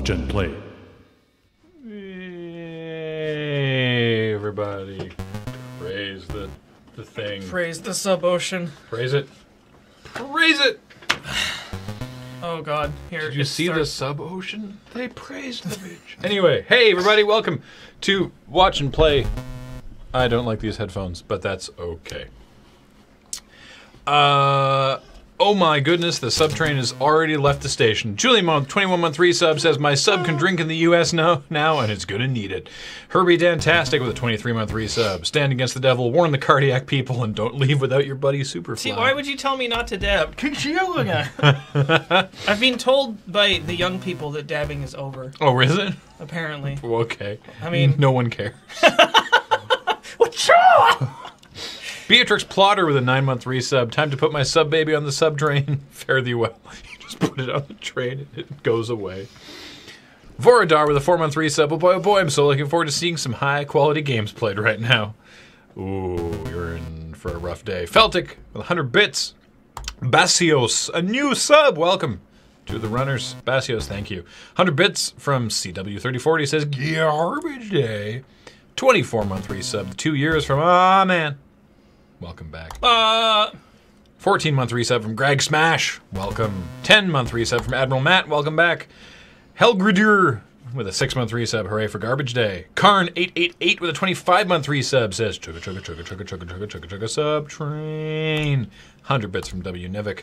Watch and play. Hey, everybody. Praise the thing. Praise the sub-ocean. Praise it. Praise it! Oh god, here. Did you see the sub-ocean? They praised the bitch. Anyway, hey everybody, welcome to Watch and Play. I don't like these headphones, but that's okay. Oh my goodness, the sub train has already left the station. Julian Month, 21-month resub, says, my sub can drink in the US now, and it's gonna need it. Herbie Dantastic with a 23-month resub. Stand against the devil, warn the cardiac people, and don't leave without your buddy Superfly. See, why would you tell me not to dab? I've been told by the young people that dabbing is over, Oh, is it? apparently. Okay. I mean... no one cares. Whatcha? Beatrix Plotter with a 9-month resub. Time to put my sub baby on the sub train. Fare thee well. You just put it on the train and it goes away. Voradar with a 4-month resub. Oh boy, I'm so looking forward to seeing some high quality games played right now. Ooh, you're in for a rough day. Feltic with 100 bits. Basios, a new sub. Welcome to the runners. Basios, thank you. 100 bits from CW3040 says, garbage day. 24-month resub. 2 years from, man. Welcome back. 14-month resub from Greg Smash. Welcome. 10-month resub from Admiral Matt. Welcome back. Helgridur with a 6-month resub. Hooray for Garbage Day. Karn888 with a 25-month resub says, chugga chugga chugga chugga chugga chugga chugga chugga sub train. 100 bits from W Nivik.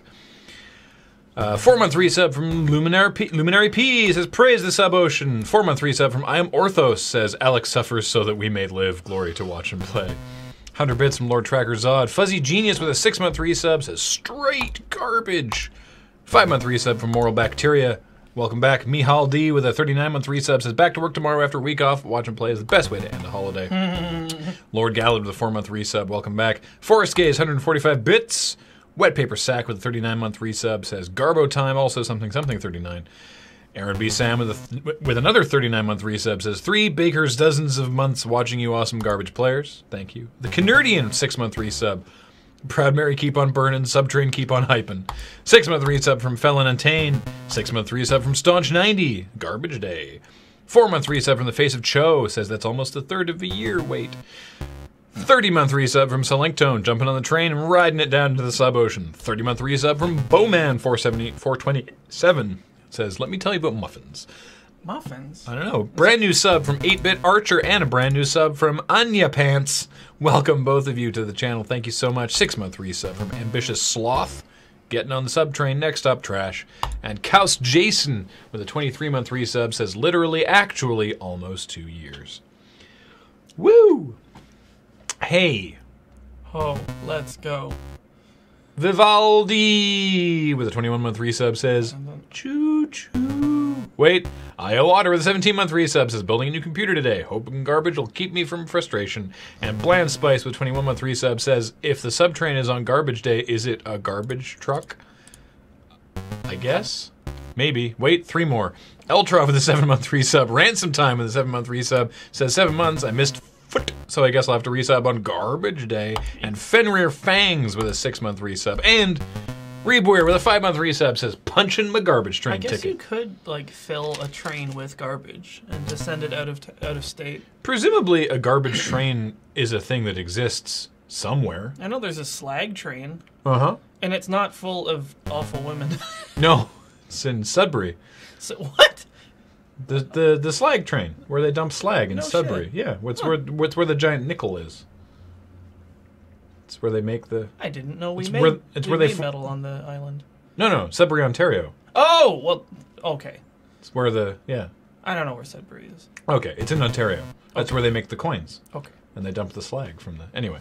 4-month resub from Luminary P says, praise the sub-ocean. 4-month resub from I Am Orthos says, Alex suffers so that we may live. Glory to Watch and Play. 100 bits from Lord Tracker Zod. Fuzzy Genius with a 6-month resub says, straight garbage. 5-month resub from Moral Bacteria. Welcome back. Mihal D with a 39-month resub says, back to work tomorrow after a week off. Watch and Play is the best way to end a holiday. Lord Gallad with a 4-month resub. Welcome back. Forest Gaze, 145 bits. Wet Paper Sack with a 39-month resub says, Garbo Time, also something 39. Aaron B. Sam with another 39-month resub says, 3 bakers, dozens of months watching you awesome garbage players. Thank you. The Canardian 6-month resub. Proud Mary keep on burning, Subtrain keep on hyping. 6-month resub from Felon Untamed. 6-month resub from Staunch 90. Garbage Day. 4-month resub from the Face of Cho says that's almost a third of a year. Wait. 30-month resub from Selinctone, jumping on the train and riding it down to the sub-ocean. 30-month resub from Bowman 427 says, let me tell you about muffins. Muffins? I don't know. Brand new sub from 8-Bit Archer and a brand new sub from Anya Pants. Welcome both of you to the channel. Thank you so much. 6-month resub from Ambitious Sloth. Getting on the sub train. Next up, Trash. And Kaus Jason with a 23-month resub says, literally, actually, almost 2 years. Woo! Hey. Oh, let's go. Vivaldi with a 21-month resub says, choo-choo. Wait, I.O. Otter with a 17-month resub says, building a new computer today. Hoping garbage will keep me from frustration. And Bland Spice with 21-month resub says, if the subtrain is on garbage day, is it a garbage truck? I guess? Maybe. Wait, 3 more. Eltra with a 7-month resub. Ransom Time with a 7-month resub says, 7 months, I missed foot, so I guess I'll have to resub on Garbage Day. And Fenrir Fangs with a 6-month resub. And Reboyer with a 5-month resub says, punchin' my garbage train I guess ticket. you could, like, fill a train with garbage and just send it out of state. Presumably a garbage train is a thing that exists somewhere. I know there's a slag train, Uh-huh. and it's not full of awful women. No, it's in Sudbury. So, what? The slag train, where they dump slag in No Sudbury. shit. Yeah, it's where the giant nickel is. It's where they make the... I didn't know we It's made, where- it's we where they made f- metal on the island. No, Sudbury, Ontario. Oh, well, okay. It's where the... Yeah. I don't know where Sudbury is. Okay, it's in Ontario. That's where they make the coins. Okay. And they dump the slag from the... Anyway.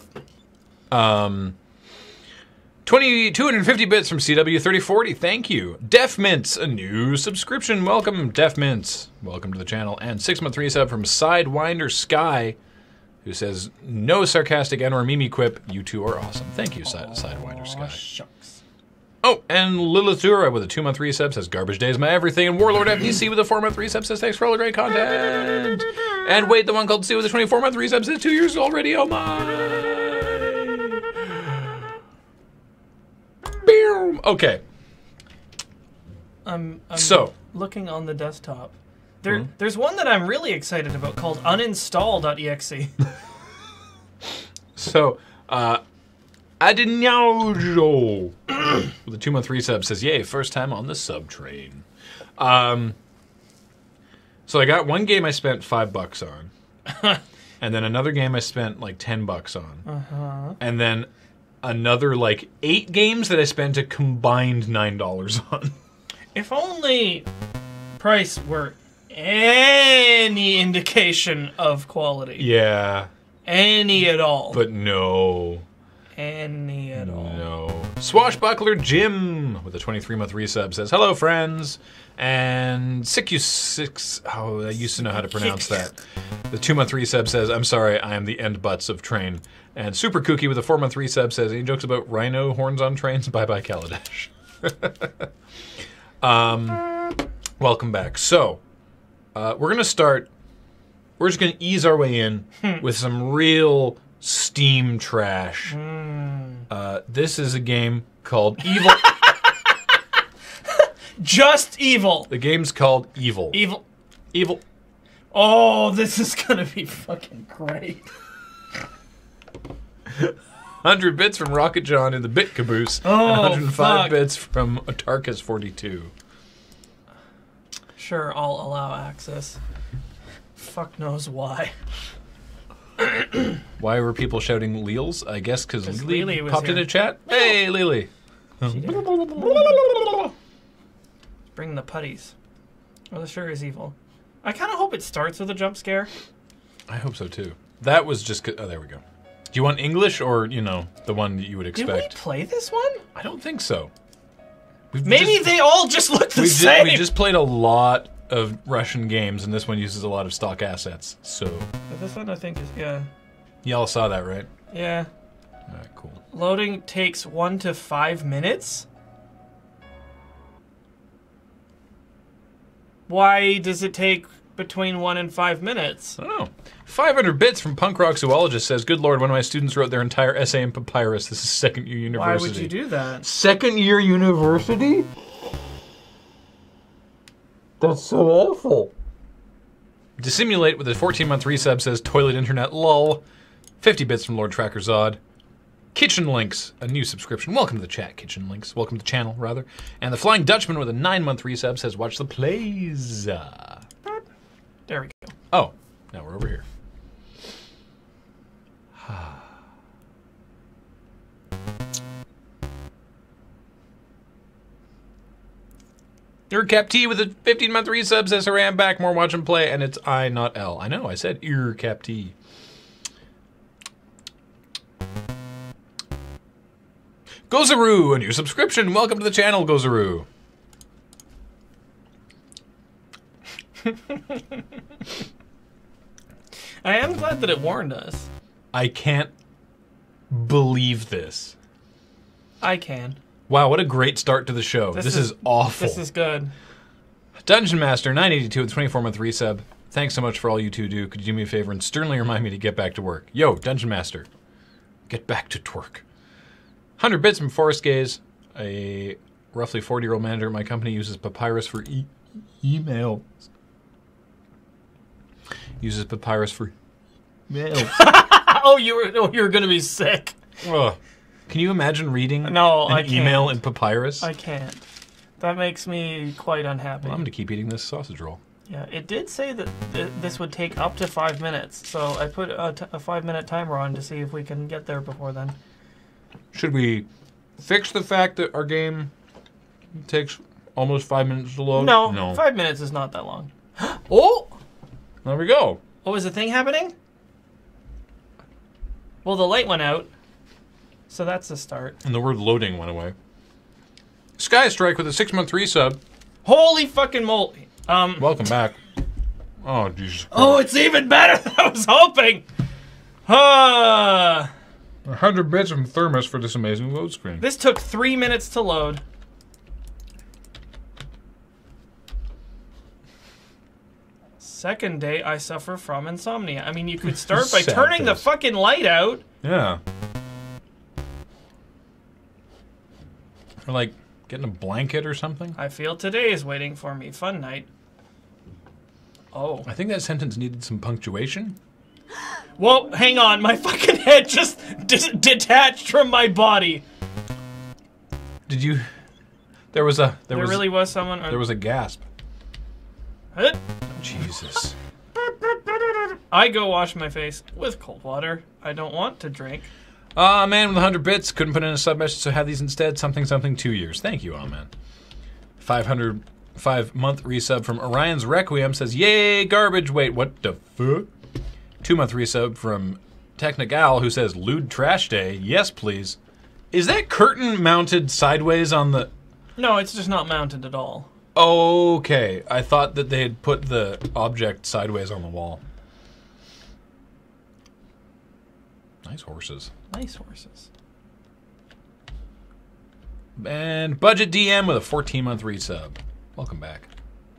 250 bits from CW3040, thank you. Def Mints, a new subscription. Welcome, Def Mints. Welcome to the channel. And 6-month resub from Sidewinder Sky, who says, no sarcastic and or mimi quip. You two are awesome. Thank you, Sidewinder Sky. Shucks. Oh, and Lilithura with a 2-month resub says, garbage day is my everything. And Warlord FDC with a 4-month resub says, thanks for all the great content. And wait, the one called Sue with a 24-month resub says, 2 years already. Oh my. Okay. I'm So, looking on the desktop. There's one that I'm really excited about called uninstall.exe. So, Adinaujo with a 2-month resub says, "Yay, first time on the sub train." So I got one game I spent $5 on, and then another game I spent like $10 on, and then another like 8 games that I spent a combined $9 on. If only price were any indication of quality. Yeah, Any at all. but no. Any at all. No. Swashbuckler Jim with a 23-month resub says, "Hello, friends." And Six, oh, I used to know how to pronounce that. The 2-month resub says, "I'm sorry, I am the end butts of train." And Super Kooky with a 4-month resub says, "Any jokes about rhino horns on trains? Bye-bye, Kaladesh." Welcome back. So, we're going to start, we're just going to ease our way in with some real Steam trash. This is a game called Evil. Just Evil. The game's called Evil. Evil. Evil. Oh, this is gonna be fucking great. 100 bits from Rocket John in the Bit Caboose. Oh, and 105 fuck. bits from Otarkus 42. Sure, I'll allow access. Fuck knows why. Why were people shouting Leels? I guess because 'Cause Lily Lily was popped here. into chat. Hey, Lily. She did. Bring the putties. Well, this sure is evil. I kind of hope it starts with a jump scare. I hope so too. That was just. Oh, there we go. Do you want English or, you know, the one that you would Did we expect? play this one? I don't think so. We've Maybe just- they all just look the we same. we just played a lot of Russian games, and this one uses a lot of stock assets. So, But this one I think is, yeah. y'all saw that, right? Yeah. All right, cool. Loading takes 1 to 5 minutes? Why does it take between 1 and 5 minutes? I don't know. 500 bits from Punk Rock Zoologist says, "Good Lord, one of my students wrote their entire essay in Papyrus. This is second year university." Why would you do that? Second year university? That's so awful. Dissimulate with a 14-month resub says, "Toilet internet lol." 50 bits from Lord Tracker Zod. Kitchen Links, a new subscription. Welcome to the chat, Kitchen Links. Welcome to the channel, rather. And the Flying Dutchman with a 9-month resub says, "Watch the plays." There we go. Oh, now we're over here. Earcap T with a 15-month resub says, "Hooray, I'm back, more watch and play," and it's I, not L. I know, I said Earcap T. Gozaroo, a new subscription. Welcome to the channel, Gozaroo. I am glad that it warned us. I can't believe this. I can. Wow, what a great start to the show. This is awful. This is good. Dungeon Master 982 with 24-month resub. Thanks so much for all you two do. Could you do me a favor and sternly remind me to get back to work? Yo, Dungeon Master, get back to twerk. 100 bits from Forest Gaze. A roughly 40-year-old manager at my company uses Papyrus for email. Uses Papyrus for email. Oh, you were gonna be sick. Ugh. Can you imagine reading No, an I can't. email in Papyrus? I can't. That makes me quite unhappy. Well, I'm going to keep eating this sausage roll. Yeah, it did say that this would take up to 5 minutes, so I put a 5-minute timer on to see if we can get there before then. Should we fix the fact that our game takes almost 5 minutes to load? No, 5 minutes is not that long. Oh! There we go. Oh, is a thing happening? Well, the light went out, so that's a start. And the word loading went away. Sky Strike with a 6-month resub. Holy fucking moly! Welcome back. Oh, Jesus Christ. Oh, it's even better than I was hoping! 100 bits from Thermos for this amazing load screen. This took 3 minutes to load. Second day, I suffer from insomnia. I mean, you could start by Sad turning the face. fucking light out. Yeah. Or like, Getting a blanket or something? I feel today is waiting for me. Fun night. Oh. I think that sentence needed some punctuation. Whoa, hang on. My fucking head just detached from my body. Did you... There really was someone... There was a gasp. Huh? Jesus. I go wash my face with cold water. I don't want to drink. Man with 100 bits. Couldn't put in a sub message, so had these instead. Something, 2 years. Thank you, man. 505-month resub from Orion's Requiem says, yay, garbage. Wait, what the fuck? 2-month resub from Technical, who says, lewd trash day. Yes, please. Is that curtain mounted sideways on the... No, it's just not mounted at all. Okay. I thought that they had put the object sideways on the wall. Nice horses. Nice horses. And Budget DM with a 14-month resub. Welcome back.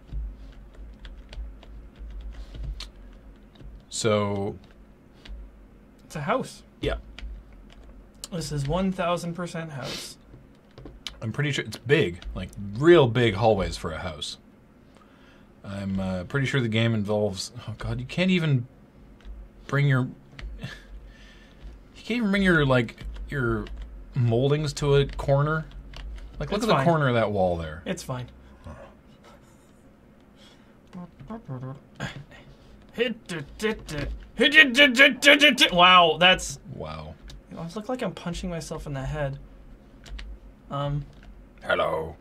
So... It's a house. Yeah. This is 1,000% house. I'm pretty sure it's big. Like, real big hallways for a house. I'm pretty sure the game involves... Oh, God, you can't even bring your... You can't even bring your, like, your moldings to a corner. Like, look at the corner of that wall there. It's fine. Wow, that's... Wow. I look like I'm punching myself in the head. Hello.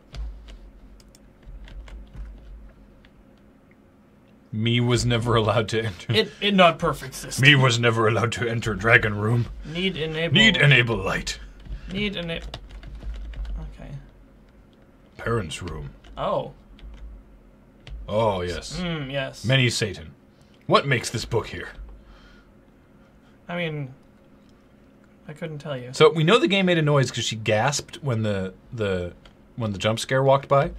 Me was never allowed to enter. It not perfect system. Me was never allowed to enter Dragon Room. Need enable. Need enable light. Need enable. Okay. Parents' room. Oh. Oh, yes. Yes. Many Satan. What makes this book here? I mean, I couldn't tell you. So we know the game made a noise because she gasped when the jump scare walked by.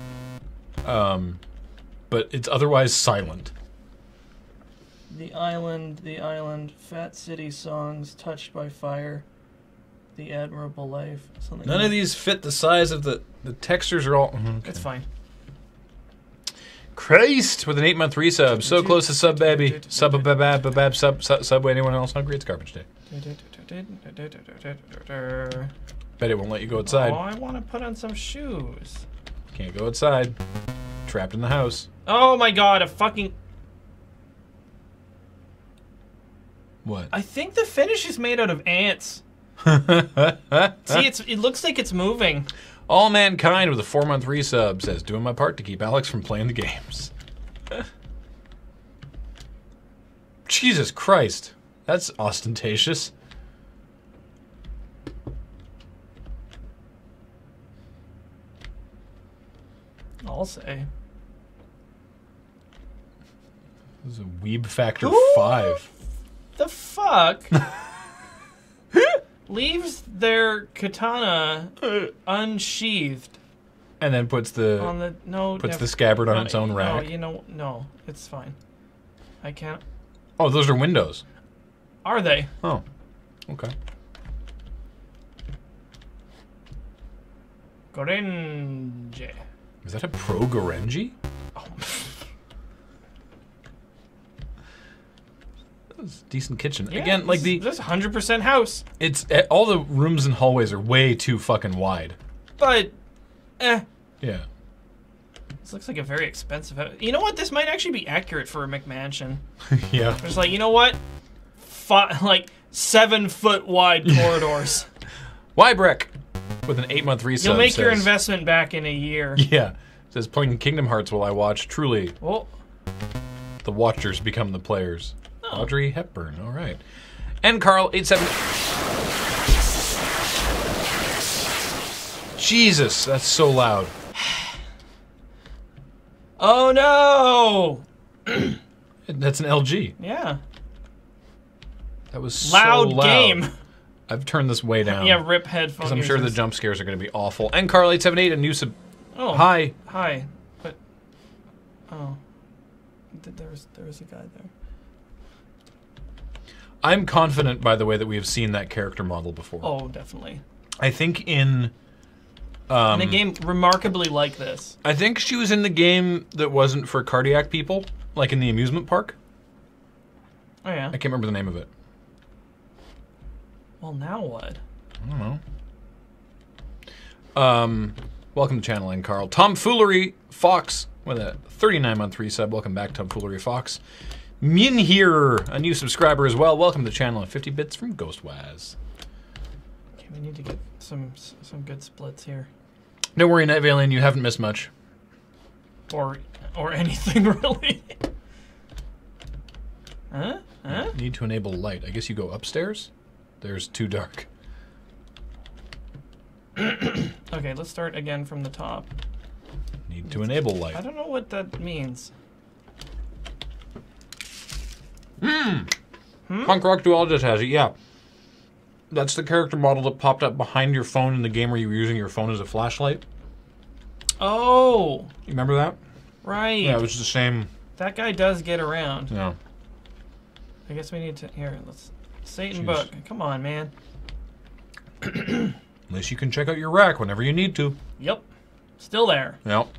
But it's otherwise silent. The island, Fat City songs, Touched by Fire, The Admirable Life. Something. None of these fit the size of the textures are all. Okay. It's fine. Christ with an 8-month resub, so close to sub baby, subway. Anyone else hungry? It's garbage day. Bet it won't let you go outside. Oh, I want to put on some shoes. Can't go outside. Trapped in the house. Oh my god, a fucking... What? I think the finish is made out of ants. See, it looks like it's moving. All Mankind with a 4-month resub says, doing my part to keep Alex from playing the games. Jesus Christ. That's ostentatious. I'll say. This is a Weeb Factor Who 5. The fuck leaves their katana unsheathed And then puts the on the the scabbard on its own rack. No, it's fine. I can't. Oh, those are windows. Are they? Oh, okay. Gorenje. Is that a Pro Gorenji? Oh. That's a decent kitchen. Yeah, Again, like this 100% house. it's all the rooms and hallways are way too fucking wide. But, Yeah. this looks like a very expensive house. You know what? This might actually be accurate for a McMansion. Yeah. It's like, you know what? Like 7-foot wide corridors. Wybrek with an 8-month resub. You'll make your says- investment back in a year. Yeah. Says playing Kingdom Hearts while I watch. Truly, Well, the watchers become the players. Oh. Audrey Hepburn. All right. And Carl 87. Jesus, that's so loud. oh no! That's an LG. Yeah. That was Loud so loud. game. I've turned this way down. Yeah, rip headphones. Because I'm sure the jump scares are going to be awful. And Carl 878, a new sub. Oh. Hi. Hi. But oh. There was a guy there. I'm confident, by the way, that we have seen that character model before. Oh, definitely. I think in In a game remarkably like this. I think she was in the game that wasn't for cardiac people, like in the amusement park. Oh, yeah. I can't remember the name of it. Well, now what? I don't know. Welcome to Channeling, Carl. Tomfoolery Fox with a 39-month resub. Welcome back, Tomfoolery Fox. Min here, a new subscriber as well. Welcome to the channel at 50 bits from Ghostwaz. Okay, we need to get some good splits here. Don't worry, Night Valiant, you haven't missed much. Or anything, really. Huh? Huh? Need to enable light. I guess you go upstairs? There's too dark. Okay, let's start again from the top. Need to enable light. I don't know what that means. Punk Rock Duologist has it, yeah. That's the character model that popped up behind your phone in the game where you were using your phone as a flashlight. Oh! You remember that? Right. Yeah, it was the same. That guy does get around. Yeah. I guess we need to... Here, let's... Satan Jeez. book. Come on, man. At least you can check out your rack whenever you need to. Yep. Still there. Yep.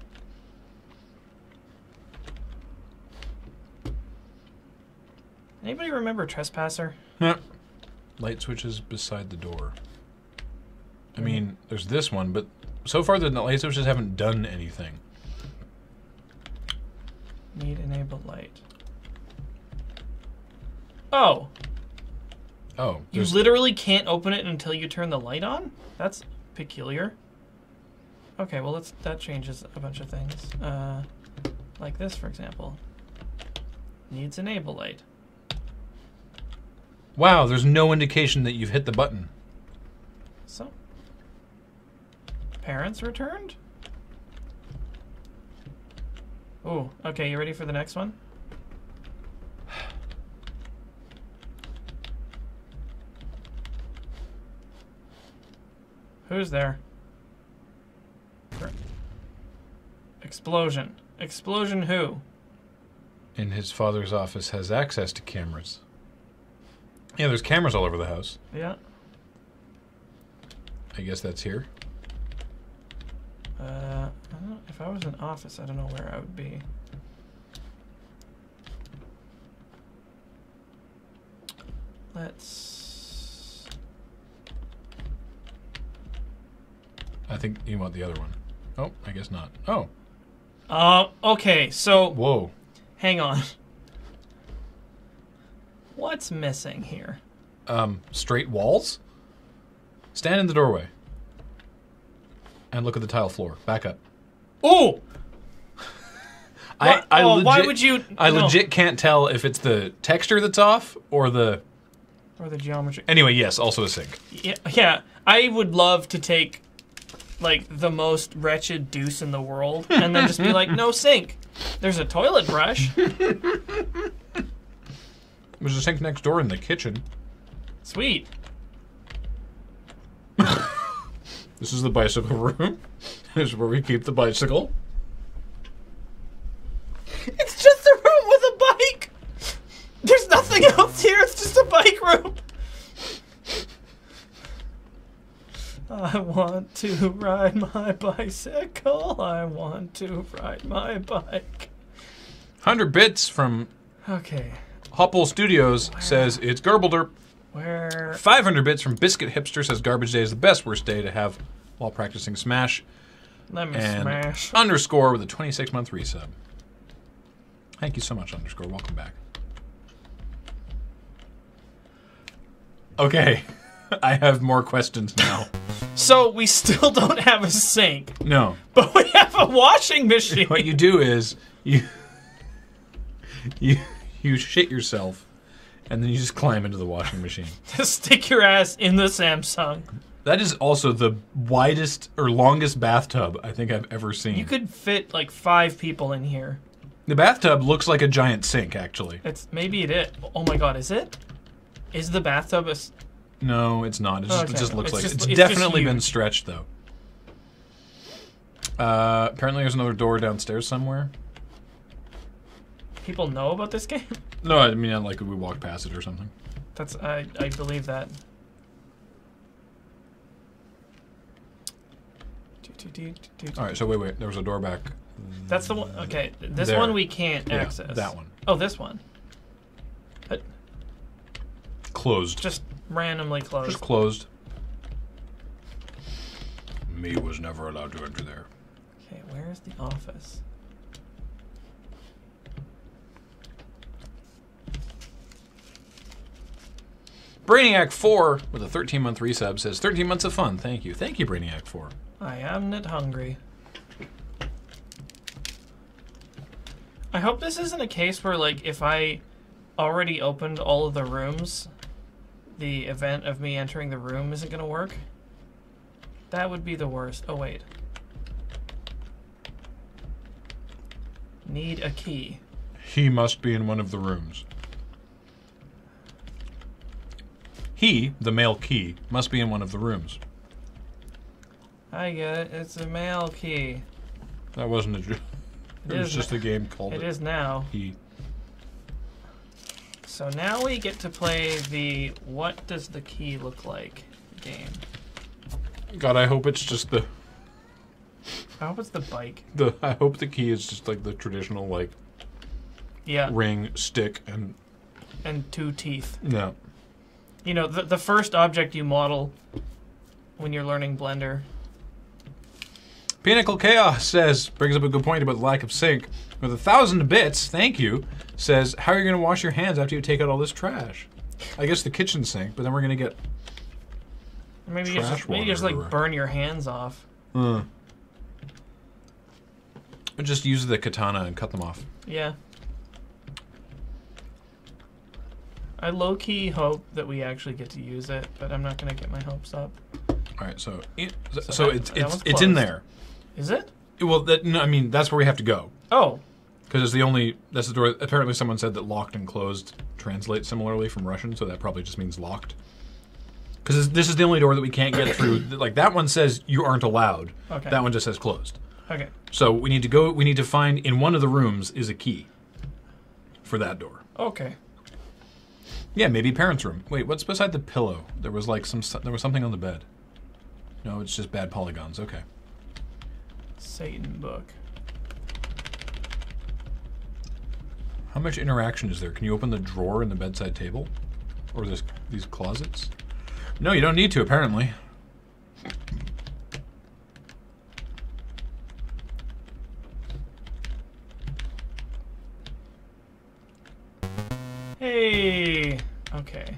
Anybody remember Trespasser? Yeah. Light switches beside the door. I mean, there's this one, but so far the light switches haven't done anything. Need enabled light. Oh! Oh. You literally can't open it until you turn the light on? That's peculiar. Okay, well that changes a bunch of things. Like this, for example. Needs enable light. Wow, there's no indication that you've hit the button. So. Parents returned? Ooh, okay, you ready for the next one? Who's there? Explosion. Explosion who? And his father's office has access to cameras. Yeah, there's cameras all over the house. Yeah. I guess that's here. I don't know, if I was in office, I don't know where I would be. Let's... I think you want the other one. Oh, I guess not. Oh. Okay, so... Whoa. Hang on. What's missing here? Straight walls? Stand in the doorway. And look at the tile floor. Back up. Ooh! I legit, why would you... I no. legit can't tell if it's the texture that's off or the... Or the geometry. Anyway, yes, also a sink. Yeah, I would love to take, like, the most wretched deuce in the world and then just be like, no sink. There's a toilet brush. There's a sink next door in the kitchen. Sweet. This is the bicycle room. This is where we keep the bicycle. It's just a room with a bike. There's nothing else here. It's just a bike room. I want to ride my bicycle. I want to ride my bike. 100 bits from Okay. Hopple Studios says it's Gurblederp. Where? 500 bits from Biscuit Hipster says garbage day is the best worst day to have while practicing Smash. Let me And smash. underscore with a 26-month resub. Thank you so much, underscore. Welcome back. Okay. I have more questions now. So we still don't have a sink, No. but we have a washing machine. What you do is you shit yourself and then you just climb into the washing machine. Just stick your ass in the Samsung. That is also the widest or longest bathtub I think I've ever seen. You could fit like 5 people in here. The bathtub looks like a giant sink, actually. Maybe it is. Oh my god, is it? Is the bathtub a... No, it's not. It Okay. just looks It's like just- it's it's definitely just been huge. stretched, though. Apparently there's another door downstairs somewhere. People know about this game? No, I mean, like, we walk past it or something. That's... I believe that. All right, so wait. There was a door back. That's the one. Okay, this There. one we can't Yeah, access. that one. Oh, this one. Closed. Just randomly closed. Just closed. Me was never allowed to enter there. Okay, where's the office? Brainiac 4 with a 13-month resub says 13 months of fun. Thank you. Thank you, Brainiac 4. I am not hungry. I hope this isn't a case where, like, if I already opened all of the rooms, the event of me entering the room isn't going to work. That would be the worst. Oh, wait. Need a key. He must be in one of the rooms. He, the male key, must be in one of the rooms. I get it. It's a male key. That wasn't a joke. It was just a game called It is now. He. So now we get to play the what does the key look like game. God, I hope it's just the. I hope it's the bike. I hope the key is just like the traditional like Yeah. ring, stick, and And 2 teeth. no. You know, the first object you model when you're learning Blender. Pinnacle Chaos says, brings up a good point about the lack of sync. With 1,000 bits, thank you, says, how are you going to wash your hands after you take out all this trash? I guess the kitchen sink, but then we're going to get Maybe you trash just, maybe you just water like burn your hands off. Or just use the katana and cut them off. Yeah. I low-key hope that we actually get to use it, but I'm not going to get my hopes up. All right, so that one's it's in closed. there. Is it? Well, no, I mean that's where we have to go Oh. because that's the door. Apparently, someone said that locked and closed translate similarly from Russian, so that probably just means locked. Because this is the only door that we can't get through. Like that one says you aren't allowed. Okay. That one just says closed. Okay. So we need to go. We need to find in one of the rooms is a key for that door. Okay. Yeah, maybe parents' room. Wait, what's beside the pillow? There was like there was something on the bed. No, it's just bad polygons. Okay. Satan book. How much interaction is there? Can you open the drawer in the bedside table, or these closets? No, you don't need to. Apparently. Hey. Okay.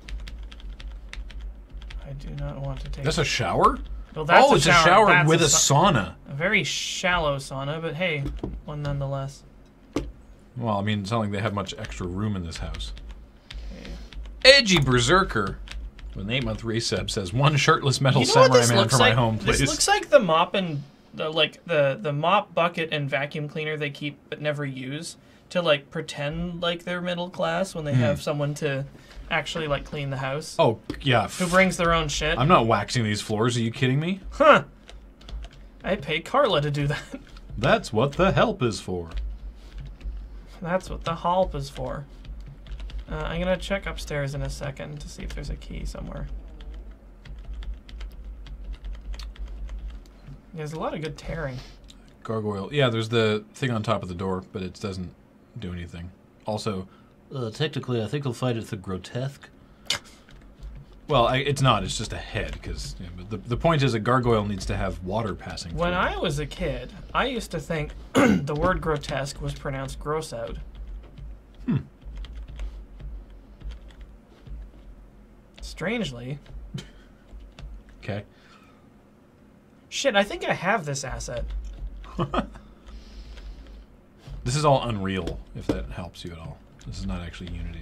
I do not want to take. That's a shower? Well, that's Oh, it's a shower That's with a sa- sauna. A very shallow sauna, but hey, one nonetheless. Well, I mean, it's not like they have much extra room in this house. Okay. Edgy Berserker, with an 8-month resub, says, one shirtless metal You know what samurai this man looks for like? my home, please. This looks like the mop and the mop bucket and vacuum cleaner they keep but never use to like pretend like they're middle class when they have someone to actually like clean the house. Oh, yeah. Who brings their own shit? I'm not waxing these floors. Are you kidding me? Huh. I pay Carla to do that. That's what the help is for. That's what the halp is for. I'm gonna check upstairs in a second to see if there's a key somewhere. There's a lot of good tearing. Gargoyle. Yeah, there's the thing on top of the door, but it doesn't do anything. Also, technically, I think you'll find it's a grotesque. Well, it's not. It's just a head, because but the point is a gargoyle needs to have water passing When through. I was a kid, I used to think the word grotesque was pronounced gross out. Strangely. Okay. Shit, I think I have this asset. This is all Unreal, if that helps you at all. This is not actually Unity.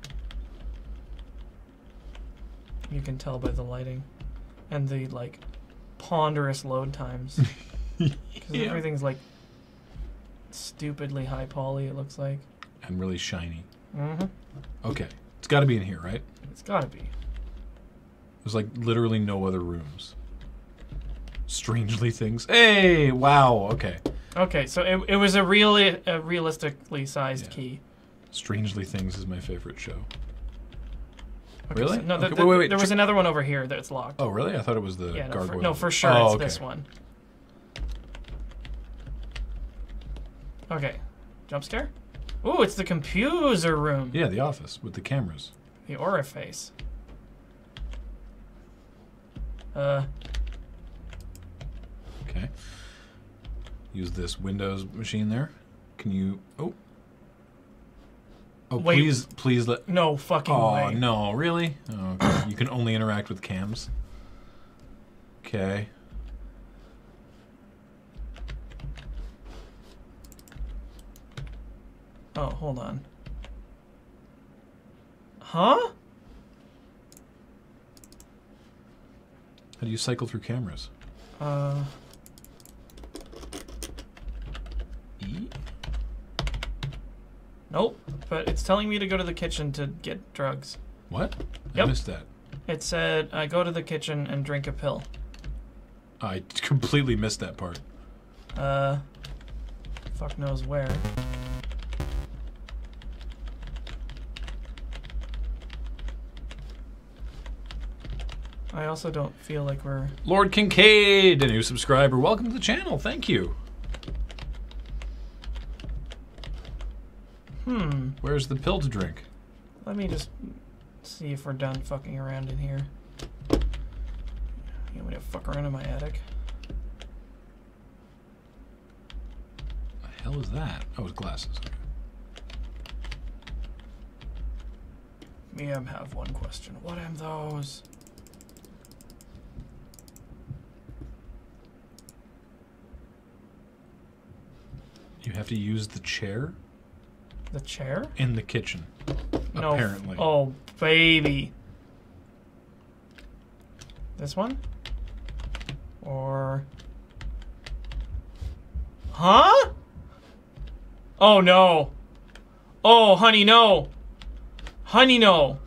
You can tell by the lighting. And the, like, ponderous load times. Because Yeah. everything's, like, stupidly high poly, it looks like. And really shiny. Mm-hmm. Okay. It's got to be in here, right? It's gotta be. There's like literally no other rooms. Strangely things. Hey, wow. Okay. Okay, so it was a realistically sized Yeah. key. Strangely Things is my favorite show. Okay, Really? So, no, Okay, wait. there was another one over here that's locked. Oh, really? I thought it was the yeah, gargoyle. for sure Oh, it's okay. this one. Okay. Jump scare? Ooh, it's the computer room. Yeah, the office with the cameras. The orifice. Okay. Use this Windows machine there. Can you... Oh. Oh, Wait. please let... No fucking Oh, way. no, really? Oh, okay. You can only interact with cams. Okay. Oh, hold on. Huh? How do you cycle through cameras? E? Nope. But it's telling me to go to the kitchen to get drugs. What? I Yep. missed that. It said, I go to the kitchen and drink a pill. I completely missed that part. Fuck knows where. I also don't feel like we're... Lord Kincaid, a new subscriber. Welcome to the channel. Thank you. Where's the pill to drink? Let me just see if we're done fucking around in here. You want me to fuck around in my attic? What the hell is that? Oh, it's glasses. Okay. Me have one question. What am those? You have to use the chair The chair? in the kitchen. No. Apparently. Oh, baby. This one? Or... Huh? Oh, no. Oh, honey, no. Honey, no.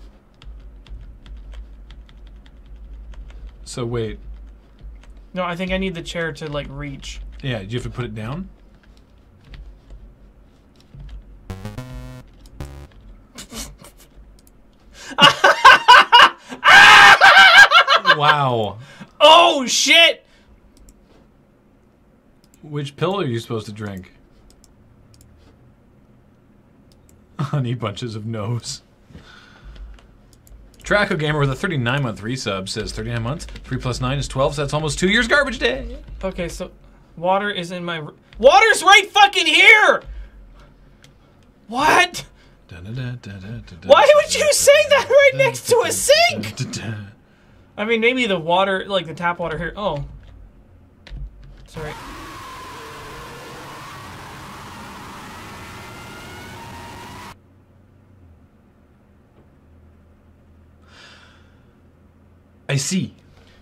So wait. No, I think I need the chair to, like, reach. Yeah, do you have to put it down? Wow. Oh, shit! Which pill are you supposed to drink? Honey bunches of no's. Traco Gamer with a 39-month resub says 39 months. 3 plus 9 is 12, so that's almost 2 years garbage day. Okay, so water is in my... Water's right fucking here! What? Why would you say that right next to a sink? I mean, maybe the water, like the tap water here. Oh. Sorry. I see.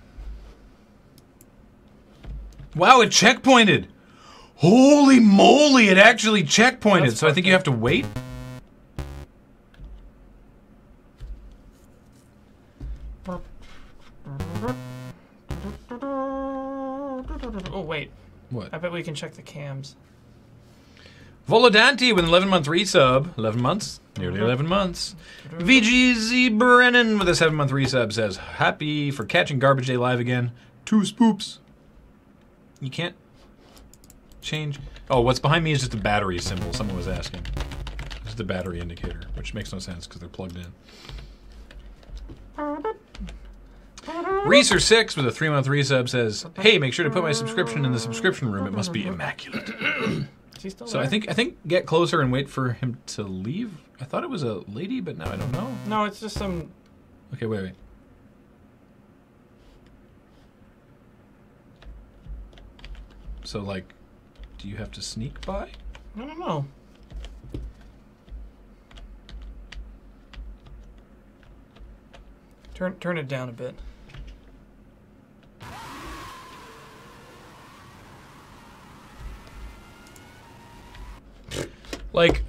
Wow, it checkpointed. Holy moly, it actually checkpointed. That's So I think you have to wait. Oh, wait. What? I bet we can check the cams. Volodante with an 11-month resub. 11 months? Nearly 11 months. VGZ Brennan with a 7-month resub says, happy for catching Garbage Day live again. 2 spoops. You can't change. Oh, what's behind me is just a battery symbol. Someone was asking. Just a battery indicator, which makes no sense because they're plugged in. Reeser6 with a 3-month resub says, hey, make sure to put my subscription in the subscription room. It must be immaculate. Is he still So there? I think get closer and wait for him to leave. I thought it was a lady, but now I don't know. No, it's just some... Okay, wait. So, like, do you have to sneak by? I don't know. Turn it down a bit. Like,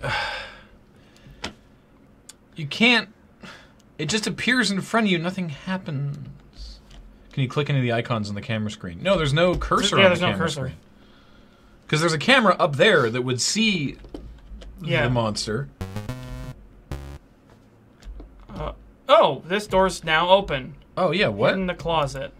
you can't... It just appears in front of you. Nothing happens. Can you click any of the icons on the camera screen? No, there's no cursor on the there's no camera cursor. screen. Because there's a camera up there that would see Yeah. the monster. Oh, this door's now open. Oh, yeah, what? In the closet.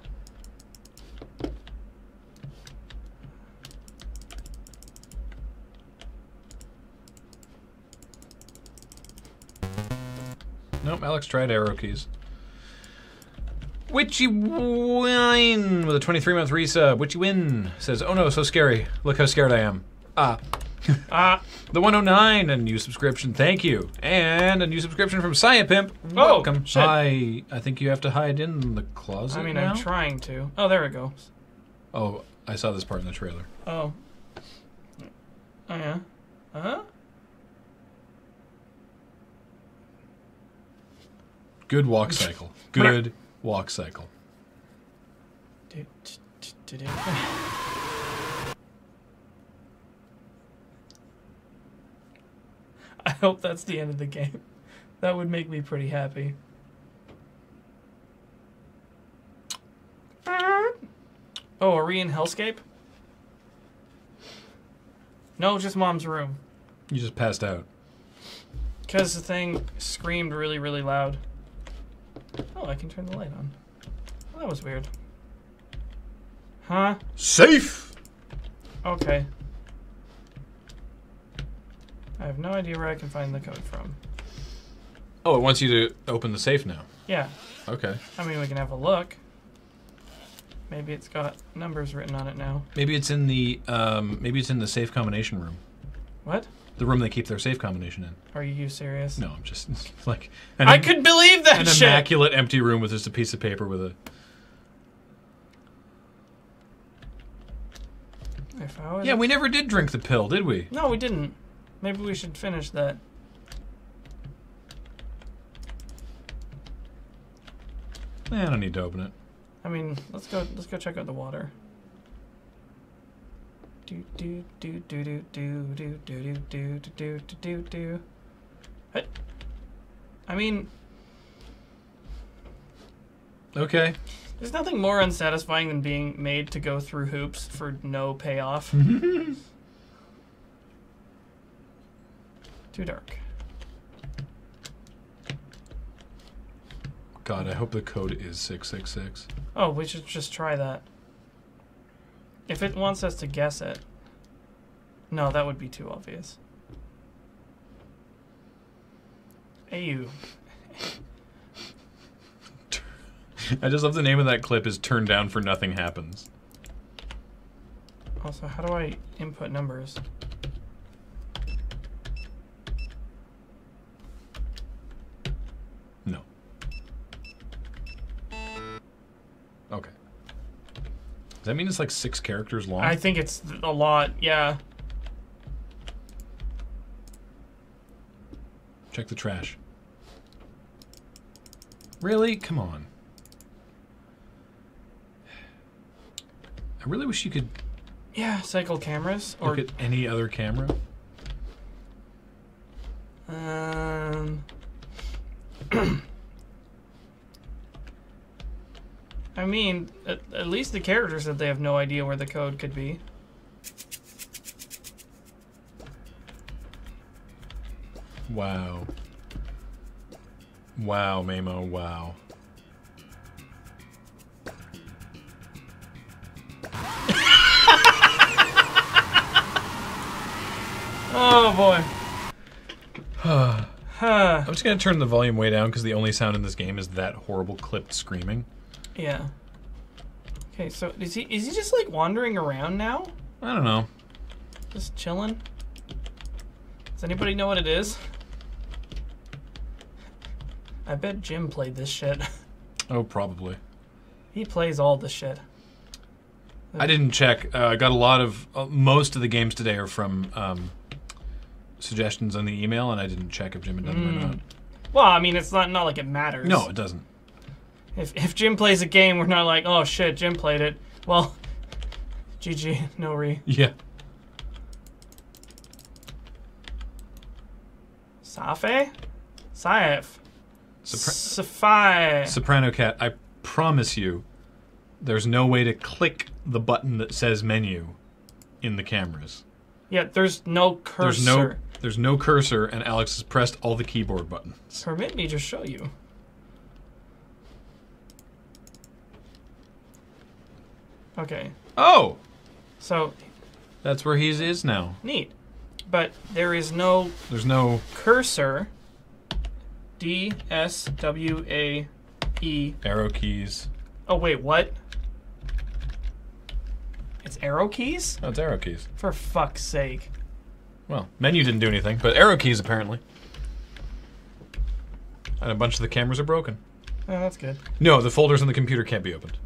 Alex tried arrow keys. Witchy Wine with a 23-month resub. Witchy Win says, "Oh no, so scary. Look how scared I am." The 109, a new subscription. Thank you. And a new subscription from Pimp. Welcome. Shit. I think you have to hide in the closet. I mean, now? I'm trying to. Oh, there it goes. Oh, I saw this part in the trailer. Oh. Oh, yeah. Huh? Good walk cycle. Good walk cycle. I hope that's the end of the game. That would make me pretty happy. Oh, are we in Hellscape? No, just Mom's room. You just passed out. Because the thing screamed really, really loud. Oh, I can turn the light on. Oh, that was weird. Huh? Safe! Okay. I have no idea where I can find the code from. Oh, it wants you to open the safe now. Yeah. Okay. I mean, we can have a look. Maybe it's got numbers written on it now. Maybe it's in the safe combination room. What? The room they keep their safe combination in. Are you serious? No, I'm just like I could believe that an shit. immaculate empty room with just a piece of paper with a. If I was Yeah, we never did drink the pill, did we? No, we didn't. Maybe we should finish that. I don't need to open it. I mean, let's go check out the water. Do do do do do do do do do do do do do. I mean, Okay. there's nothing more unsatisfying than being made to go through hoops for no payoff. Too dark. God, I hope the code is 666. Oh, we should just try that. If it wants us to guess it. No, that would be too obvious. Ayu. I just love the name of that clip is "Turn Down for Nothing Happens." Also, how do I input numbers? No. Okay. Does that mean it's like 6 characters long? I think it's a lot, yeah. Check the trash. Really? Come on. I really wish you could Yeah, cycle cameras. Or, look at any other camera. I mean, at least the characters said they have no idea where the code could be. Wow. Wow, Mamo, wow. Oh boy. I'm just gonna turn the volume way down because the only sound in this game is that horrible clipped screaming. Yeah. Okay, so is he just like wandering around now? I don't know. Just chilling? Does anybody know what it is? I bet Jim played this shit. Oh, probably. He plays all this shit. I didn't check. I got a lot of most of the games today are from suggestions on the email, and I didn't check if Jim had done them or not. Well, I mean, it's not like it matters. No, it doesn't. If Jim plays a game, we're not like, oh shit, Jim played it. Well, GG, no re. Yeah. Safe? Saif. Soprano Cat, I promise you, there's no way to click the button that says menu in the cameras. Yeah, there's no cursor. There's no cursor, and Alex has pressed all the keyboard buttons. Permit me to show you. Okay. Oh! So, That's where he is now. neat. But there is no There's no... cursor DSWAE. Arrow keys. Oh, wait, what? It's arrow keys? Oh, it's arrow keys. For fuck's sake. Well, menu didn't do anything, but arrow keys apparently. And a bunch of the cameras are broken. Oh, that's good. No, the folders on the computer can't be opened.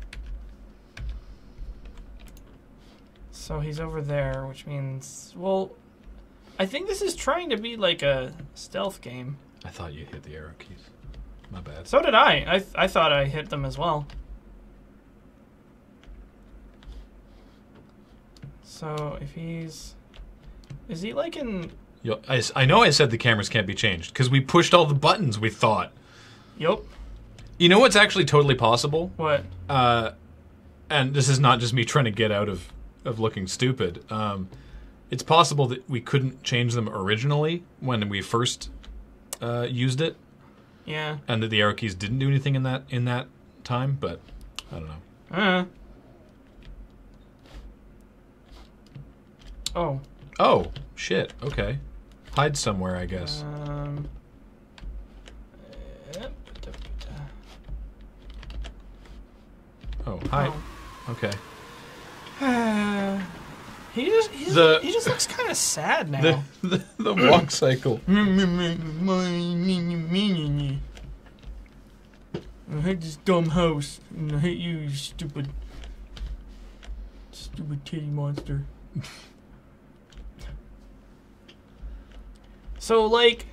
So he's over there, which means... Well, I think this is trying to be like a stealth game. I thought you hit the arrow keys. My bad. So did I. I thought I hit them as well. So if he's... Is he like in... I know I said the cameras can't be changed, because we pushed all the buttons, we thought. Yup. You know what's actually totally possible? What? And this is not just me trying to get out of looking stupid. It's possible that we couldn't change them originally when we first used it. Yeah. And that the arrow keys didn't do anything in that time, but I don't know. Oh. Oh, shit. Okay. Hide somewhere, I guess. Oh, hide. Oh. Okay. He just looks kind of sad now. The walk cycle. I hate this dumb house, and I hate you, you stupid titty monster. So, like,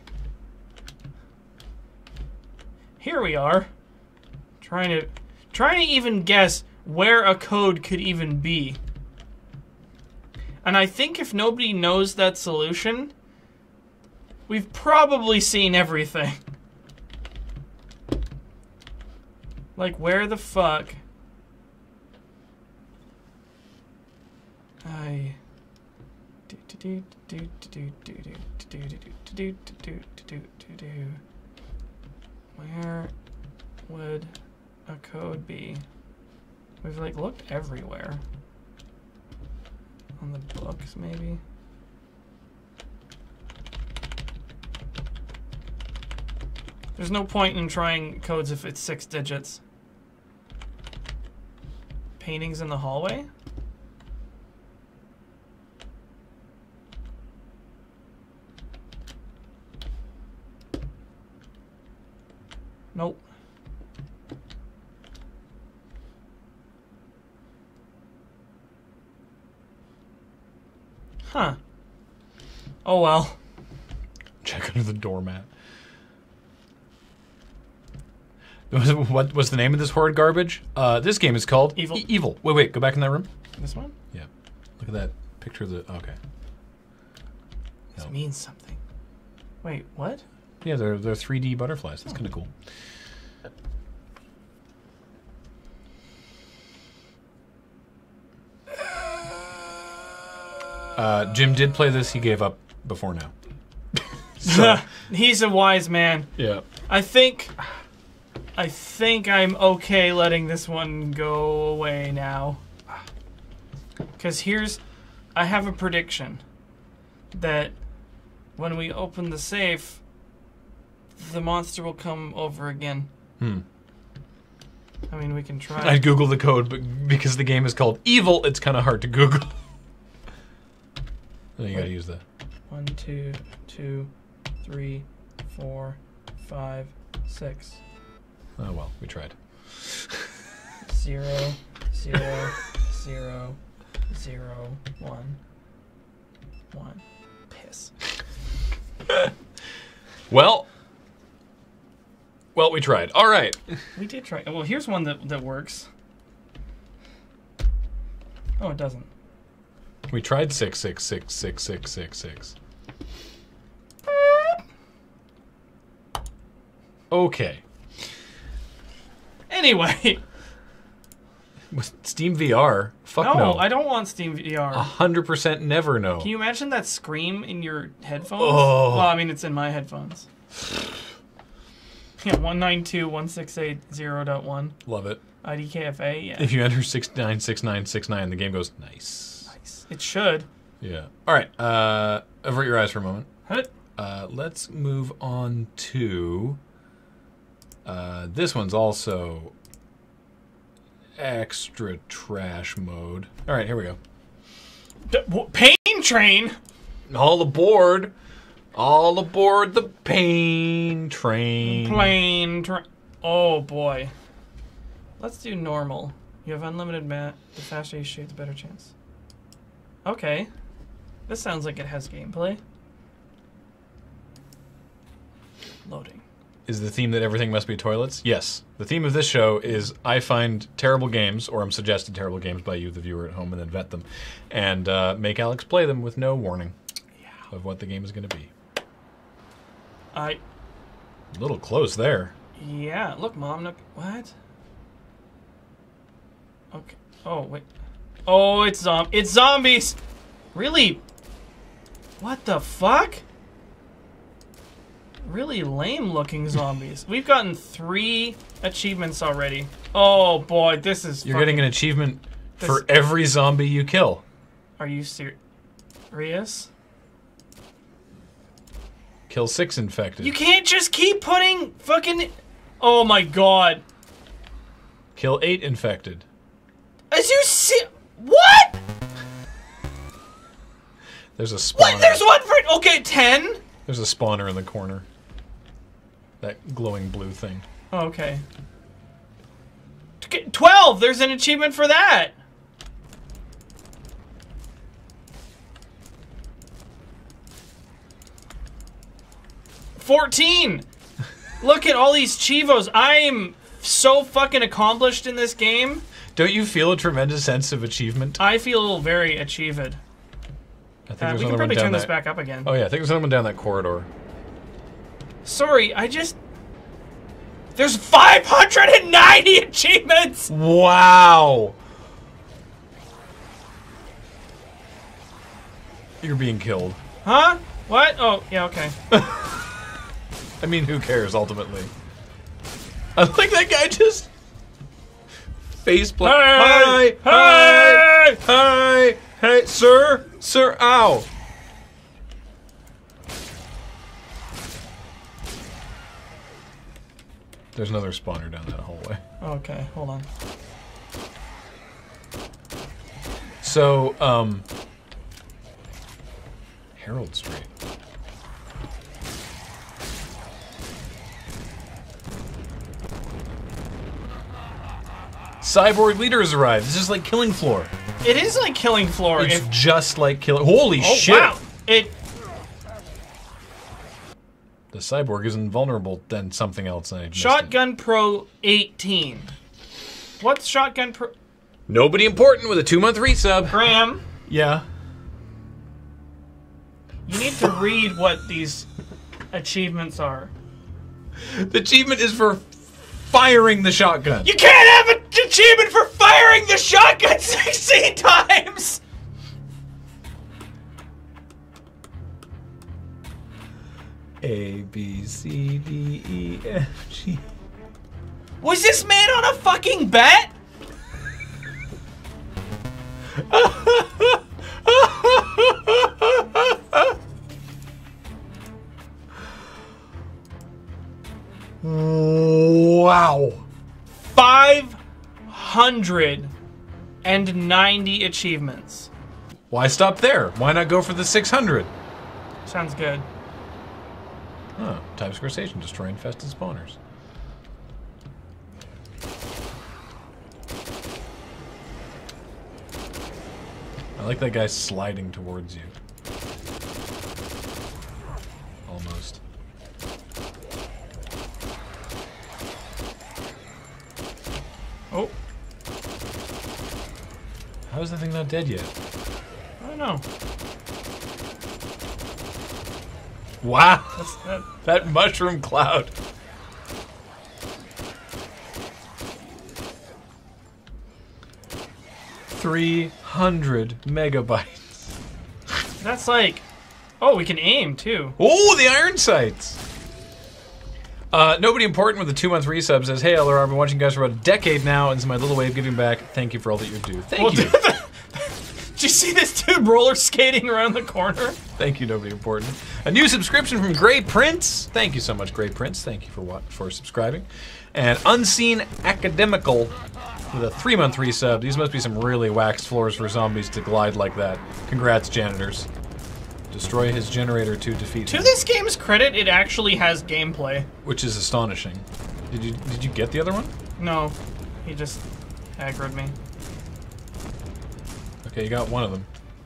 here we are, trying to even guess where a code could even be. And I think if nobody knows that solution, we've probably seen everything. Like, where the fuck? Where would a code be? We've like looked everywhere. On the books, maybe? There's no point in trying codes if it's 6 digits. Paintings in the hallway? Nope. Huh. Oh well. Check under the doormat. What was the name of this horrid garbage? This game is called Evil. Evil. Wait, go back in that room. This one? Yeah. Look at that picture of the... Okay. This No. means something. Wait, what? Yeah, they're 3D butterflies. That's kind of cool. Jim did play this. He gave up before now. So, He's a wise man. yeah. I think I'm okay letting this one go away now. Because I have a prediction that when we open the safe, the monster will come over again. I mean, we can try. I'd Google the code, but because the game is called Evil, it's kind of hard to Google. Then you gotta use the... 1, 2, 2, 3, 4, 5, 6. Oh, well, we tried. 0, 0, 0, 0, 1, 1. Piss. Well, we tried. All right. We did try. Well, here's one that works. Oh, it doesn't. We tried 6666666. Okay. Anyway. With Steam VR, fuck no. I don't want Steam VR. 100% never no. Can you imagine that scream in your headphones? Oh. Well, I mean, it's in my headphones. Yeah, 192.168.0.1. Love it. IDKFA, yeah. If you enter 696969, the game goes nice. Nice. It should. Yeah. All right. Avert your eyes for a moment. Hut. Let's move on to This one's also extra trash mode. All right, here we go. Pain train. All aboard. All aboard the pain train. Oh boy. Let's do normal. You have unlimited mat. The faster you shoot, the better chance. Okay. This sounds like it has gameplay. Loading. Is the theme that everything must be toilets? Yes. The theme of this show is I find terrible games, or I'm suggested terrible games by you, the viewer at home, and then vet them. And make Alex play them with no warning of what the game is going to be. A little close there. Yeah. Look, Mom. Look. What? Okay. Oh, wait. Oh, it's zombies. Really? What the fuck? Really lame-looking zombies. We've gotten 3 achievements already. Oh boy, this is. You're getting an achievement for every zombie you kill. Are you serious? Kill 6 infected. You can't just keep putting fucking. Oh my god. Kill 8 infected. As you see. What? There's a spawner. What? There's one for. Okay, 10. There's a spawner in the corner. That glowing blue thing. Oh, okay. 12! There's an achievement for that! $14! Look at all these Chivos. I'm so fucking accomplished in this game. Don't you feel a tremendous sense of achievement? I feel very achieved. I think there's we can probably turn this back up again. Oh yeah, I think there's someone down that corridor. Sorry, There's 590 achievements! Wow! You're being killed. Huh? What? Oh, yeah, okay. I mean, who cares, ultimately? I like that guy just... faceplant. Hey! Hi! Hey! Hi! Hey, sir! Sir, ow! There's another spawner down that hallway. Okay, hold on. So, Herald Street. Cyborg leader has arrived. This is like Killing Floor. It is like Killing Floor. It's just like Killing... Holy shit! Wow! The cyborg is invulnerable than something else. Shotgun Pro 18. What's Shotgun Pro? Nobody important with a 2-month resub. Graham. Yeah. You need to read what these achievements are. The achievement is for firing the shotgun. You can't have an achievement for firing the shotgun 16 times! A, B, C, D, E, F, G. Was this man on a fucking bet? Wow. 590 achievements. Why stop there? Why not go for the 600? Sounds good. Oh, Times Square Station, destroy infested spawners. I like that guy sliding towards you. Almost. Oh. How is that thing not dead yet? I don't know. Wow. That mushroom cloud. $300 megabytes. That's like... Oh, we can aim, too. Oh, the iron sights. Nobody important with the 2-month resub says, "Hey, LR, I've been watching you guys for about a decade now, and this is my little way of giving back. Thank you for all that you do." Thank you. Did you see this dude roller skating around the corner? Thank you, nobody important. A new subscription from Gray Prince. Thank you so much, Gray Prince. Thank you for subscribing. And Unseen Academical with a 3-month resub. These must be some really waxed floors for zombies to glide like that. Congrats, janitors. Destroy his generator to defeat To him. this game's credit, it actually has gameplay. Which is astonishing. Did you get the other one? No, he just aggroed me. Okay, you got one of them.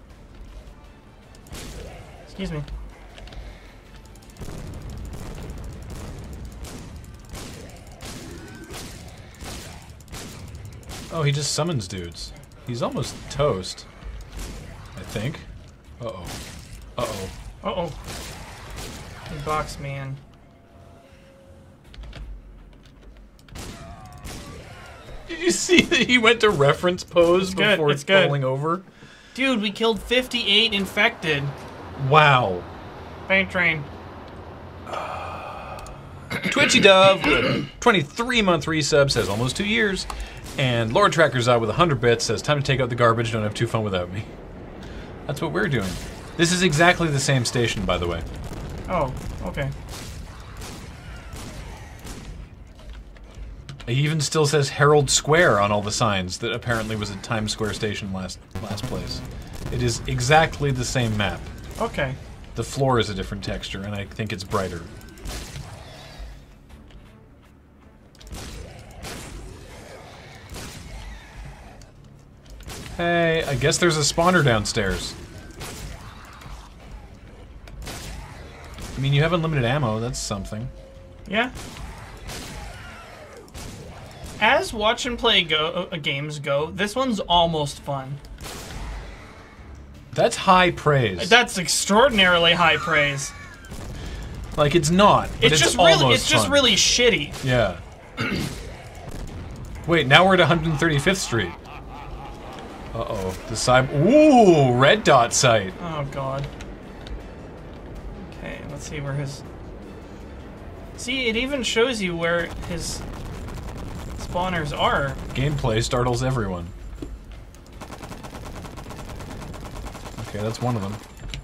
Excuse me. Oh, he just summons dudes. He's almost toast. I think. Uh-oh. Uh-oh. Uh-oh. He boxed me in. Did you see that he went to reference pose good, before it's good. falling over? Dude, we killed 58 infected. Wow. Paint train. Twitchy Dove with a 23-month resub says almost 2 years. And Lord Tracker's Eye with 100 bits says time to take out the garbage, don't have too fun without me. That's what we're doing. This is exactly the same station, by the way. Oh, okay. It even still says Herald Square on all the signs that apparently was at Times Square Station last place. It is exactly the same map. Okay. The floor is a different texture, and I think it's brighter. Hey, I guess there's a spawner downstairs. I mean, you have unlimited ammo, that's something. Yeah. As watch and play games go, this one's almost fun. That's high praise. That's extraordinarily high praise. Like, it's not, but it's just almost really, it's just fun. really shitty. Yeah. Wait, now we're at 135th Street. Uh-oh. The side... Ooh! Red dot site. Oh, God. Okay, let's see where his... See, it even shows you where his spawners are. Gameplay startles everyone. Okay, that's one of them.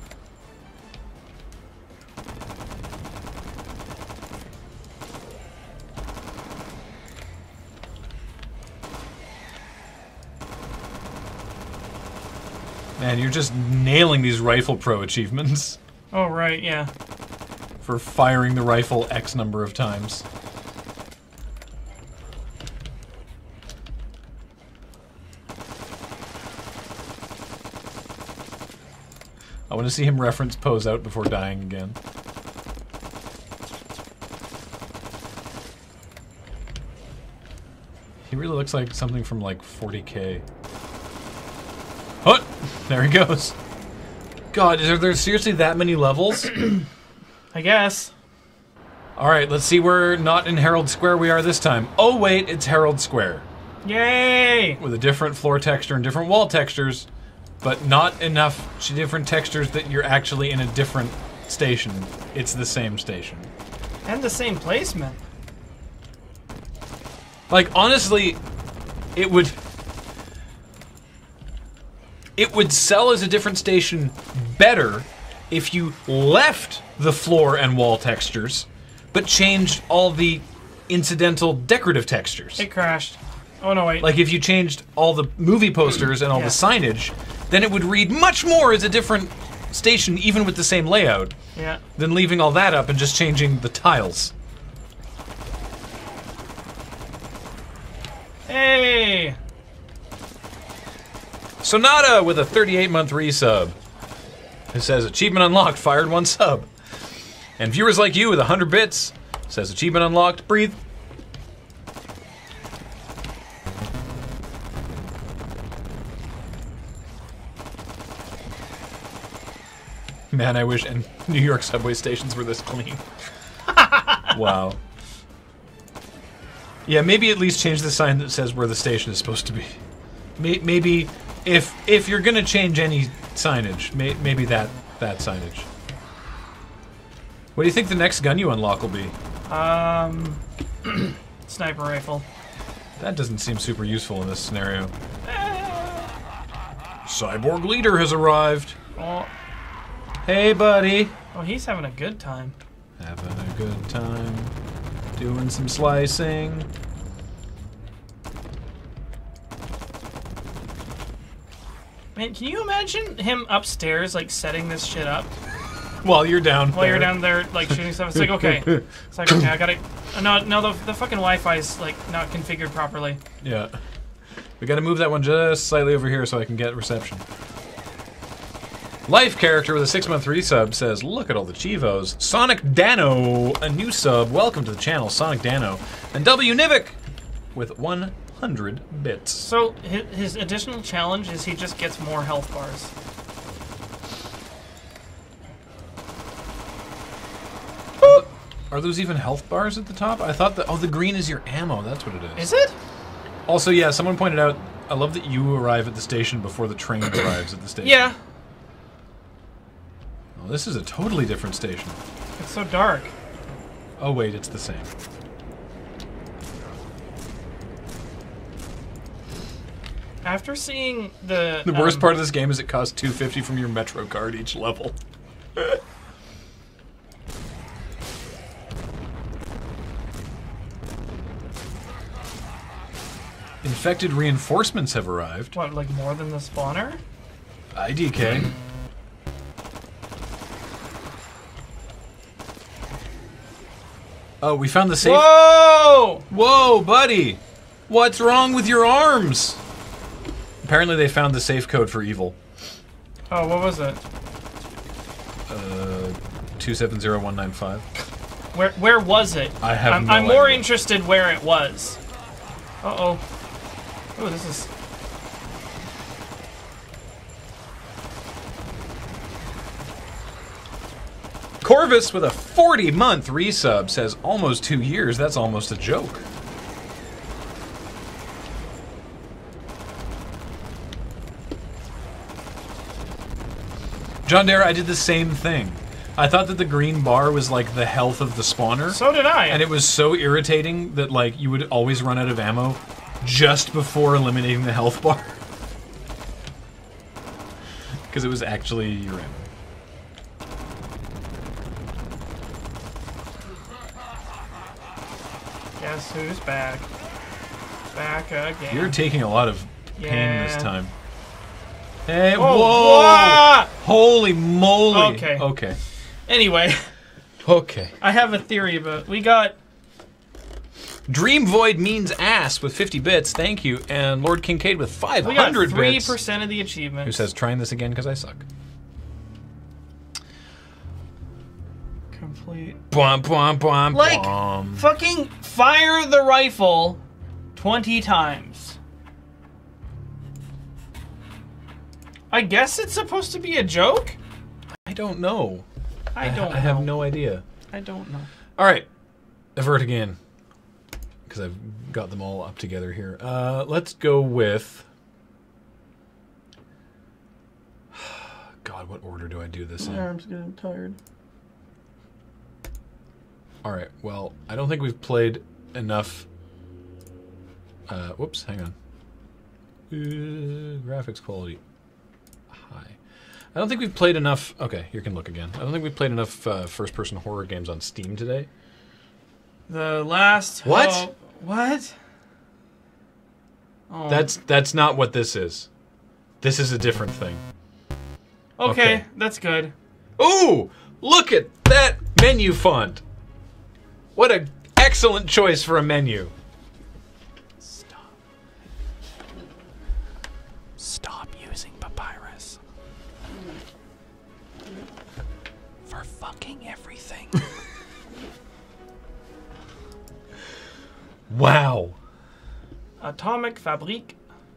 Man, you're just nailing these Rifle Pro achievements Oh, right, yeah. for firing the rifle X number of times. I want to see him reference pose out before dying again. He really looks like something from like 40K. Oh! There he goes. God, are there seriously that many levels? I guess. Alright, let's see where not in Herald Square we are this time. Oh wait, it's Herald Square. Yay! With a different floor texture and different wall textures, but not enough different textures that you're actually in a different station. It's the same station. And the same placement. Like, honestly, it would sell as a different station better if you left the floor and wall textures, but changed all the incidental decorative textures. It crashed. Oh, no, wait. Like, if you changed all the movie posters and all the signage, then it would read much more as a different station, even with the same layout, Yeah. than leaving all that up and just changing the tiles. Hey! Sonata with a 38-month resub. It says, achievement unlocked, fired 1 sub. And viewers like you with 100 bits says, achievement unlocked, breathe. Man, I wish New York subway stations were this clean. Wow. Yeah, maybe at least change the sign that says where the station is supposed to be. Maybe if you're gonna change any signage, maybe that signage. What do you think the next gun you unlock will be? Sniper rifle. That doesn't seem super useful in this scenario. Cyborg leader has arrived. Oh, Hey, buddy. oh, he's having a good time. Having a good time. Doing some slicing. Man, can you imagine him upstairs, like, setting this shit up? While you're down While you're down there, like, shooting stuff. It's like, okay. It's like, okay, I gotta... No, the fucking Wi-Fi's, like, not configured properly. Yeah. We gotta move that one just slightly over here so I can get reception. Life Character with a 6-month resub says, look at all the Chivos. Sonic Dano, a new sub. Welcome to the channel, Sonic Dano. And W Nivik with 100 bits. So, his additional challenge is he just gets more health bars. Are those even health bars at the top? I thought that... Oh, the green is your ammo. That's what it is. Is it? Also, yeah, someone pointed out, I love that you arrive at the station before the train arrives at the station. Yeah. Oh, this is a totally different station. It's so dark. Oh, wait, it's the same. After seeing the... The worst part of this game is it costs $2.50 from your Metro card each level. Infected reinforcements have arrived. What, like more than the spawner? IDK. Oh, we found the safe. Whoa! Whoa, buddy! What's wrong with your arms? Apparently they found the safe code for evil. Oh, what was it? 270195. Where was it? I have no I'm more idea. interested where it was. Uh-oh. Oh, this is... Corvus with a 40-month resub says almost 2 years. That's almost a joke. John Dare, I did the same thing. I thought that the green bar was like the health of the spawner. So did I. And it was so irritating that like you would always run out of ammo just before eliminating the health bar. Because it was actually your ammo. Guess who's back? Back again. You're taking a lot of pain Yeah. this time. Hey, Whoa! whoa! Holy moly! Okay. Okay. Anyway, Okay. I have a theory about... We got... Dream Void means ass with 50 bits. Thank you. And Lord Kincaid with 500 We got bits. 3% of the achievement. Who says trying this again because I suck. Complete. Bwomp, bwomp, bwomp, Like, bwomp. fucking fire the rifle 20 times. I guess it's supposed to be a joke? I don't know. I don't know. I have no idea. I don't know. All right. Avert again. Because I've got them all up together here. Let's go with... God, what order do I do this in? My arm's getting tired. All right. Well, I don't think we've played enough. Whoops. Hang on. Graphics quality high. I don't think we've played enough. Okay, you can look again. I don't think we've played enough first-person horror games on Steam today. The last... What? Oh, what? Oh. That's not what this is. This is a different thing. Okay, that's good. Ooh! Look at that menu font. What an excellent choice for a menu. Stop using papyrus. For fucking everything. Wow. Atomic Fabrique.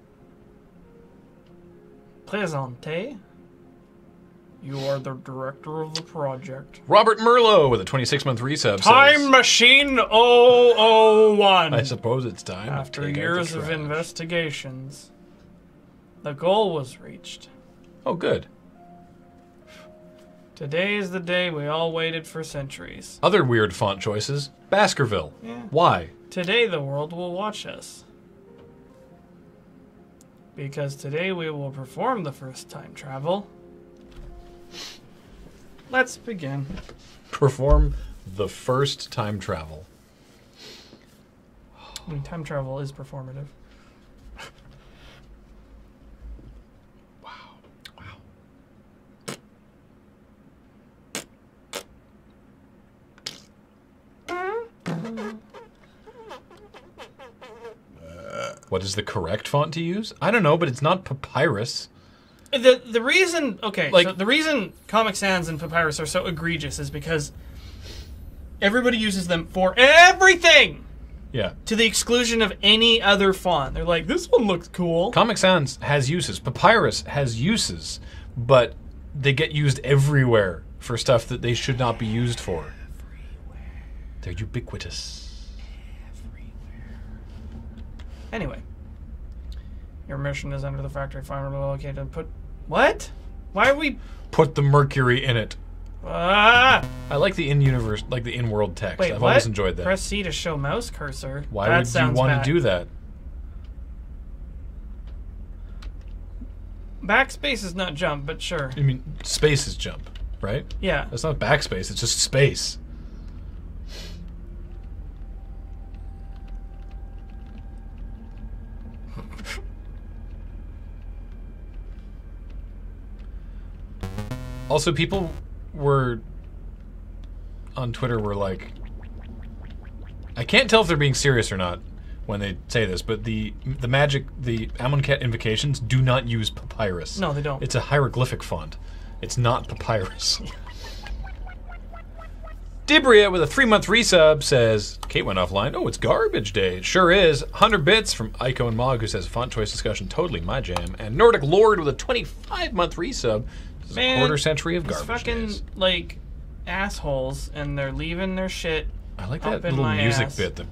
Présenté. You are the director of the project. Robert Merlot with a 26-month resub. Time says, Machine 001. I suppose it's time. to After take out the years of trash. investigations, the goal was reached. Oh, good. Today is the day we all waited for centuries. Other weird font choices. Baskerville. Yeah. Why? Today the world will watch us. Because today we will perform the first time travel. Let's begin. Perform the first time travel. I mean, time travel is performative. What is the correct font to use? I don't know, but it's not Papyrus. The reason, okay, Like- so the reason Comic Sans and Papyrus are so egregious is because everybody uses them for everything Yeah. to the exclusion of any other font. They're like, this one looks cool. Comic Sans has uses. Papyrus has uses, but they get used everywhere for stuff that they should not be used for. They're ubiquitous. Anyway, your mission is under the factory farm located. Put what? Why are we? Put the mercury in it. Ah! I like the in-universe, like the in-world text. Wait, I've what? always enjoyed that. Press C to show mouse cursor. Why That would you sounds want bad. to do that? Backspace is not jump, but sure. I mean, space is jump, right? Yeah. That's not backspace. It's just space. Also, people were on Twitter were like, I can't tell if they're being serious or not when they say this, but the Amonkhet invocations do not use papyrus. No, they don't. It's a hieroglyphic font. It's not papyrus. Dibria with a 3-month resub says, Kate went offline. Oh, it's garbage day. It sure is. 100 bits from Ico and Mog, who says font choice discussion totally my jam. And Nordic Lord with a 25-month resub. This is a quarter century of these garbage fucking days. like assholes, and they're leaving their shit. I like up that in little my music ass. bit.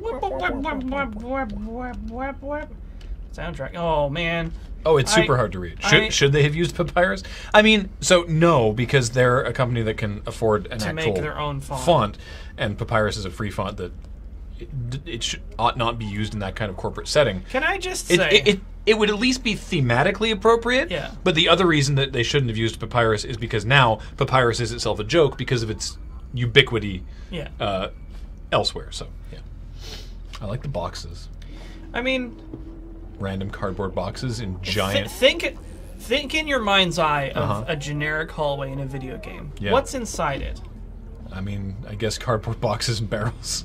Soundtrack. Oh man. Oh, it's super I- hard to read. I- Should they have used papyrus? I mean, so no, because they're a company that can afford an To actual make their own font. and papyrus is a free font that ought not be used in that kind of corporate setting. Can I just say? It would at least be thematically appropriate. Yeah. But the other reason that they shouldn't have used papyrus is because now papyrus is itself a joke because of its ubiquity yeah. elsewhere. So yeah, I like the boxes. I mean, Random cardboard boxes in giant. think in your mind's eye of Uh-huh. a generic hallway in a video game. Yeah. What's inside it? I mean, I guess cardboard boxes and barrels.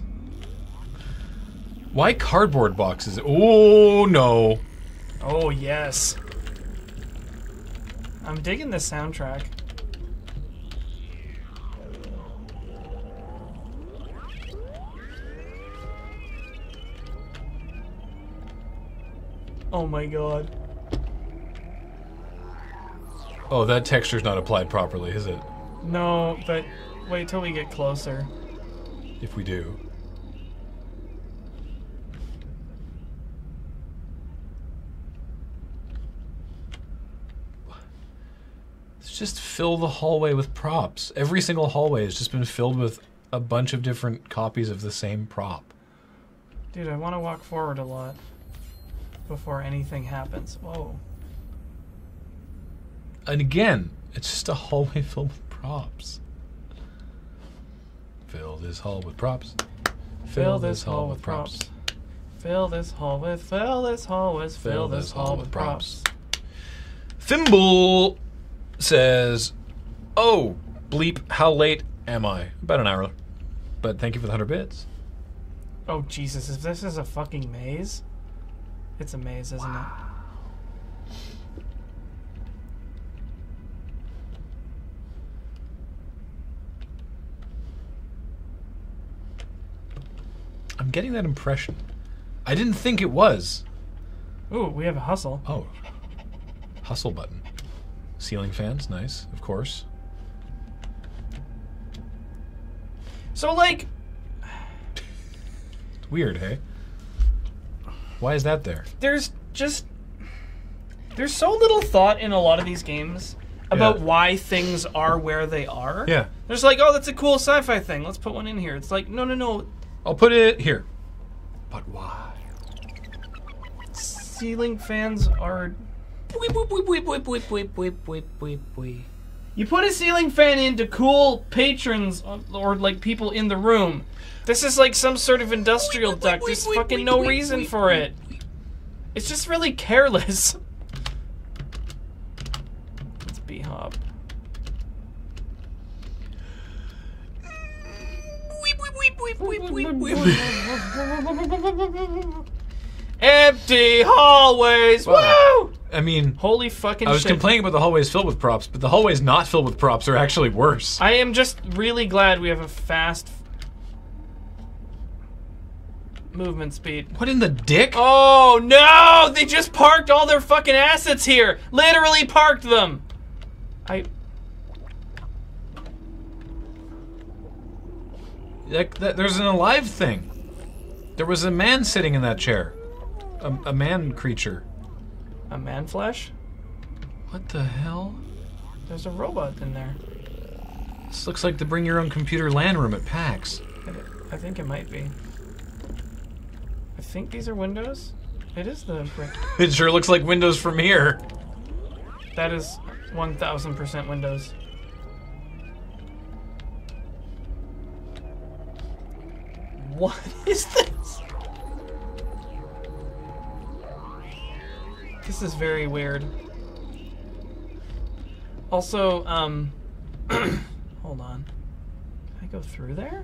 Why cardboard boxes? Oh no. Oh yes. I'm digging this soundtrack. Oh my god. Oh, that texture's not applied properly, is it? No, but wait till we get closer. If we do. Let's just fill the hallway with props. Every single hallway has just been filled with a bunch of different copies of the same prop. Dude, I want to walk forward a lot before anything happens. Whoa. And again, it's just a hallway filled with props. Fill this hall with props. Fill this hall with props. Fill this hall with props. Thimble says, "Oh, bleep, how late am I? About an hour. But thank you for the 100 bits." Oh Jesus, if this is a fucking maze, it's a maze, isn't it? I'm getting that impression. I didn't think it was. Ooh, we have a hustle. Oh. Hustle button. Ceiling fans, nice, of course. So like, It's weird, hey? Why is that there? there's so little thought in a lot of these games about Yeah. why things are where they are. Yeah. There's like, oh, that's a cool sci-fi thing. Let's put one in here. It's like, no. I'll put it here. But why? Ceiling fans are. You put a ceiling fan in to cool patrons or like people in the room. This is like some sort of industrial duct. There's fucking no reason for it. It's just really careless. It's B-Hop. Empty hallways. Well, Woo! I mean, Holy fucking I was shit. complaining about the hallways filled with props, but the hallways not filled with props are actually worse. I am just really glad we have a fast movement speed. What in the dick? Oh no! They just parked all their fucking assets here! Literally parked them! There's an alive thing. There was a man sitting in that chair. A man creature. A man flesh? What the hell? There's a robot in there. This looks like the bring your own computer LAN room at PAX. I think it might be. I think these are windows. It is the brick. It sure looks like windows from here. That is 1000% windows. What is this? This is very weird. Also, hold on. Can I go through there?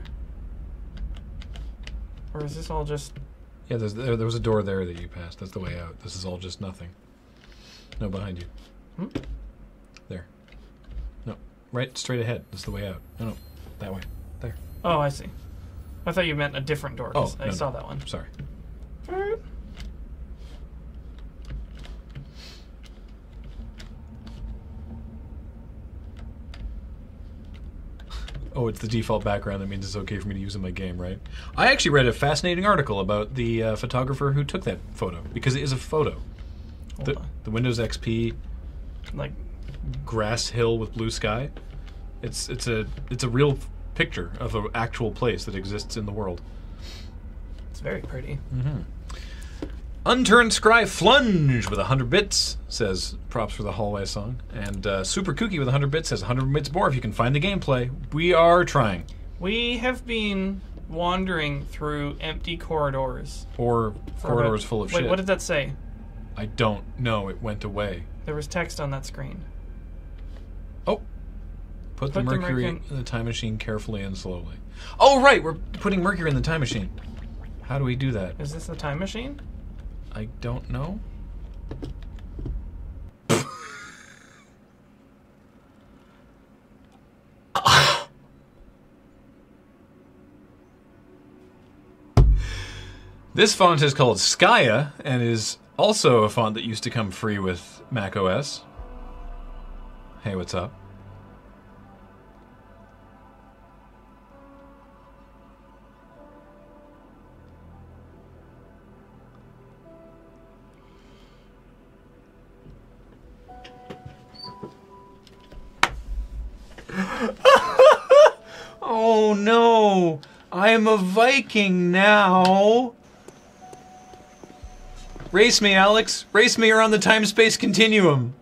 Or is this all just... Yeah, there was a door there that you passed. That's the way out. This is all just nothing. No, behind you. Hmm? There. No, right, straight ahead. That's the way out. No, that way. There. Oh, I see. I thought you meant a different door, 'cause I saw that one. Sorry. Oh, it's the default background. That means it's okay for me to use in my game, right? I actually read a fascinating article about the photographer who took that photo, because it is a photo. Hold on. The Windows XP Like, grass hill with blue sky. It's a real picture of an actual place that exists in the world. it's very pretty. Unturned Scry Flunge with 100 bits says props for the hallway song. And Super Kooky with 100 bits says 100 bits more if you can find the gameplay. We are trying. We have been wandering through empty corridors. Or corridors full of shit. Wait, what did that say? I don't know. It went away. There was text on that screen. Oh. Put the mercury in in the time machine carefully and slowly. Oh, right. We're putting mercury in the time machine. How do we do that? Is this the time machine? I don't know. This font is called Skya and is also a font that used to come free with Mac OS. Hey, what's up? Oh no! I am a Viking now! Race me, Alex! Race me around the time-space continuum!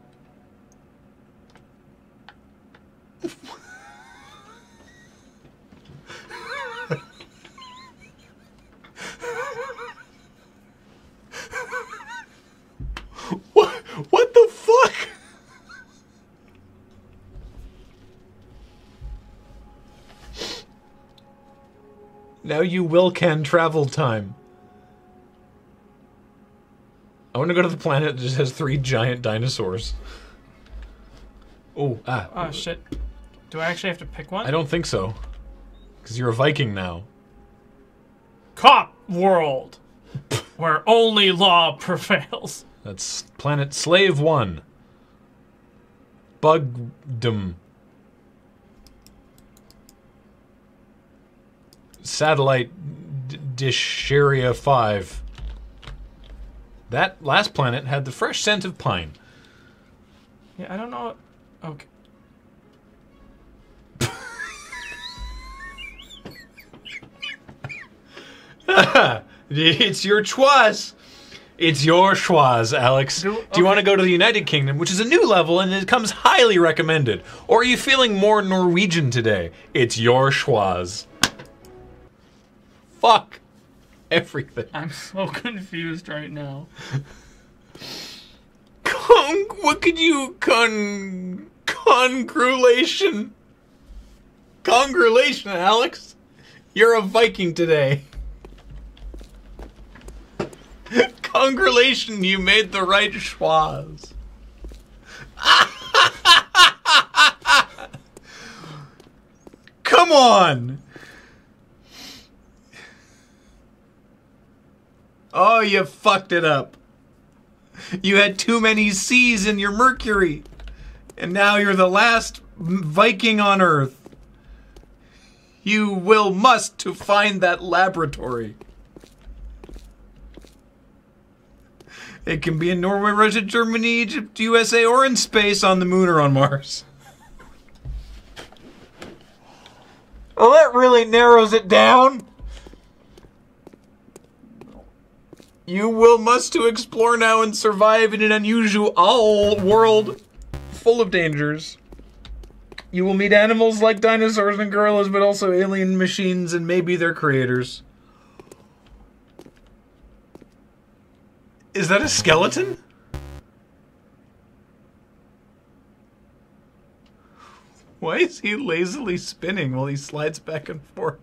What the fuck? Now you can travel time. I want to go to the planet that just has 3 giant dinosaurs. Oh, Oh, shit. Do I actually have to pick one? I don't think so. Because you're a Viking now. Cop World! Where only law prevails. That's planet Slave 1. Bugdom. Satellite Disheria 5. That last planet had the fresh scent of pine. Yeah, I don't know. Okay. It's your twas. It's your schwaz, Alex. Do you want to okay. go to the United Kingdom, which is a new level and it comes highly recommended? Or are you feeling more Norwegian today? It's your schwaz. Fuck everything. I'm so confused right now. What could you congratulation, Alex? You're a Viking today. Congratulations, you made the right schwaz. Come on. Oh, you fucked it up. You had too many C's in your Mercury. And now you're the last Viking on Earth. You must to find that laboratory. It can be in Norway, Russia, Germany, Egypt, USA, or in space, on the moon, or on Mars. Well, that really narrows it down. You must to explore now and survive in an unusual world full of dangers. You will meet animals like dinosaurs and gorillas, but also alien machines and maybe their creators. Is that a skeleton? Why is he lazily spinning while he slides back and forth?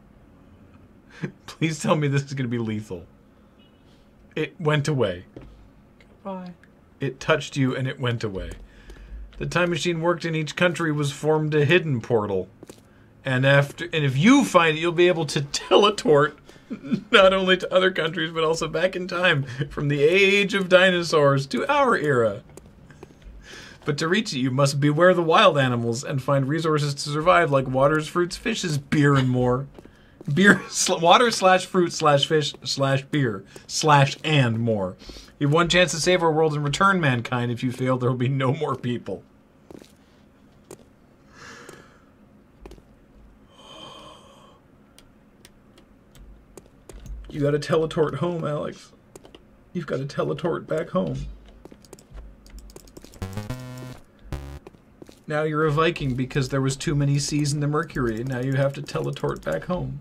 Please tell me this is going to be lethal. It went away. Bye. It touched you and it went away. The time machine worked in each country was formed a hidden portal. And if you find it, you'll be able to teletort not only to other countries, but also back in time from the age of dinosaurs to our era. But to reach it, you must beware the wild animals and find resources to survive, like waters, fruits, fishes, beer, and more. Water/fruit/fish/beer/and more. You have one chance to save our world and return mankind. If you fail, there will be no more people. You gotta teletort home, Alex. You've gotta teletort back home. Now you're a Viking because there was too many C's in the Mercury, and now you have to teletort back home.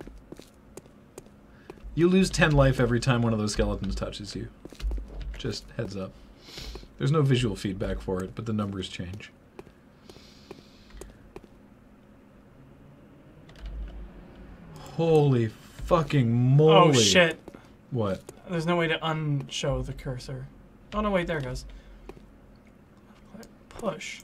You lose 10 life every time one of those skeletons touches you. Just heads up. There's no visual feedback for it, but the numbers change. Holy fucking moly. Oh, shit. What? There's no way to unshow the cursor. Oh, no, wait, there it goes. Push.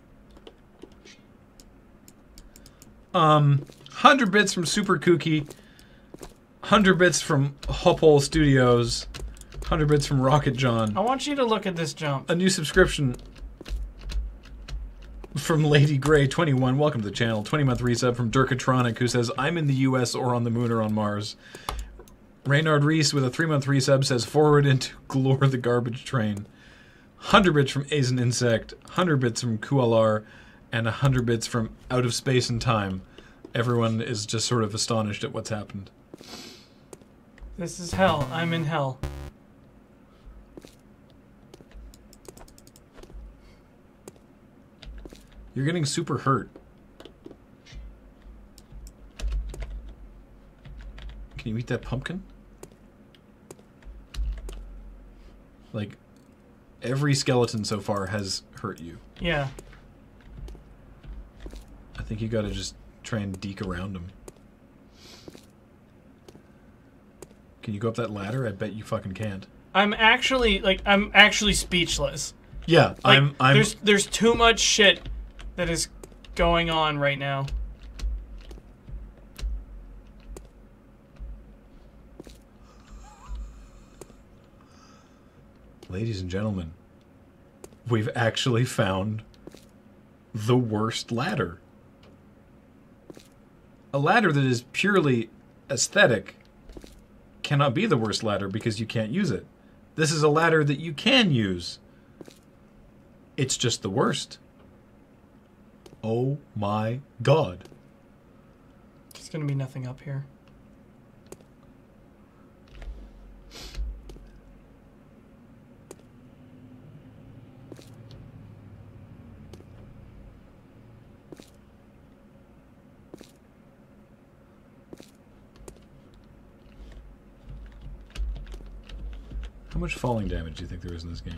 100 bits from Super Kooky. 100 bits from Hoppole Studios. 100 bits from Rocket John. I want you to look at this jump. A new subscription from Lady Grey 21. Welcome to the channel. 20-month resub from Durkatronic, who says, I'm in the US or on the moon or on Mars. Reynard Reese with a 3-month resub says, forward into Glore the Garbage Train. 100 bits from Azen Insect. 100 bits from Kualar. And 100 bits from Out of Space and Time. Everyone is just sort of astonished at what's happened. This is hell. I'm in hell. You're getting super hurt. Can you eat that pumpkin? Like, every skeleton so far has hurt you. Yeah. I think you gotta just try and deke around them. Can you go up that ladder? I bet you fucking can't. I'm actually speechless. Yeah, Like, I'm there's too much shit that is going on right now. Ladies and gentlemen, we've actually found the worst ladder. A ladder that is purely aesthetic cannot be the worst ladder because you can't use it. This is a ladder that you can use. It's just the worst. Oh my god. There's gonna be nothing up here. much falling damage do you think there is in this game?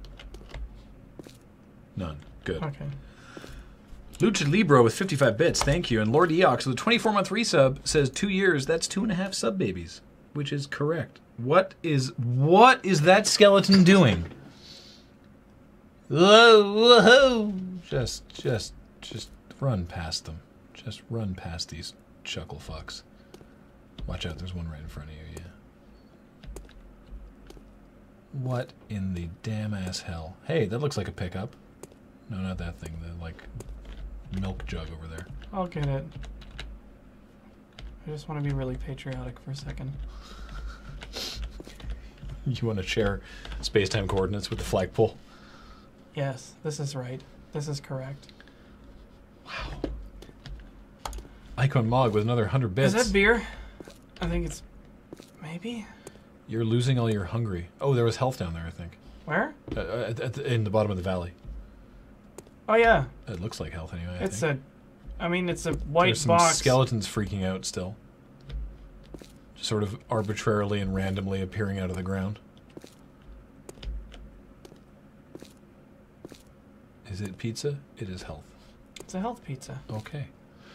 None. Good. Okay. Lucha Libro with 55 bits, thank you. And Lord Eox with a 24-month resub says 2 years, that's 2.5 sub babies, which is correct. What is that skeleton doing? Whoa, whoa. Just run past them. Just run past these chuckle fucks. Watch out, there's one right in front of you, yeah. What in the damn ass hell? Hey, that looks like a pickup. No, not that thing. The, like, milk jug over there. I'll get it. I just want to be really patriotic for a second. You want to share space-time coordinates with the flagpole? Yes, this is right. This is correct. Wow. Icon Mog with another 100 bits. Is that beer? I think it's... maybe? You're losing all your hungry. Oh, there was health down there, I think. Where? In the bottom of the valley. Oh, yeah. It looks like health anyway, It's a white There's some box. skeletons freaking out still. Just sort of arbitrarily and randomly appearing out of the ground. Is it pizza? It is health. It's a health pizza. Okay.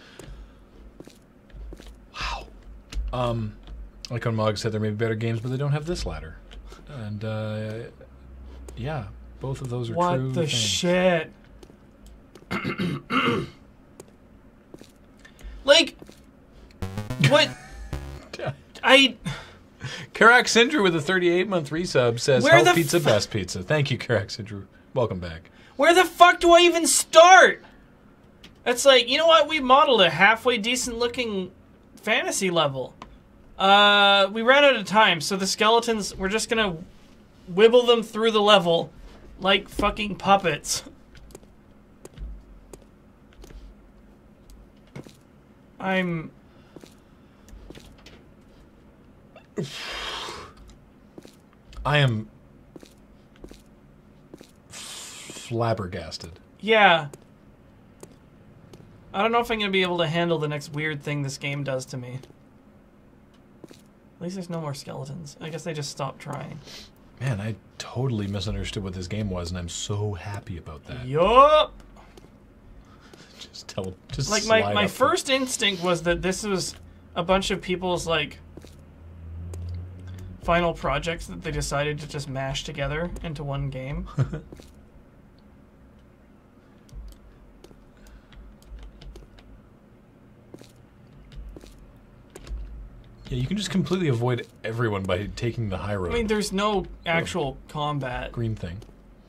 Wow. Icon Mog said there may be better games, but they don't have this ladder. And, yeah, both of those are true. What the things. shit? Like, what? Karak Sindru with a 38-month resub says, Where "Health the pizza, best pizza." Thank you, Karak Sindru. Welcome back. Where the fuck do I even start? It's like, you know what? We modeled a halfway decent-looking fantasy level. We ran out of time, so the skeletons, we're just gonna wibble them through the level like fucking puppets. I am flabbergasted. Yeah. I don't know if I'm going to be able to handle the next weird thing this game does to me. At least there's no more skeletons. I guess they just stopped trying. Man, I totally misunderstood what this game was, and I'm so happy about that. Yup! Just Like, slide my up first instinct was that this was a bunch of people's, like, final projects that they decided to just mash together into one game. Yeah, you can just completely avoid everyone by taking the high road. I mean, there's no actual combat. Green thing.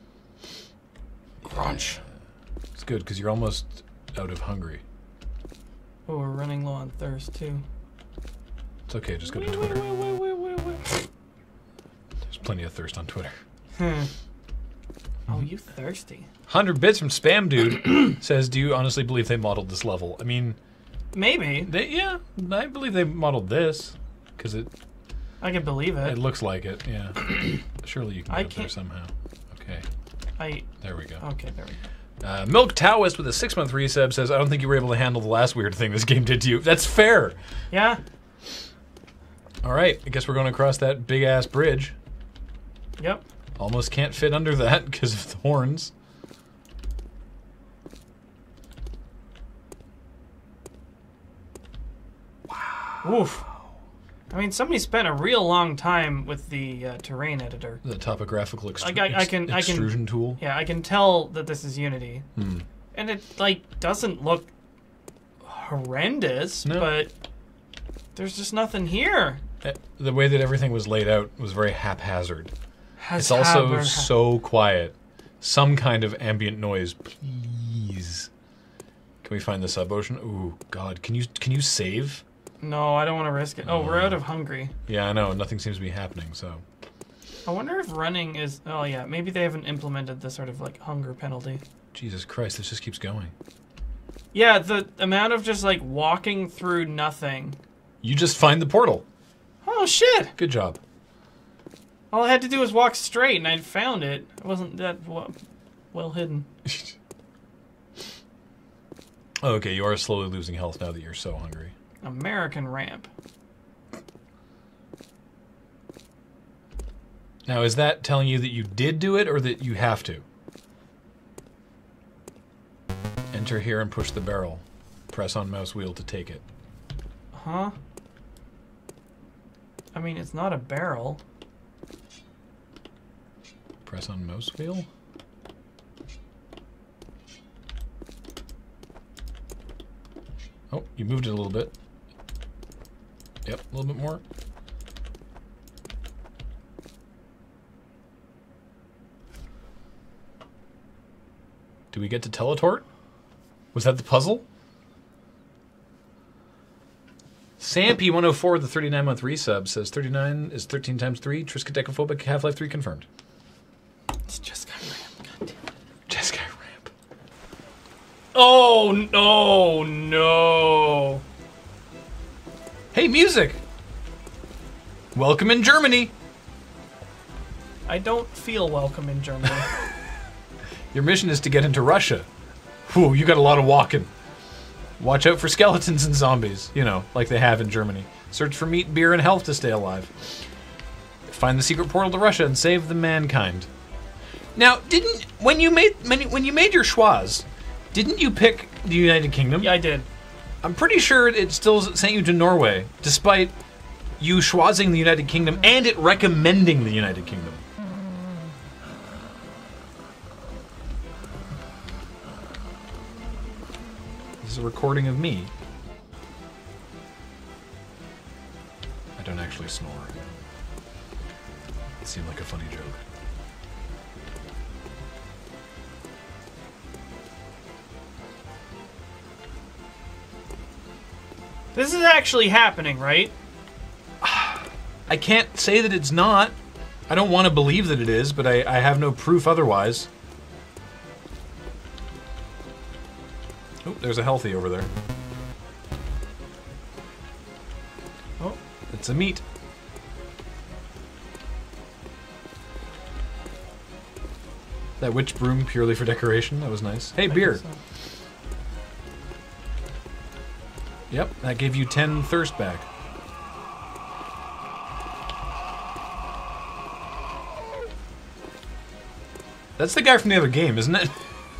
Crunch. It's good, because you're almost out of hungry. Oh, we're running low on thirst, too. It's okay, just go to Twitter. There's plenty of thirst on Twitter. Oh, you thirsty. 100 bits from Spam Dude says, "Do you honestly believe they modeled this level?" I mean... Maybe. Yeah, I believe they modeled this, because I can believe it. it looks like it, yeah. Surely you can I get up there can't- somehow. Okay, there we go. Okay, there we go. Milk Taoist with a 6-month resub says, "I don't think you were able to handle the last weird thing this game did to you." That's fair. Yeah? Alright, I guess we're going across that big-ass bridge. Yep. Almost can't fit under that because of the horns. Oof. I mean, somebody spent a real long time with the terrain editor. The topographical I can- extrusion tool. Yeah, I can tell that this is Unity. And it, like, doesn't look horrendous, No. but there's just nothing here. The way that everything was laid out was very haphazard. It's also so quiet. Some kind of ambient noise, please. Can we find the sub-ocean? Ooh, God. Can you save? No, I don't want to risk it. Oh, we're out of hungry. Yeah, I know. Nothing seems to be happening, so... I wonder if running is... Oh, yeah. Maybe they haven't implemented the sort of, like, hunger penalty. Jesus Christ, this just keeps going. Yeah, the amount of just, like, walking through nothing. You just find the portal. Oh, shit! Good job. All I had to do was walk straight, and I found it. It wasn't that well hidden. Okay, you are slowly losing health now that you're so hungry. American ramp. Now, is that telling you that you did do it or that you have to? Enter here and push the barrel. Press on mouse wheel to take it. Huh? I mean, it's not a barrel. Press on mouse wheel? Oh, you moved it a little bit. Yep, a little bit more. Do we get to teletort? Was that the puzzle? Sampy104, the 39-month resub, says 39 is 13 times 3. Triskadecaphobic, Half-Life 3 confirmed. It's just got ramp. God damn it. Jeskai ramp. Oh, no, no. Hey, music! Welcome in Germany! I don't feel welcome in Germany. Your mission is to get into Russia. Whew, you got a lot of walking. Watch out for skeletons and zombies, you know, like they have in Germany. Search for meat, beer, and health to stay alive. Find the secret portal to Russia and save the mankind. Now, when you made your schwaz, didn't you pick the United Kingdom? Yeah, I did. I'm pretty sure it still sent you to Norway, despite you schwazing the United Kingdom and it recommending the United Kingdom. This is a recording of me. I don't actually snore. It seemed like a funny joke. This is actually happening, right? I can't say that it's not. I don't want to believe that it is, but I have no proof otherwise. Oh, there's a healthy over there. Oh, it's a meat. That witch broom purely for decoration. That was nice. Hey, beer. So. Yep, that gave you 10 thirst back. That's the guy from the other game, isn't it?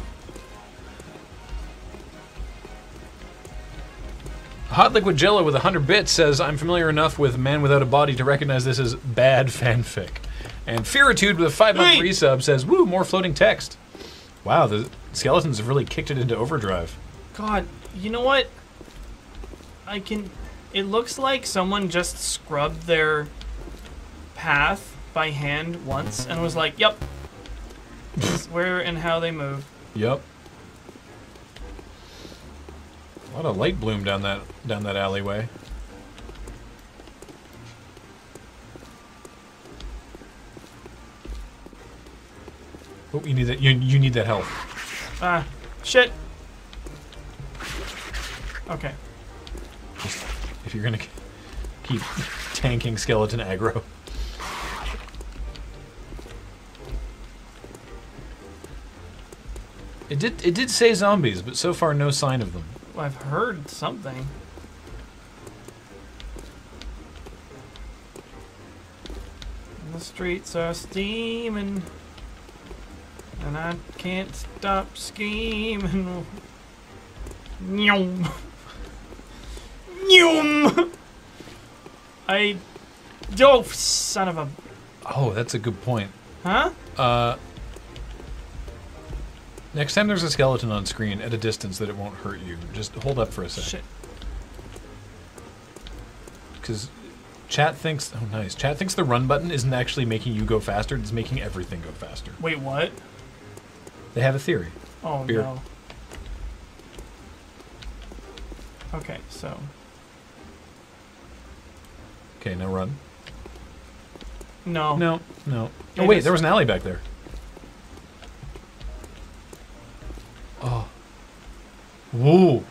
Hot Liquid Jello with 100 bits says, I'm familiar enough with Man Without a Body to recognize this as bad fanfic. And Fearitude with a 5-month resub says, woo, more floating text. Wow, the skeletons have really kicked it into overdrive. God, you know what? It looks like someone just scrubbed their path by hand once and was like, yep, this is where and how they move. Yep. A lot of light bloom down that alleyway. Oh, you need that. You need that health. Ah, shit. Okay. Just, if you're gonna keep tanking skeleton aggro. It did say zombies, but so far no sign of them. Well, I've heard something. The streets are steaming, and I can't stop scheming. Nyum. Nyum. Oh, son of a. Oh, that's a good point. Huh? Next time there's a skeleton on screen at a distance that it won't hurt you, just hold up for a second. Shit. Because chat thinks... Oh, nice. Chat thinks the run button isn't actually making you go faster, it's making everything go faster. Wait, what? They have a theory. Oh, Beer. no. Okay, so... Okay, now run. No. No. Yeah, Oh, wait, this- there was an alley back there. Oh. Whoa.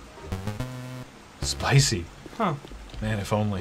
Spicy. Huh. Man, if only.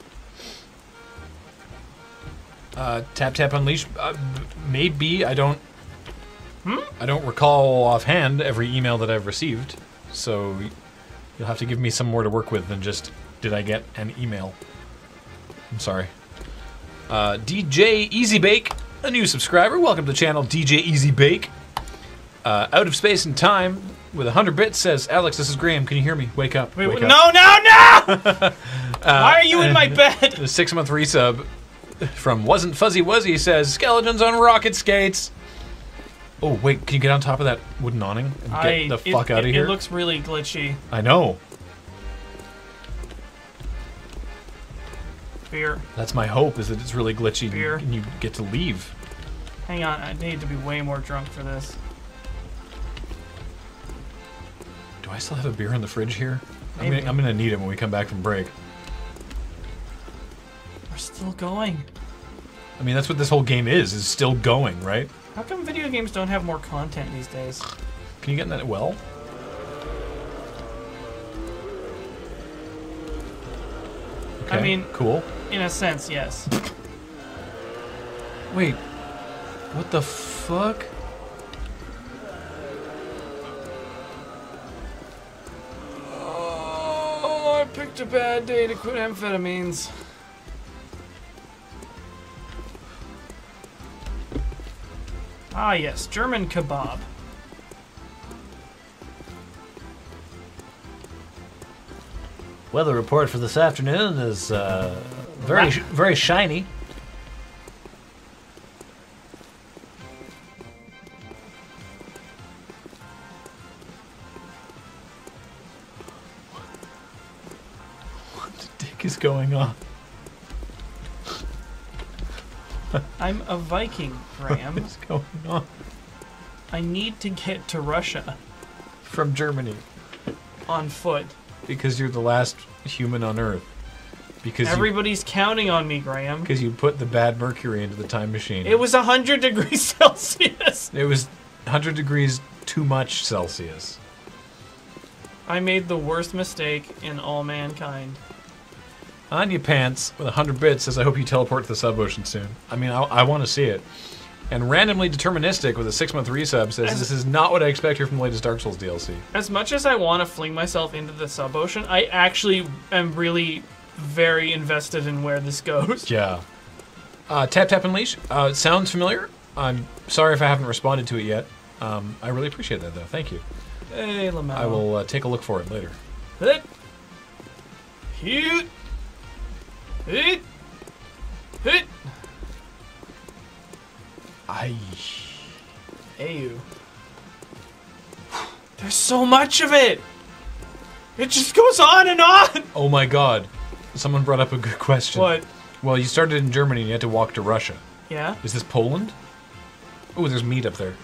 Tap unleash. Maybe I don't. I don't recall offhand every email that I've received, so you'll have to give me some more to work with than just did I get an email. I'm sorry. DJ Easy Bake, a new subscriber. Welcome to the channel, DJ Easy Bake. Out of Space and Time with 100 bits says, Alex, this is Graham. Can you hear me? Wake up. Wait, wake no, up. no! Why are you in my bed? The 6-month resub from Wasn't Fuzzy Wuzzy says, skeletons on rocket skates. Oh, wait, can you get on top of that wooden awning and get the fuck out of here? It looks really glitchy. I know. Beer. That's my hope, is that it's really glitchy Beer. and you get to leave. Hang on, I need to be way more drunk for this. Do I still have a beer in the fridge here? I'm Maybe. gonna need it when we come back from break. We're still going. I mean, that's what this whole game is still going, right? How come video games don't have more content these days? Can you get in that well? Okay, I mean, cool. in a sense, yes. Wait, what the fuck? Oh, I picked a bad day to quit amphetamines. Ah, yes, German kebab. Weather report for this afternoon is very shiny. What the dick is going on? I'm a Viking, Graham. What is going on? I need to get to Russia From Germany. on foot. Because you're the last human on Earth. Because Everybody's counting on me, Graham. you put the bad mercury into the time machine. It was 100 degrees Celsius. It was 100 degrees too much Celsius. I made the worst mistake in all mankind. Anya Pants with 100 bits says, I hope you teleport to the sub-ocean soon. I mean, I want to see it. And Randomly Deterministic with a 6-month resub says, this is not what I expect here from the latest Dark Souls DLC. As much as I want to fling myself into the sub-ocean, I actually am really very invested in where this goes. Yeah. Tap Tap and Leash. Sounds familiar. I'm sorry if I haven't responded to it yet. I really appreciate that, though. Thank you. Hey, Lamau. I will take a look for it later. Hit. Hit. Hit. Hit. Ayu. There's so much of it. It just goes on and on. Oh my god. Someone brought up a good question. What? Well, you started in Germany and you had to walk to Russia. Yeah. Is this Poland? Oh, there's meat up there.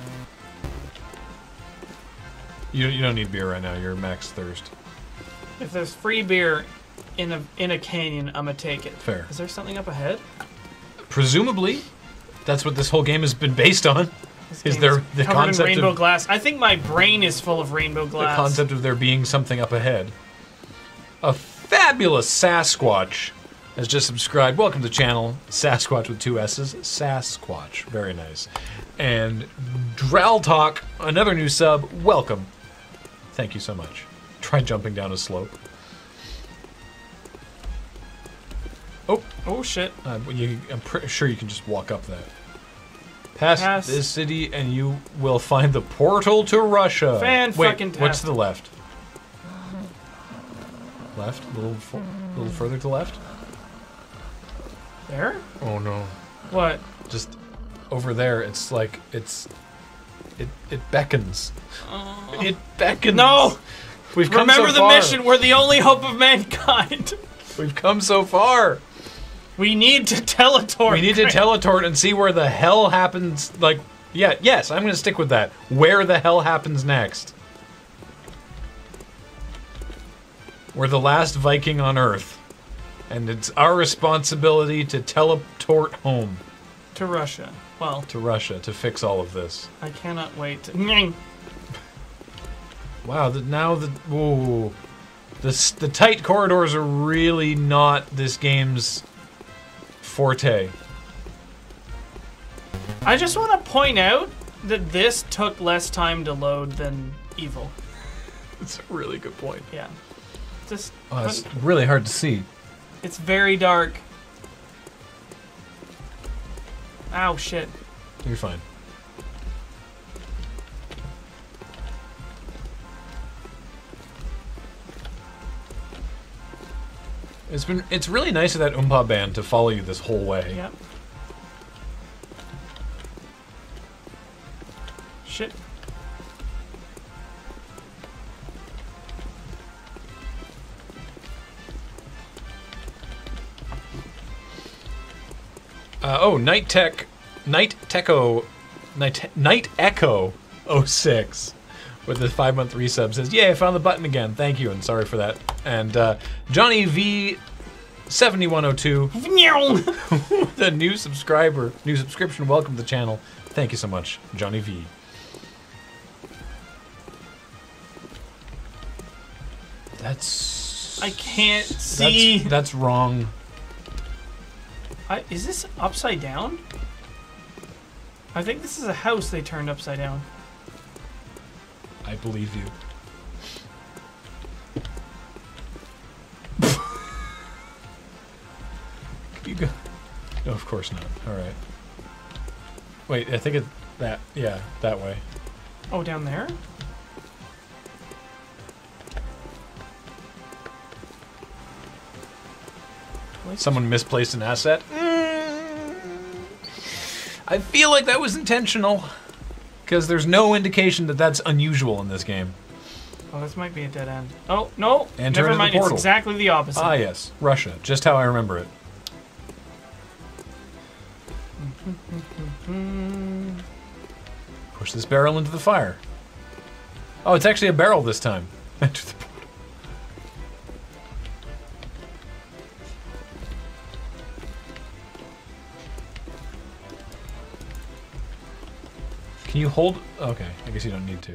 You don't need beer right now. You're max thirst. If there's free beer in a canyon, I'm gonna take it. Fair. Is there something up ahead? Presumably, that's what this whole game has been based on. This Is game there the covered in concept rainbow of glass? I think my brain is full of rainbow the glass. concept of there being something up ahead? A fabulous Sasquatch has just subscribed. Welcome to the channel, Sasquatch with 2 S's. Sasquatch, very nice. And Draltalk, another new sub. Welcome. Thank you so much. Try jumping down a slope. Oh shit! I'm pretty sure you can just walk up that. Pass this city and you will find the portal to Russia. Wait, fucking what's to the left? Left? A little further to the left? There? Oh no. What? Just over there, it's like, it beckons. It beckons. No! We've come Remember so the far. mission. We're the only hope of mankind. We've come so far. We need to teletort. We need to teletort and see where the hell happens. Like, yeah, yes, I'm going to stick with that. Where the hell happens next? We're the last Viking on Earth. And it's our responsibility to teleport home. To Russia. Well, to Russia to fix all of this. I cannot wait. To... Wow, ooh. The tight corridors are really not this game's forte. I just want to point out that this took less time to load than Evil. It's a really good point. Yeah. Just it's really hard to see. it's very dark. Ow, shit. You're fine. It's really nice of that Oompa band to follow you this whole way. Yep. Shit. Night Echo 06 with the 5-month resub says, "Yay, I found the button again. Thank you, and sorry for that." And Johnny V 7102, the new subscription. Welcome to the channel. Thank you so much, Johnny V. That's... I can't see. That's wrong. Is this upside down? I think this is a house they turned upside down. I believe you. You go. No, of course not. All right. Wait, I think it's that. Yeah, that way. Oh, down there? Someone misplaced an asset. I feel like that was intentional, because there's no indication that that's unusual in this game. Oh, this might be a dead end. Oh, no. Enter Never into the mind. It's portal. exactly the opposite. Ah, yes. Russia. Just how I remember it. Push this barrel into the fire. Oh, it's actually a barrel this time. Enter the portal. Can you hold... Okay, I guess you don't need to.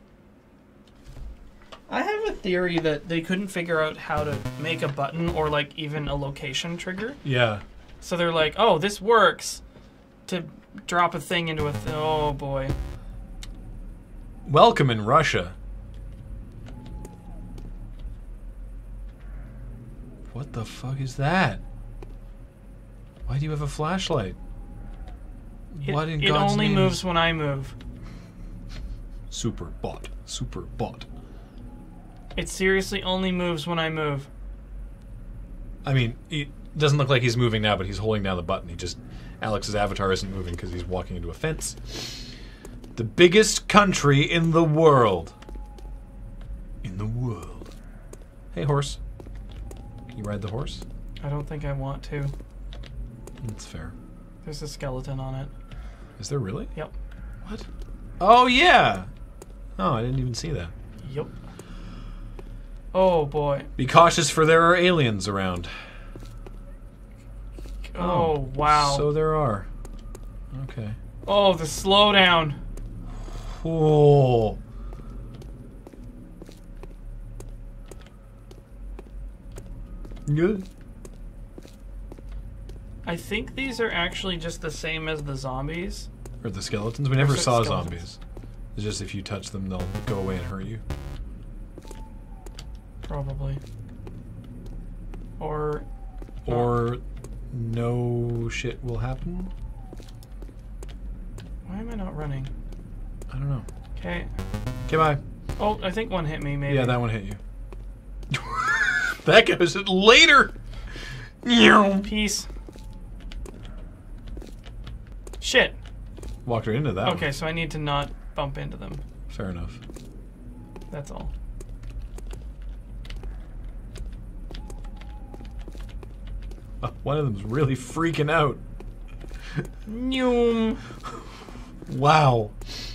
I have a theory that they couldn't figure out how to make a button or like even a location trigger. Yeah. So they're like, oh, this works to drop a thing into a oh boy. Welcome in Russia. What the fuck is that? Why do you have a flashlight? What in It God's only name moves is... when I move. Super bot. Super bot. It seriously only moves when I move. I mean, it doesn't look like he's moving now, but he's holding down the button. He just... Alex's avatar isn't moving because he's walking into a fence. The biggest country in the world. In the world. Hey, horse. Can you ride the horse? I don't think I want to. That's fair. There's a skeleton on it. Is there really? Yep. What? Oh, yeah! Oh, I didn't even see that. Yep. Oh boy. Be cautious, for there are aliens around. Oh, wow. So there are. Okay. Oh, the slowdown. Oh. Good. I think these are actually just the same as the zombies. Or the skeletons. We never Or saw skeletons. zombies. It's just if you touch them, they'll go away and hurt you. Probably. Or no shit will happen. why am I not running? I don't know. Okay. Okay, bye. Oh, I think one hit me, maybe. Yeah, that one hit you. That goes later. Peace. Shit. Walked right into that. Okay, so I need to not bump into them. Fair enough. That's all. One of them's really freaking out. Noom. Wow.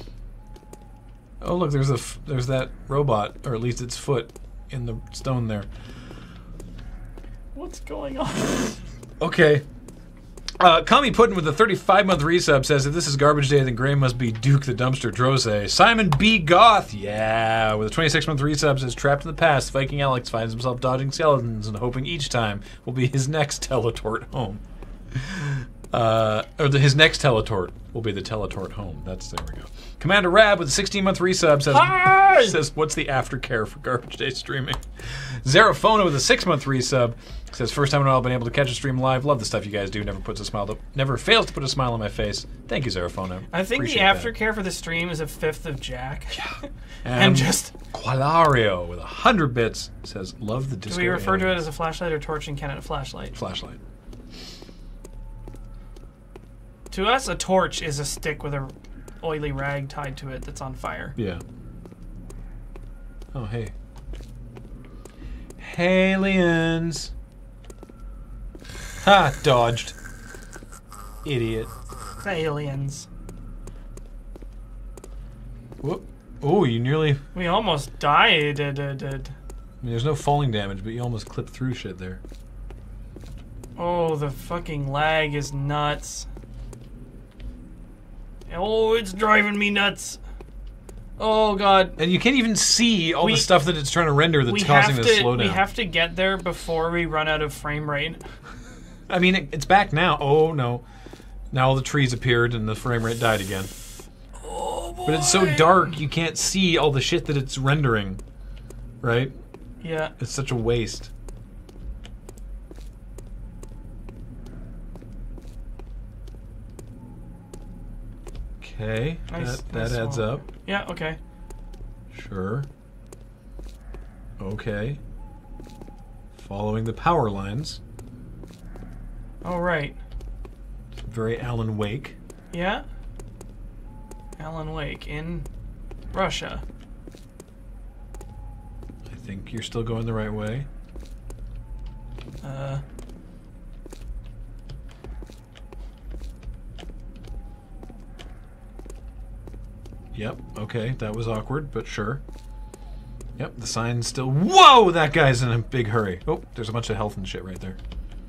Oh look, there's that robot, or at least its foot, in the stone there. What's going on? Okay. Kami Puddin with the 35-month resub says, if this is garbage day, then Gray must be Duke the Dumpster Drose. Simon B. Goth, yeah, with a 26-month resub says, trapped in the past, Viking Alex finds himself dodging skeletons and hoping each time will be his next teletort home. His next teletort will be the teletort home. There we go. Commander Rab with a 16-month resub says, what's the aftercare for Garbage Day streaming? Zerafona with a 6-month resub says, first time in a while I've been able to catch a stream live. Love the stuff you guys do. Never fails to put a smile on my face. Thank you, Zerafona. I think Appreciate the aftercare for the stream is a fifth of Jack. Yeah. And just... Qualario with 100 bits says, love the disco. Do we refer to it as a flashlight or torch in Canada? Flashlight. Flashlight. To us, a torch is a stick with a oily rag tied to it that's on fire. Yeah. Oh, hey. Aliens. Ha! Dodged. Idiot. Aliens. Whoop. Oh, you nearly... We almost died. I mean, there's no falling damage, but you almost clipped through shit there. Oh, the fucking lag is nuts. Oh, it's driving me nuts. Oh, God. And you can't even see all the stuff that it's trying to render that's causing this slowdown. We have to get there before we run out of frame rate. I mean, it's back now. Oh, no. Now all the trees appeared and the frame rate died again. Oh, boy. But it's so dark, you can't see all the shit that it's rendering. Right? Yeah. It's such a waste. Okay, Nice, that adds swallow. up. Yeah, okay. Sure. Okay. Following the power lines. Oh, right. Very Alan Wake. Yeah. Alan Wake in Russia. I think you're still going the right way. Yep, okay, that was awkward, but sure. Yep, the sign's still... Whoa! That guy's in a big hurry. Oh, there's a bunch of health and shit right there.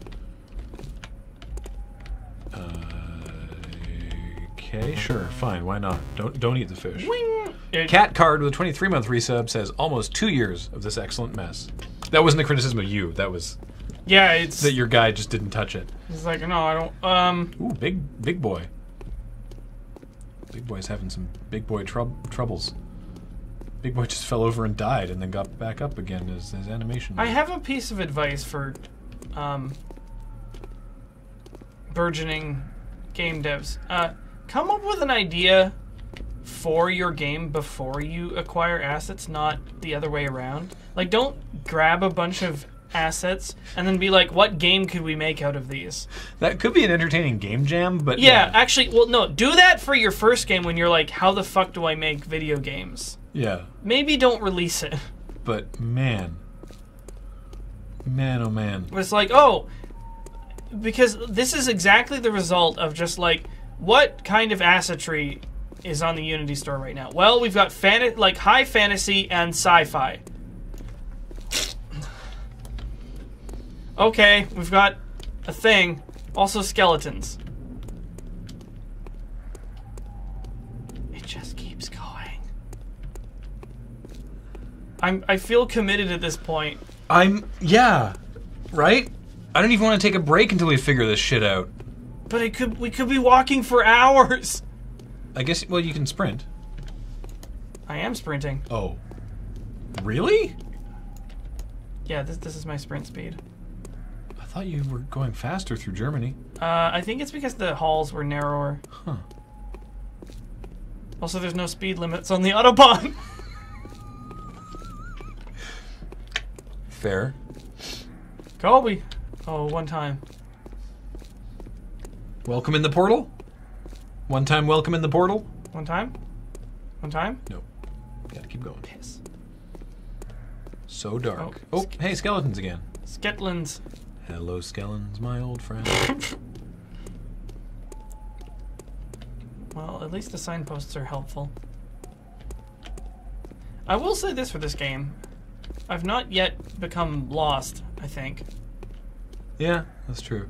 Okay, sure, fine, why not? Don't eat the fish. Wing! Cat Card with a 23-month resub says, almost 2 years of this excellent mess. That wasn't a criticism of you, that was... Yeah, it's... That your guy just didn't touch it. It's like, no, I don't... Ooh, big boy. Big boy's having some big boy troubles. Big boy just fell over and died and then got back up again as his animation. I have a piece of advice for burgeoning game devs. Come up with an idea for your game before you acquire assets, not the other way around. Like, don't grab a bunch of assets and then be like, what game could we make out of these? That could be an entertaining game jam, but yeah, actually, well, no, do that for your first game when you're like, how the fuck do I make video games? Yeah. Maybe don't release it. But man, oh man. It's like, oh, because this is exactly the result of just like, what kind of assetry is on the Unity store right now? Well, we've got high fantasy and sci-fi. Okay, we've got a thing. Also skeletons. It just keeps going. I feel committed at this point. Yeah. Right? I don't even want to take a break until we figure this shit out. But we could be walking for hours. I guess, well, you can sprint. I am sprinting. Oh. Really? Yeah, this is my sprint speed. I thought you were going faster through Germany. I think it's because the halls were narrower. Huh. Also, there's no speed limits on the Autobahn. Fair. Colby. Oh, one time. Welcome in the portal? One time welcome in the portal? One time? One time? No. Gotta keep going. Piss. So dark. Oh, hey, skeletons again. Sketlins. Hello, skeletons, my old friend. Well, at least the signposts are helpful. I will say this for this game. I've not yet become lost, I think. Yeah, that's true.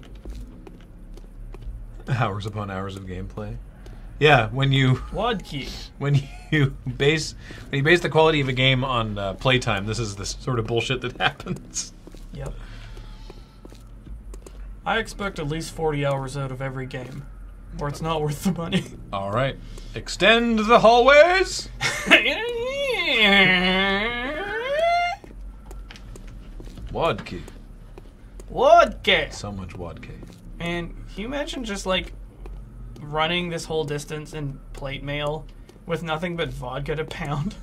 Hours upon hours of gameplay. Yeah, when you base the quality of a game on playtime, this is the sort of bullshit that happens. Yep. I expect at least 40 hours out of every game, or it's not worth the money. All right. Extend the hallways. Vodka. Vodka. So much vodka. And can you imagine just like running this whole distance in plate mail with nothing but vodka to pound?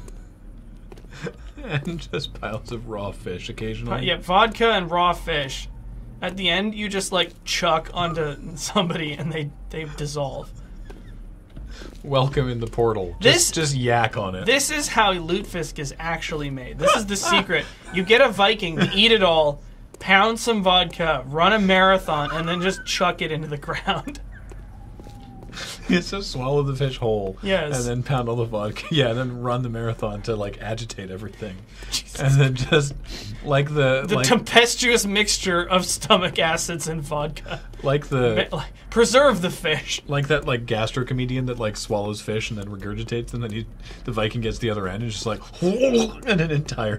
And just piles of raw fish occasionally. Yeah, vodka and raw fish. At the end, you just like chuck onto somebody and they dissolve. Welcome in the portal. This- Just yak on it. This is how Lutefisk is actually made. This is the secret. You get a Viking, eat it all, pound some vodka, run a marathon, and then just chuck it into the ground. It's just swallow the fish whole. Yes. And then pound all the vodka. Yeah, and then run the marathon to like agitate everything. Jesus. And then just like The like, tempestuous mixture of stomach acids and vodka. like the Preserve the fish. like that like gastro comedian that like swallows fish and then regurgitates and then the Viking gets the other end and just like and an entire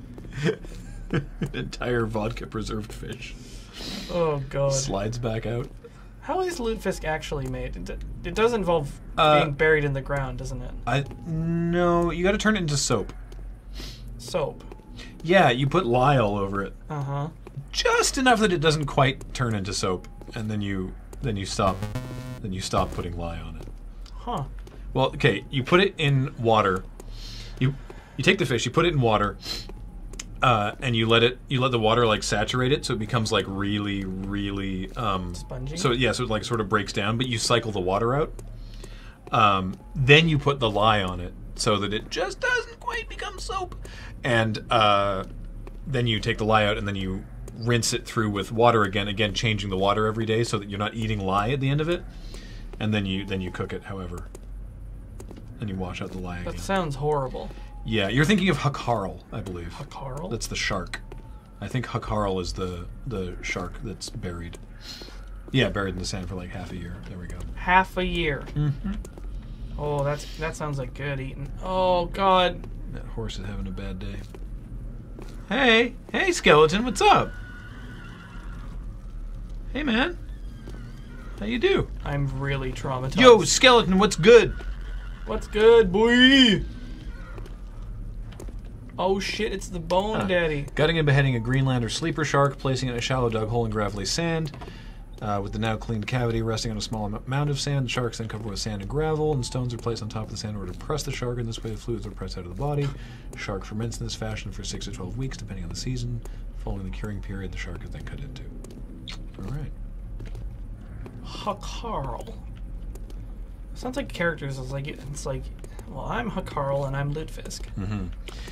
vodka preserved fish Oh god. slides back out. How is lutefisk actually made? It does involve Uh, being buried in the ground, doesn't it? No, you got to turn it into soap. Soap. Yeah, you put lye all over it, Uh-huh. just enough that it doesn't quite turn into soap, and then you stop putting lye on it. Huh. Well, okay, you put it in water. You take the fish, you put it in water, and you let the water like saturate it so it becomes like really Spongy? So yeah, so it like sort of breaks down, but you cycle the water out. Then you put the lye on it so that it just doesn't quite become soap. And then you take the lye out and then you rinse it through with water again changing the water every day so that you're not eating lye at the end of it. And then you cook it, however. And you wash out the lye again. That sounds horrible. Yeah, you're thinking of Hakarl, I believe. Hakarl? That's the shark. I think Hakarl is the shark that's buried. Yeah, buried in the sand for like half a year. There we go. Half a year. Mm-hmm. Oh, that sounds like good eating. Oh god. That horse is having a bad day. Hey, skeleton, what's up? Hey, man. How you do? I'm really traumatized. Yo, skeleton, what's good? What's good, boy? Oh shit, it's the bone daddy. Gutting and beheading a Greenlander sleeper shark, placing it in a shallow dug hole in gravelly sand. With the now cleaned cavity resting on a small mound of sand, the shark's then covered with sand and gravel, and stones are placed on top of the sand in order to press the shark. In this way, the fluids are pressed out of the body. Shark ferments in this fashion for 6 to 12 weeks, depending on the season. Following the curing period, the shark is then cut into. All right. Hakarl. Sounds like characters. It's like, well, I'm Hakarl and I'm Lutefisk. Mm-hmm.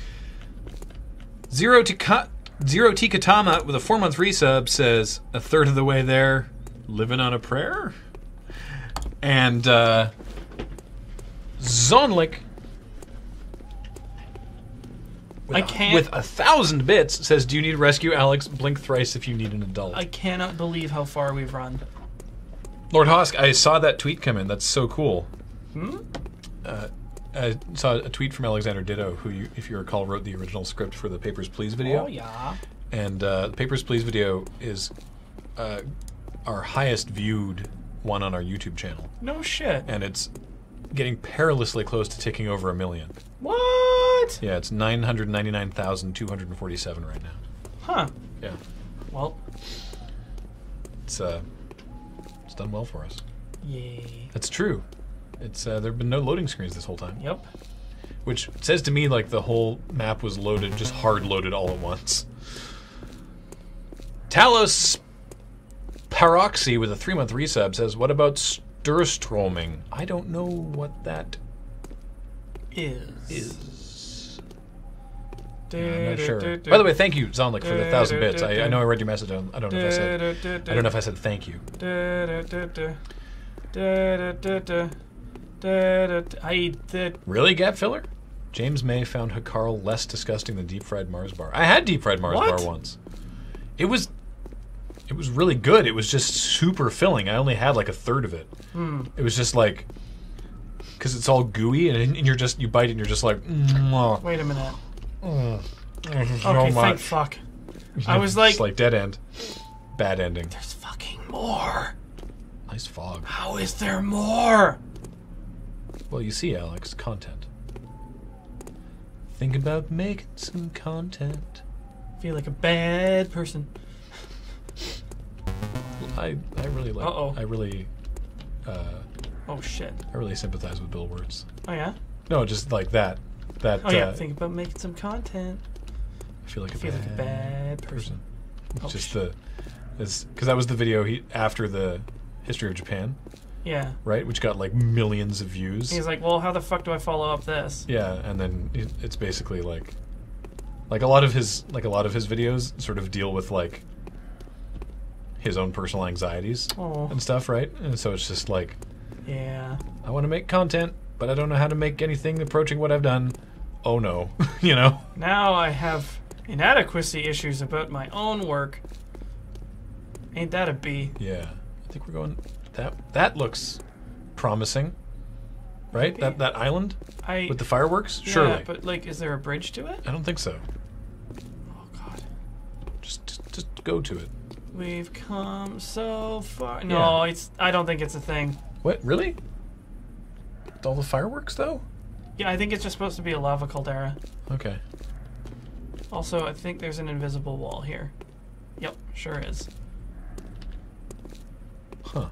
Zero Tikatama with a 4-month resub says, a third of the way there, living on a prayer? And Zonlik with 1,000 bits says, do you need rescue, Alex? Blink thrice if you need an adult. I cannot believe how far we've run. Lord Hosk, I saw that tweet come in. That's so cool. Hmm? I saw a tweet from Alexander Ditto, who, if you recall, wrote the original script for the Papers, Please video. Oh, yeah. And the Papers, Please video is our highest viewed one on our YouTube channel. No shit. And it's getting perilously close to ticking over 1 million. What? Yeah, it's 999,247 right now. Huh. Yeah. Well. It's done well for us. Yay. That's true. It's there have been no loading screens this whole time. Yep. Which says to me like the whole map was loaded, just hard loaded all at once. Talos Paroxy with a 3-month resub says, what about Sturstroming? I don't know what that is. I'm not sure. By the way, thank you, Zonlik, for the 1,000 bits. I know I read your message. I don't know if I said thank you. Really, Gap Filler? James May found Hakarl less disgusting than deep fried Mars bar. I had deep fried Mars bar once. It was really good. It was just super filling. I only had like a third of it. It was just like, because it's all gooey and you bite it and you're just like, wait a minute. so Okay, much. thank fuck. I was like, it's like dead end. bad ending. There's fucking more. Nice fog. How is there more? Well, you see, Alex, content. Think about making some content. I feel like a bad person. I really like. Uh-oh. I really Oh shit. I really sympathize with Bill Wirtz. Oh yeah? No, just like that. That. Oh yeah, think about making some content. I feel like I feel like a bad person. Oh, Just shit. because that was the video after the history of Japan, Yeah. right? Which got like millions of views. He's like, well, how the fuck do I follow up this? Yeah, and then it's basically like a lot of his videos sort of deal with like his own personal anxieties Oh. and stuff, right? And so it's just like, Yeah. I want to make content, but I don't know how to make anything approaching what I've done. Oh no, you know? Now I have inadequacy issues about my own work. Ain't that a B? Yeah, I think we're going. That looks promising, right? Maybe. That island I with the fireworks. yeah, Surely, but like, is there a bridge to it? I don't think so. Oh god, Just go to it. we've come so far. No, it's. I don't think it's a thing. What? Really? With all the fireworks, though? Yeah, I think it's just supposed to be a lava caldera. Okay. Also, I think there's an invisible wall here. Yep, sure is. Huh.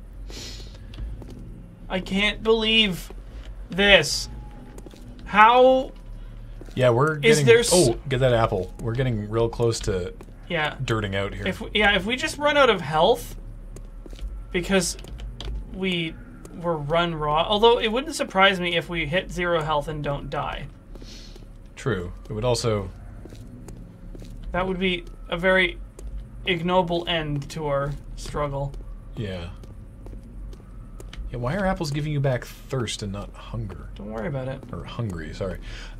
I can't believe this. How? Yeah, we're Is getting. there s- Oh, get that apple. We're getting real close to Yeah. dirting out here. If we just run out of health because we were run raw. Although it wouldn't surprise me if we hit 0 health and don't die. True. It would also. That would be a very ignoble end to our struggle. Yeah. Yeah. Why are apples giving you back thirst and not hunger? Don't worry about it. Or hungry, sorry.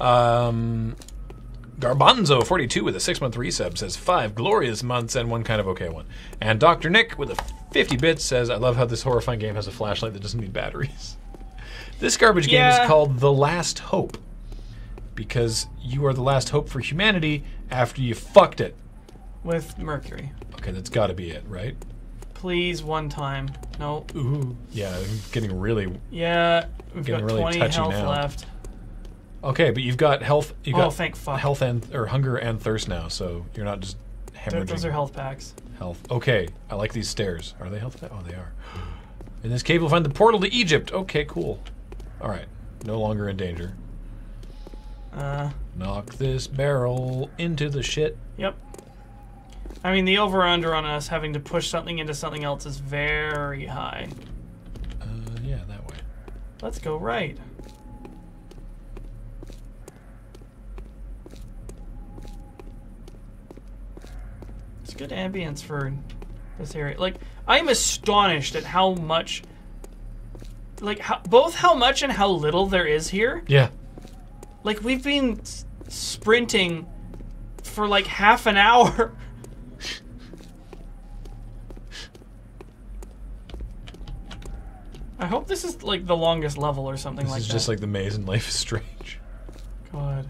Garbanzo42 with a 6-month resub says 5 glorious months and one kind of okay one. And Dr. Nick with a 50 bits says, I love how this horrifying game has a flashlight that doesn't need batteries. This garbage game Yeah. is called The Last Hope. Because you are the last hope for humanity after you fucked it. With Mercury. Okay, that's gotta be it, right? Please, one time. No. Ooh. Yeah, I'm getting really... Yeah, we've Getting got really 20 touchy health now. left. Okay, but you've got health... You've got Thank fuck. health and... or hunger and thirst now, so you're not just hemorrhaging. Those are health packs. Health. Okay, I like these stairs. Are they health? Oh, they are. In this cave, you'll find the portal to Egypt. Okay, cool. All right, no longer in danger. Knock this barrel into the shit. Yep. I mean, the over-under on us having to push something into something else is very high. Yeah, that way. Let's go right. It's good ambience for this area. Like, I'm astonished at how much, like, both how much and how little there is here. Yeah. Like, we've been sprinting for like half an hour. I hope this is like the longest level or something This like is that. just like the maze in Life is Strange. God.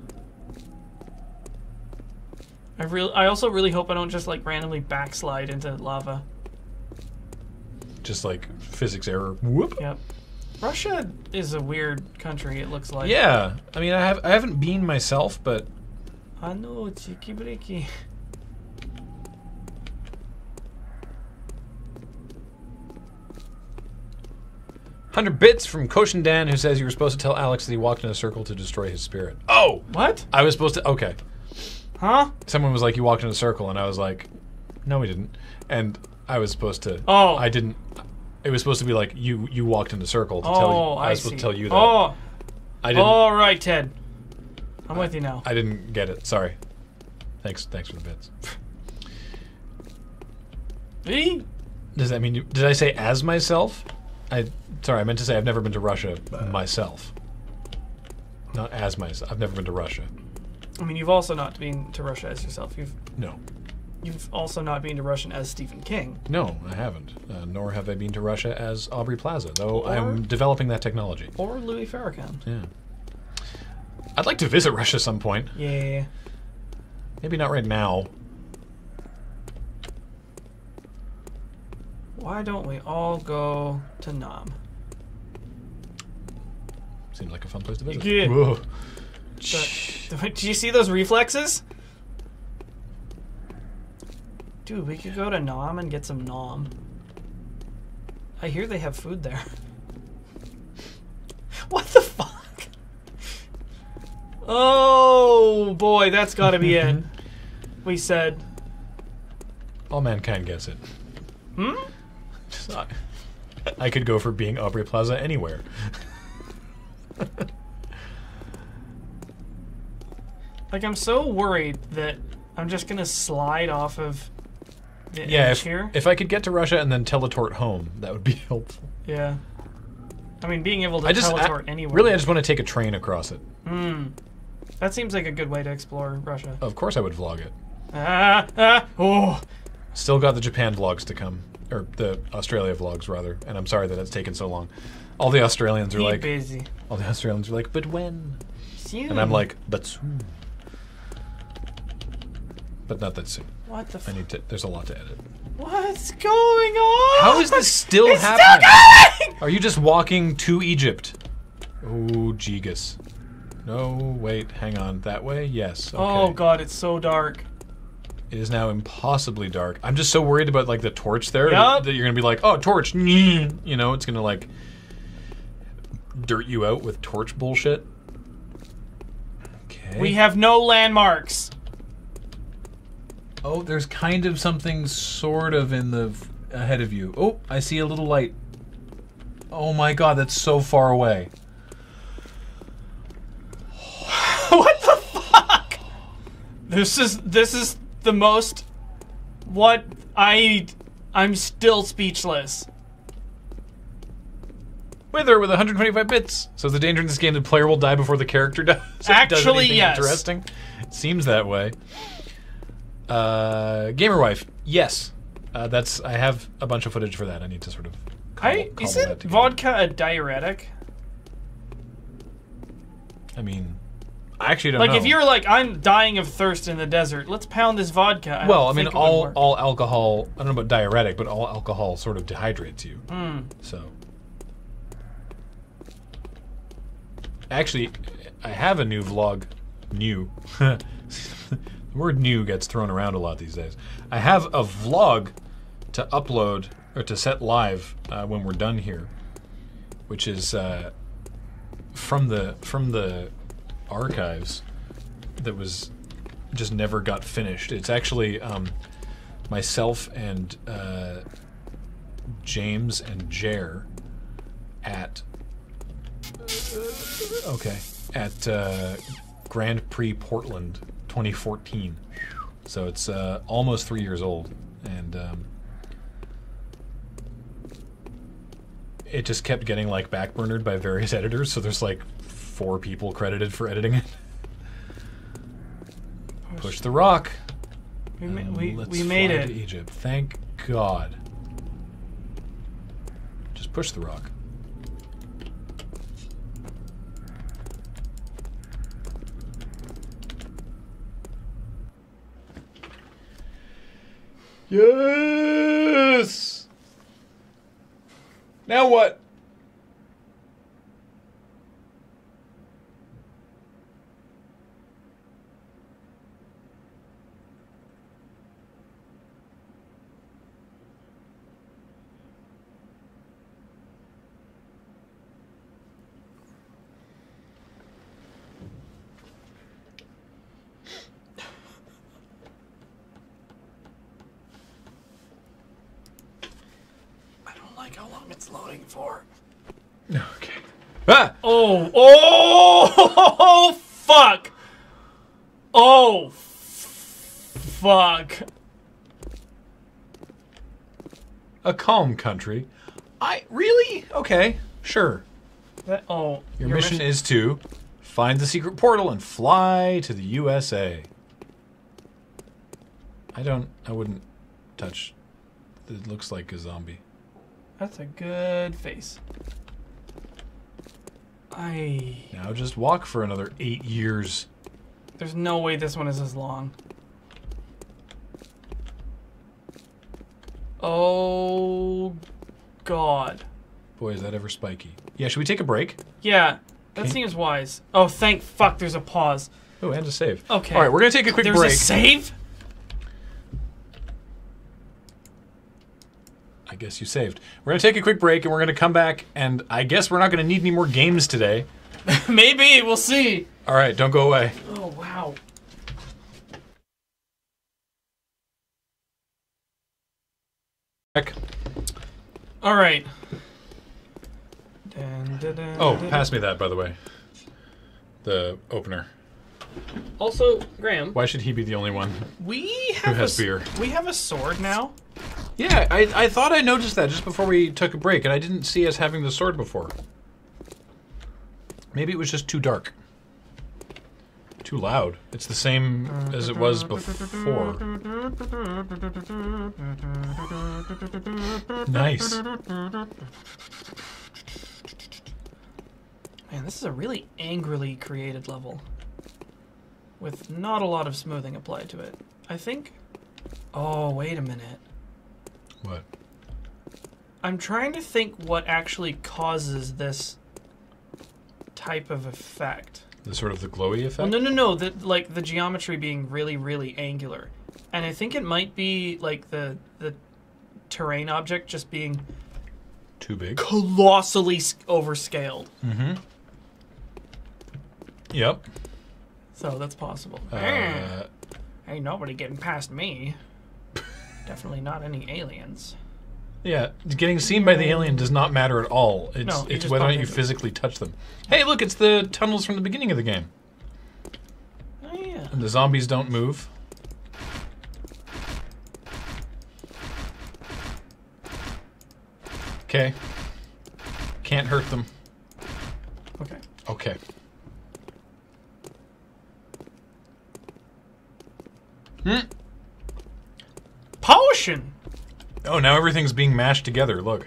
I also really hope I don't just like randomly backslide into lava. Just like physics error. Whoop. Yep. Russia is a weird country, it looks like. Yeah. I mean, I haven't been myself, but I know, cheeky breaky. $100 from Koshin Dan, who says you were supposed to tell Alex that he walked in a circle to destroy his spirit. Oh! What? I was supposed to... Okay. Huh? Someone was like, you walked in a circle, and I was like, no, we didn't. And I was supposed to... Oh. I didn't... It was supposed to be like, you walked in a circle to tell you... Oh, I was see. supposed to tell you that. Oh, I didn't... all right, Ted. I'm with you now. I didn't get it. Sorry. Thanks for the bits. See? Does that mean you... Did I say as myself? Sorry, I meant to say I've never been to Russia myself. Not as myself. I've never been to Russia. I mean, you've also not been to Russia as yourself. No. You've also not been to Russia as Stephen King. No, I haven't. Nor have I been to Russia as Aubrey Plaza, though Or- I'm developing that technology. Or Louis Farrakhan. Yeah. I'd like to visit Russia some point. Yeah. Maybe not right now. Why don't we all go to Nam? Seems like a fun place to visit. Yeah. Whoa. Do you see those reflexes? Dude, we could go to Nam and get some Nam. I hear they have food there. What the fuck? Oh boy, that's gotta be it. We said. All mankind gets it. Hmm? I could go for being Aubrey Plaza anywhere. Like, I'm so worried that I'm just gonna slide off of the Yeah, edge here. if I could get to Russia and then teletort home, that would be helpful. Yeah. I mean, being able to teleport anywhere. Really, I just want to take a train across it. That seems like a good way to explore Russia. Of course I would vlog it. Oh. Still got the Japan vlogs to come. Or the Australia vlogs, rather. And I'm sorry that it's taken so long. All the Australians are like... busy. All the Australians are like, but when? Soon. And I'm like, but soon. But not that soon. What the I need to... There's a lot to edit. What's going on? How is this still It's happening? still going! Are you just walking to Egypt? Oh, Gigas. No, wait, hang on. That way? Yes. Okay. Oh god, it's so dark. It is now impossibly dark. I'm just so worried about like the torch there Yup. that you're gonna be like, oh, torch, you know, it's gonna like dirt you out with torch bullshit. Okay. We have no landmarks. Oh, there's kind of something sort of in the ahead of you. Oh, I see a little light. Oh my god, that's so far away. What the fuck? This is the most I'm still speechless. Wither with 125 bits. So is the danger in this game the player will die before the character does? Actually, anything yes. Interesting. It seems that way. Gamerwife, yes. I have a bunch of footage for that. I need to sort of cobble that Isn't together. vodka a diuretic? I mean, I actually don't Like know. if you're like, I'm dying of thirst in the desert, let's pound this vodka. Well, I mean, think it would work. all alcohol, I don't know about diuretic, but all alcohol sort of dehydrates you. So. Actually, I have a new vlog. New. The word new gets thrown around a lot these days. I have a vlog to upload, or to set live when we're done here, which is from the archives that was just never got finished. It's actually myself and James and Jer at Grand Prix Portland 2014. So it's almost 3 years old, and it just kept getting like backburnered by various editors. So there's like 4 people credited for editing it. Push the rock. we Let's made fly it. to Egypt. Thank God. Just push the rock. Yes! Now what? I don't like how long it's loading for. Okay. Ah! Oh, fuck. Oh, fuck. A calm country. Really? Okay, sure. Your mission is to find the secret portal and fly to the USA. I wouldn't touch. It looks like a zombie. That's a good face. Now just walk for another 8 years. There's no way this one is as long. Oh, God. Boy, is that ever spiky. Yeah, should we take a break? Yeah, that Okay. seems wise. Oh, thank fuck, there's a pause. Oh, and a save. Okay. All right, we're going to take a quick There's break. a save? I guess you saved. We're going to take a quick break, and we're going to come back, and I guess we're not going to need any more games today. Maybe, we'll see. All right, don't go away. Oh, wow. Back. All right. Dun, dun, dun, Oh, dun, pass me that, by the way. The opener. Also, Graham, Why should he be the only one? we have has a, beer? We have a sword now. Yeah, I thought I noticed that just before we took a break, and I didn't see us having the sword before. Maybe it was just too dark. Too loud. It's the same as it was before. Nice. Man, this is a really angrily created level. With not a lot of smoothing applied to it. I think... Oh, wait a minute. What? I'm trying to think what actually causes this type of effect. The sort of the glowy effect? Well, no. Like the geometry being really, really angular, and I think it might be like the terrain object just being Too big? colossally overscaled. Mm-hmm. Yep. So that's possible. Ain't nobody getting past me. Definitely not any aliens. Yeah, getting seen by the alien does not matter at all. It's, No, you it's just whether or bump not you into it. physically touch them. Hey, look, it's the tunnels from the beginning of the game. Oh yeah. And the zombies don't move. Okay. Can't hurt them. Okay. Okay. Potion. Oh, now everything's being mashed together. Look.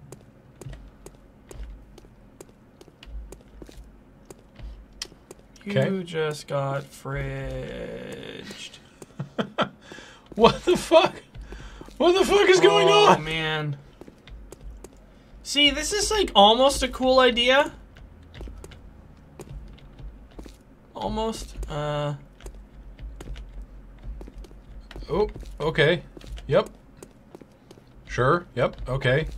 Okay. You just got fridged. What the fuck? What the fuck is going Oh on? man. See, this is like almost a cool idea. Almost. Oh, okay. Yep. Sure. Yep. Okay.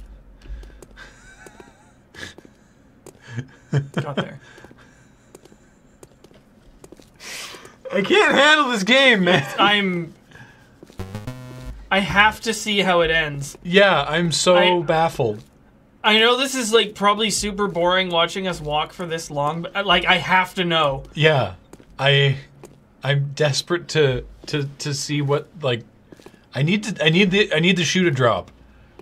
Got there. I can't handle this game, man. I have to see how it ends. Yeah, I'm so baffled. I know this is like probably super boring watching us walk for this long, but like I have to know. Yeah, I'm desperate to see what like I need the shoe to drop.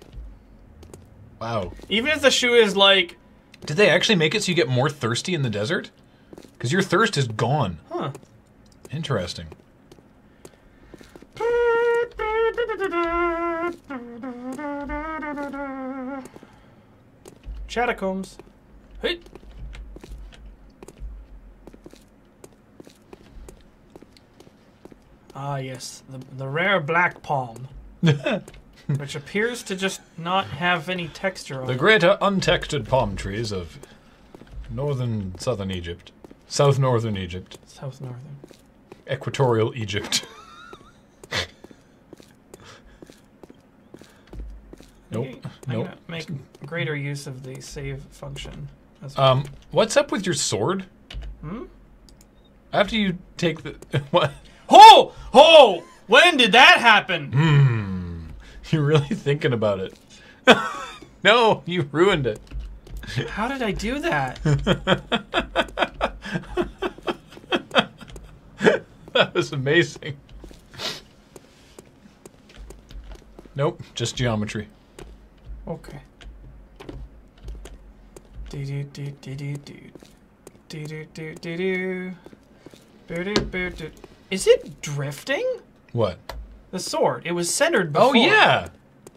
Wow. Even if the shoe is like, Did they actually make it so you get more thirsty in the desert? Because your thirst is gone. huh. Interesting. Catacombs. Hey. Ah yes, the rare black palm, which appears to just not have any texture on The it. greater untextured palm trees of southern Egypt. South northern Egypt. South northern. Equatorial Egypt. Nope. I'm Nope. gonna make greater use of the save function. As well. What's up with your sword? After you take the what? Ho! Ho! When did that happen? You're really thinking about it. No, you ruined it. How did I do that? That was amazing. Nope, just geometry. Okay. Do do do do do do do do do do do. Boo, doo, boo, doo. Is it drifting? What? The sword. It was centered before. Oh yeah.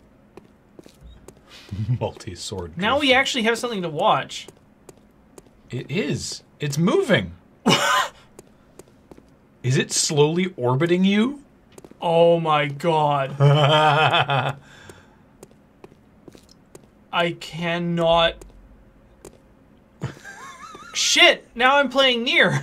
Multi-sword. Now we actually have something to watch. It is. It's moving. Is it slowly orbiting you? Oh my god. I cannot. Shit! Now I'm playing Nier.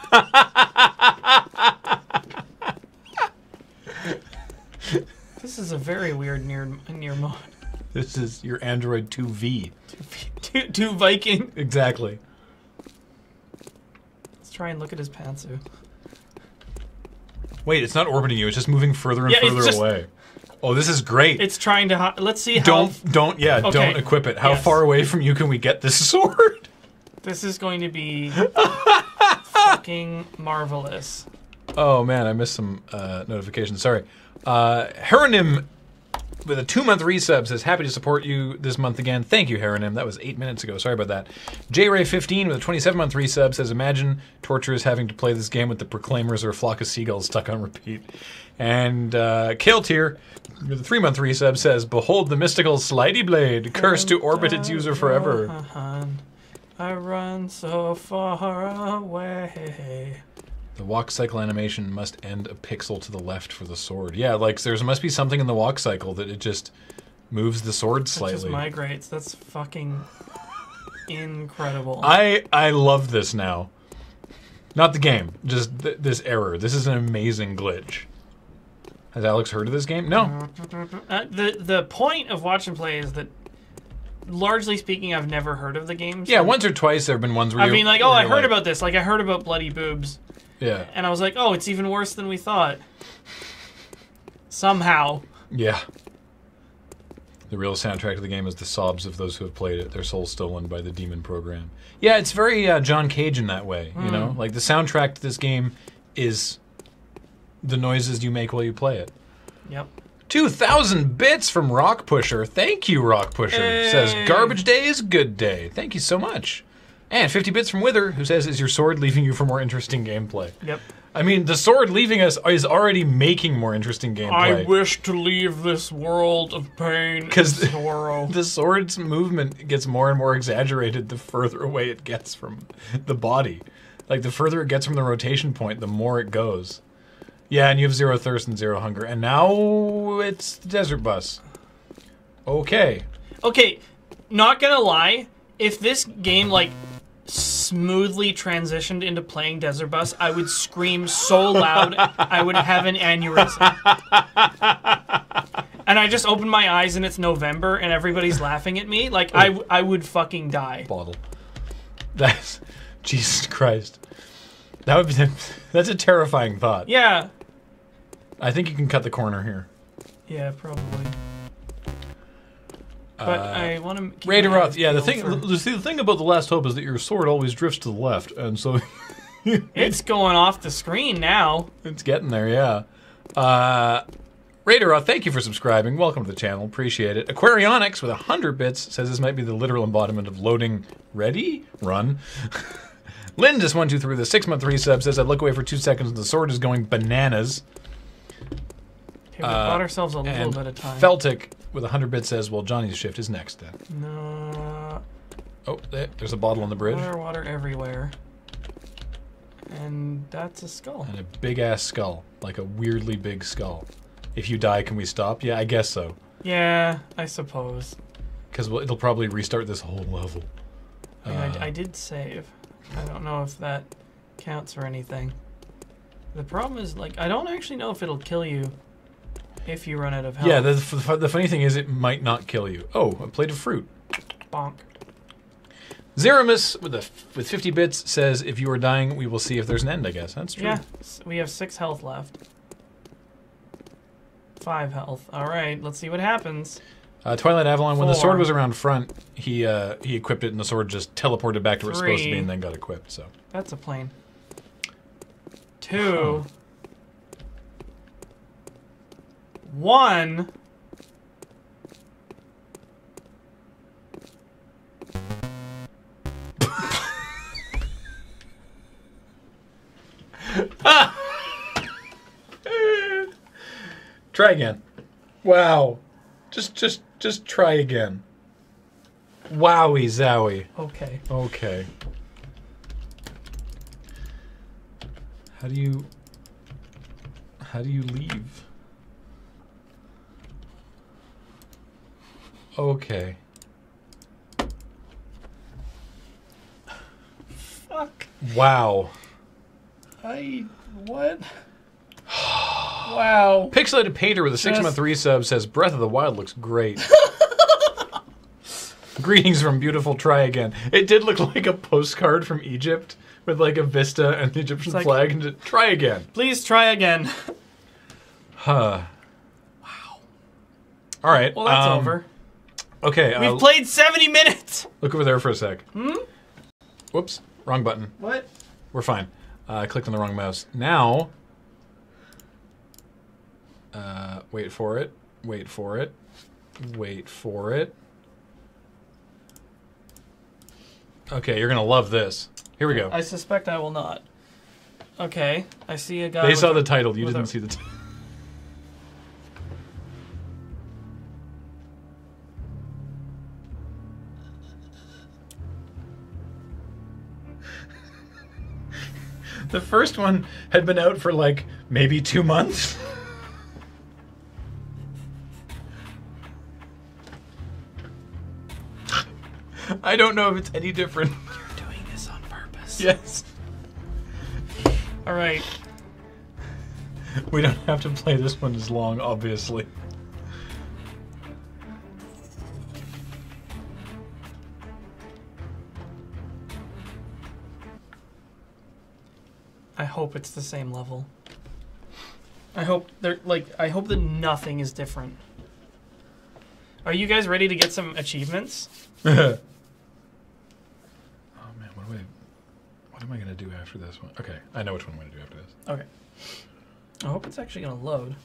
This is a very weird Nier mode. This is your Android 2V. Two Viking. Exactly. Let's try and look at his pantsu. Wait, it's not orbiting you. It's just moving further and Yeah, it's further just- away. Oh, this is great. It's trying to. Let's see how. Don't Okay. equip it. How Yes. far away from you can we get this sword? This is going to be fucking marvelous. Oh man, I missed some notifications. Sorry. Heronim with a 2-month resub says, happy to support you this month again. Thank you, Heronim. That was 8 minutes ago. Sorry about that. JRay15 with a 27-month resub says, imagine torture is having to play this game with the Proclaimers or a flock of seagulls stuck on repeat. And Killtier with a 3-month resub says, behold the mystical Slidey Blade, cursed to orbit its user forever. I run so far away. The walk cycle animation must end a pixel to the left for the sword. Yeah, like there must be something in the walk cycle that it just moves the sword It slightly. just migrates. That's fucking incredible. I love this now. Not the game, just this error. This is an amazing glitch. Has Alex heard of this game? No. The point of watch and play is that, largely speaking, I've never heard of the game. Yeah, once or twice there have been ones where I mean, like, oh, I heard like, about this. Like, I heard about Bloody Boobs. Yeah. And I was like, oh, it's even worse than we thought. Somehow. Yeah. The real soundtrack of the game is the sobs of those who have played it, their souls stolen by the demon program. Yeah, it's very John Cage in that way, you know? Like, the soundtrack to this game is the noises you make while you play it. Yep. 2,000 bits from Rock Pusher. Thank you, Rock Pusher. Hey. Says, garbage day is good day. Thank you so much. And 50 bits from Wither, who says, is your sword leaving you for more interesting gameplay? Yep. I mean, the sword leaving us is already making more interesting gameplay. I wish to leave this world of pain and 'Cause sorrow. The sword's movement gets more and more exaggerated the further away it gets from the body. Like, the further it gets from the rotation point, the more it goes. Yeah, and you have 0 thirst and 0 hunger. And now it's the desert bus. Okay. Okay, not gonna lie, if this game, like, smoothly transitioned into playing Desert Bus, I would scream so loud I would have an aneurysm. And I just open my eyes and it's November and everybody's laughing at me. Like, I would fucking die. Bottle. That's... Jesus Christ. That would be... That's a terrifying thought. Yeah. I think you can cut the corner here. Yeah, probably. But I want to keep Raider my Roth, eyes yeah, the peeled thing about The Last Hope is that your sword always drifts to the left, and so... It's going off the screen now. It's getting there, yeah. Raider Roth, thank you for subscribing. Welcome to the channel. Appreciate it. Aquarionics with 100 bits says this might be the literal embodiment of loading ready? Run. Lindis123 with a 6-month resub says, I'd look away for 2 seconds and the sword is going bananas. Okay, we bought ourselves a little And bit of time. Feltic with 100 bits says, well, Johnny's shift is next then. No. Oh, there's a bottle on the bridge. Water everywhere. And that's a skull. And a big-ass skull. Like a weirdly big skull. If you die, can we stop? Yeah, I guess so. Yeah, I suppose. Because it'll probably restart this whole level. I mean, I did save. I don't know if that counts or anything. The problem is, like, I don't actually know if it'll kill you if you run out of health. Yeah, the funny thing is it might not kill you. Oh, a plate of fruit. Bonk. Zeramus with 50 bits says, if you are dying, we will see if there's an end, I guess. That's true. Yeah, we have 6 health left. 5 health. All right, let's see what happens. Twilight Avalon, when the 4. sword was around front, he equipped it and the sword just teleported back to where it's supposed to be 3. and then got equipped, so. That's a plane. 2. 1. Try again. Wow. Just try again. Wowie zowie. Okay. Okay. How do you leave? Okay. Wow. What? Wow. Pixelated Painter with a 6-month resub says Breath of the Wild looks great. Greetings from beautiful Try Again. It did look like a postcard from Egypt with like a vista and the Egyptian flag and Try Again. Please try again. Huh. Wow. All right. Well, that's over. Okay. We've played 70 minutes. Look over there for a sec. Whoops. Wrong button. What? We're fine. I clicked on the wrong mouse. Now. Wait for it. Wait for it. Wait for it. Okay, you're gonna love this. Here we go. I suspect I will not. Okay, I see a guy. They saw the title. You didn't see the title. The first one had been out for like maybe 2 months. I don't know if it's any different. You're doing this on purpose. Yes. All right. We don't have to play this one as long, obviously. I hope it's the same level. I hope I hope that nothing is different. Are you guys ready to get some achievements? Oh man, what am I gonna do after this one? Okay, I know which one I'm gonna do after this. Okay. I hope it's actually gonna load.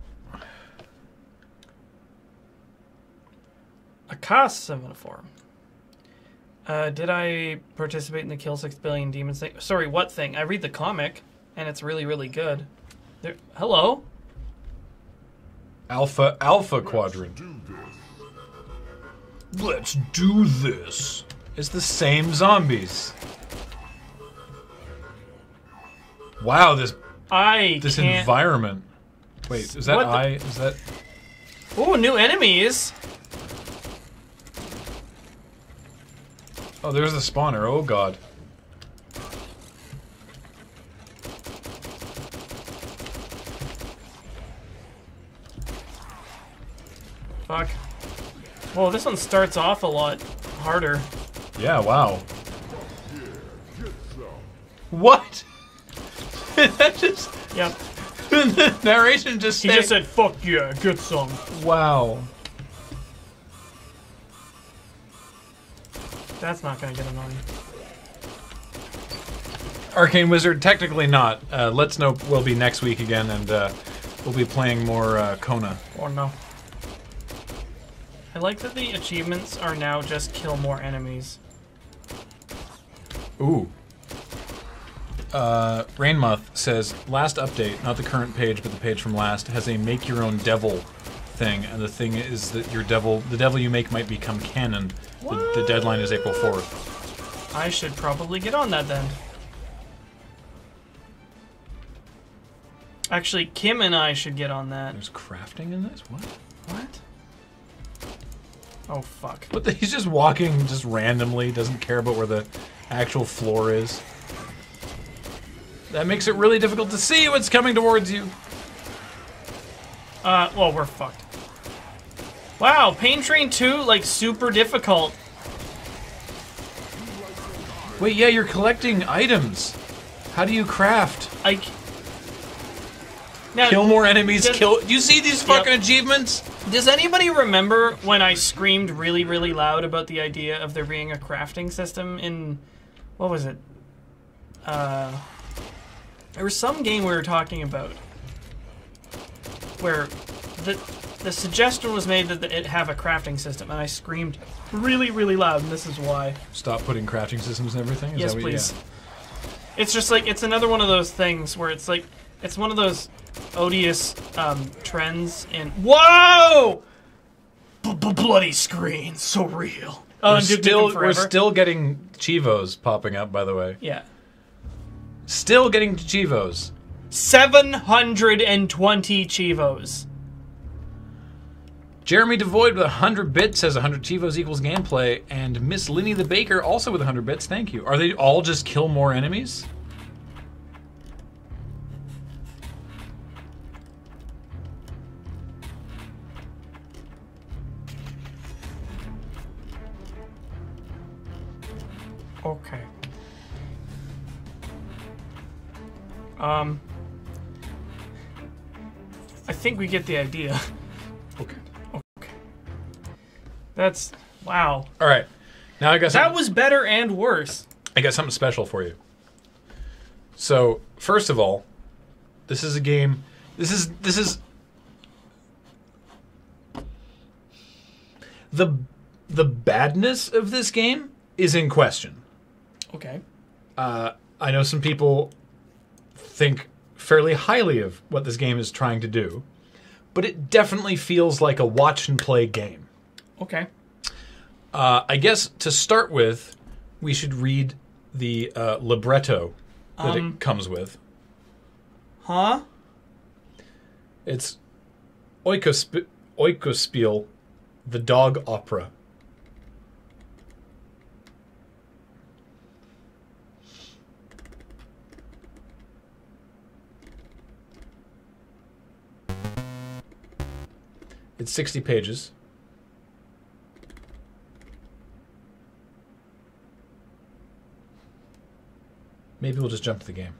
Akash Seminophore. Did I participate in the Kill 6 Billion Demons thing? Sorry, what thing? I read the comic, and it's really, really good. Hello? Alpha Quadrant. Let's do this. It's the same zombies. Wow, this environment. Wait, is that Is that? Ooh, new enemies. Oh, there's the spawner. Oh god. Fuck. Well, this one starts off a lot harder. Yeah, wow. What? That just... Yep. The narration just He just said, fuck yeah, get some. Wow. That's not gonna get annoying. Arcane Wizard, technically not. Let's Know will be next week again, and we'll be playing more Kona. Or no. I like that the achievements are now just kill more enemies. Ooh. Rainmoth says, last update, not the current page, but the page from last, has a make your own devil thing, and the thing is that the devil you make might become canon. The deadline is April 4th. I should probably get on that then. Actually, Kim and I should get on that. There's crafting in this? What? What? Oh, fuck. What he's just walking just randomly, doesn't care about where the actual floor is. That makes it really difficult to see what's coming towards you. Well, we're fucked. Wow, Pain Train 2, like, super difficult. Wait, yeah, you're collecting items. How do you craft? Now, kill more enemies, Do you see these fucking achievements? Does anybody remember when I screamed really, really loud about the idea of there being a crafting system in... What was it? There was some game we were talking about where the suggestion was made that it have a crafting system, and I screamed really, really loud, and this is why. Stop putting crafting systems and everything? Yes, please. It's just like, it's another one of those things where it's like, it's one of those odious trends in... Whoa! Bloody screen, so real. Oh, we're still getting Chivos popping up, by the way. Yeah. Still getting Chivos. 720 Chivos. Jeremy Devoid with 100 bits says 100 Chivos equals gameplay, and Miss Linny the Baker also with 100 bits. Thank you. Are they all just kill more enemies? Okay. I think we get the idea. Okay. Okay. That's wow. All right. Now I got something, That was better and worse. I got something special for you. So, first of all, this is a game. This is the badness of this game is in question. Okay. I know some people think fairly highly of what this game is trying to do, but it definitely feels like a watch and play game. Okay. I guess to start with, we should read the libretto that it comes with. Huh? It's Oikospiel, the dog opera. It's 60 pages. Maybe we'll just jump to the game.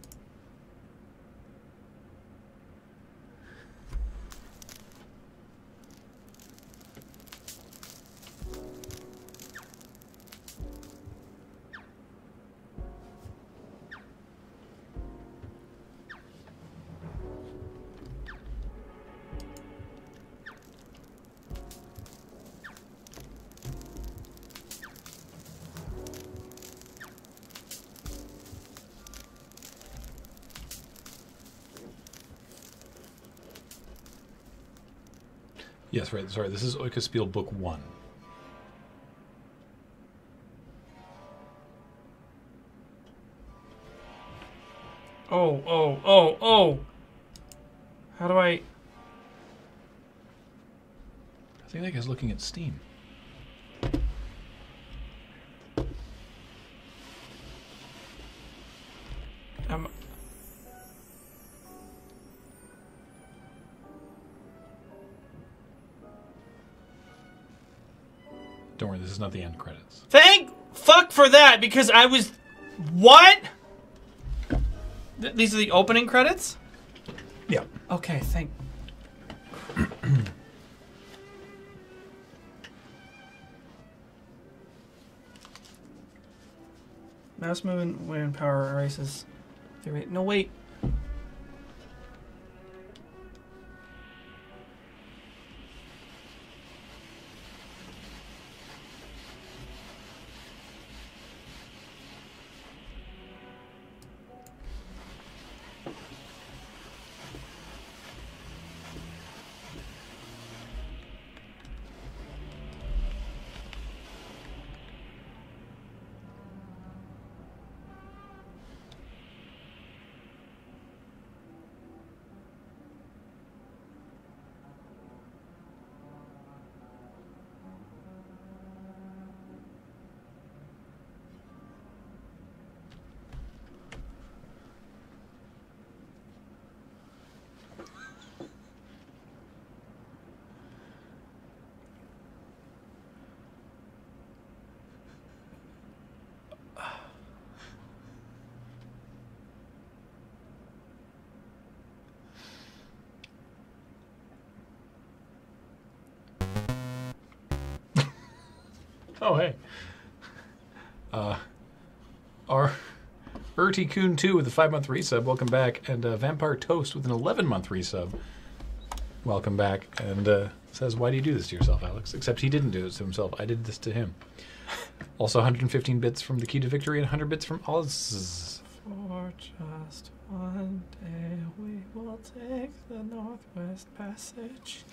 Yes, right. Sorry, this is Oikospiel Book 1. Oh. How do I... I think that guy's looking at Steam. Don't worry, this is not the end credits. Thank fuck for that, because I was... What? These are the opening credits? Yeah. Okay, thank... Mouse movement when power erases. No, wait. Oh, hey. Our Urti Coon 2 with a 5-month resub, welcome back. And Vampire Toast with an 11-month resub, welcome back. And says, why do you do this to yourself, Alex? Except he didn't do this to himself. I did this to him. Also 115 bits from the Key to Victory and 100 bits from Oz. For just one day we will take the Northwest Passage.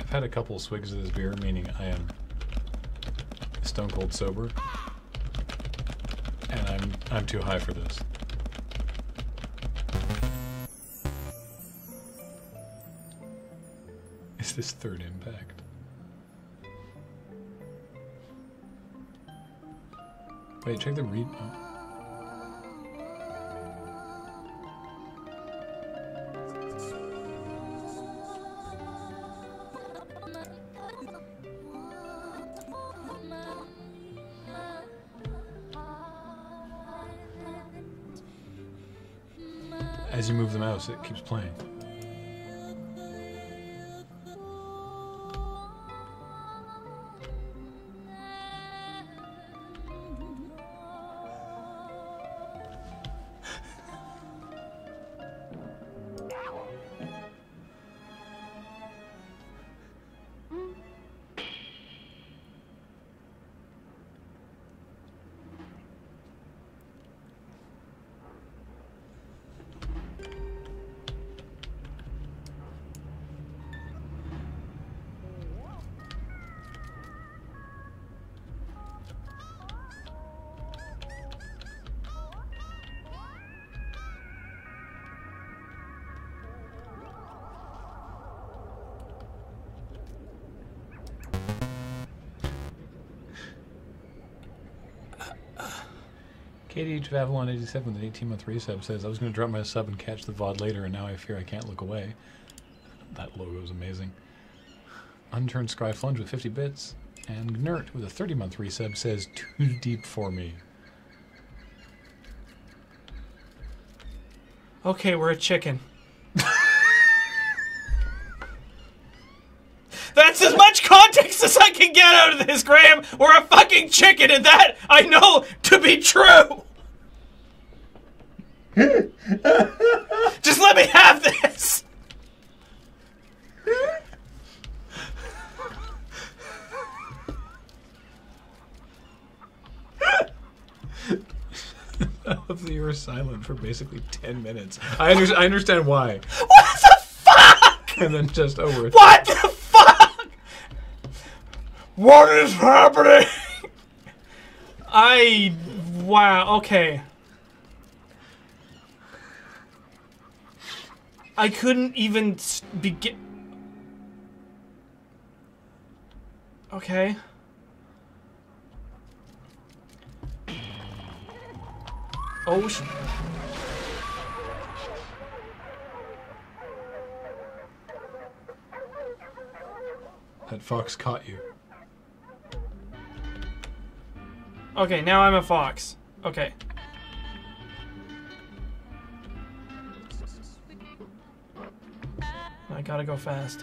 I've had a couple swigs of this beer, meaning I am stone cold sober, and I'm too high for this. Is this third impact? Wait, check the read. Oh. As you move the mouse, it keeps playing. KDH of Avalon 87 with an 18-month resub says, I was going to drop my sub and catch the VOD later, and now I fear I can't look away. That logo is amazing. Unturned Scry Flunge with 50 bits. And Gnurt with a 30-month resub says, too deep for me. Okay, we're a chicken. That's as much context as I can get out of this, Graham. We're a fucking chicken, and that I know to be true. Just let me have this. I love that you were silent for basically 10 minutes. I understand why. What the fuck? And then just over. What the fuck? What is happening? Wow, okay. I couldn't even begin. Okay. Oh, shit. That fox caught you. Okay, now I'm a fox. Okay. I gotta go fast.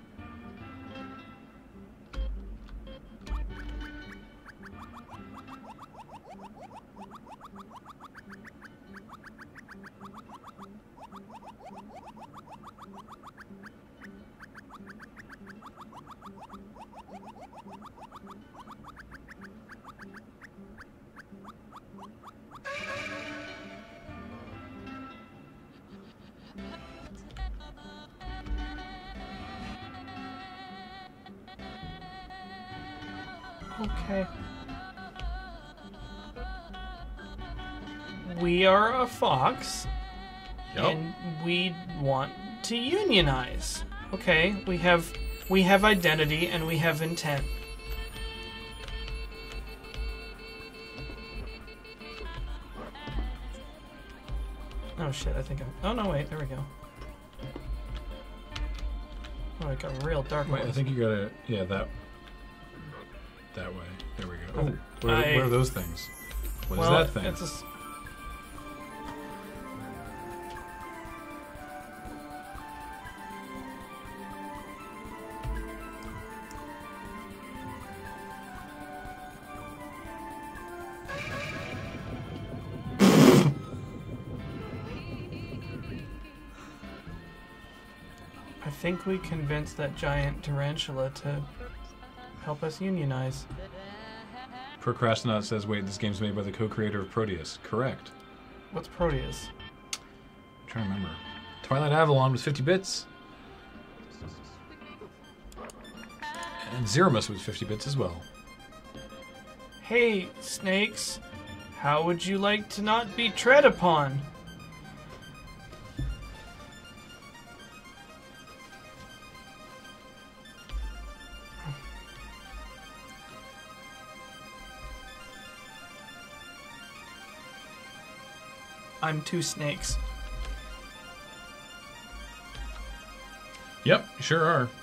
Okay. We are a fox, and we want to unionize. Okay, we have identity and we have intent. Oh shit! I think I'm. Oh no! Wait, there we go. Oh, it got real dark. Wait, I think you gotta. Yeah, that way. There we go. Oh, what are those things? What is that thing? It's a... I think we convinced that giant tarantula to help us unionize. Procrastinaut says, wait, this game's made by the co-creator of Proteus. Correct. What's Proteus? I'm trying to remember. Twilight Avalon with 50 bits. And Zeromus with 50 bits as well. Hey, snakes. How would you like to not be tread upon? I'm 2 snakes. Yep, you sure are.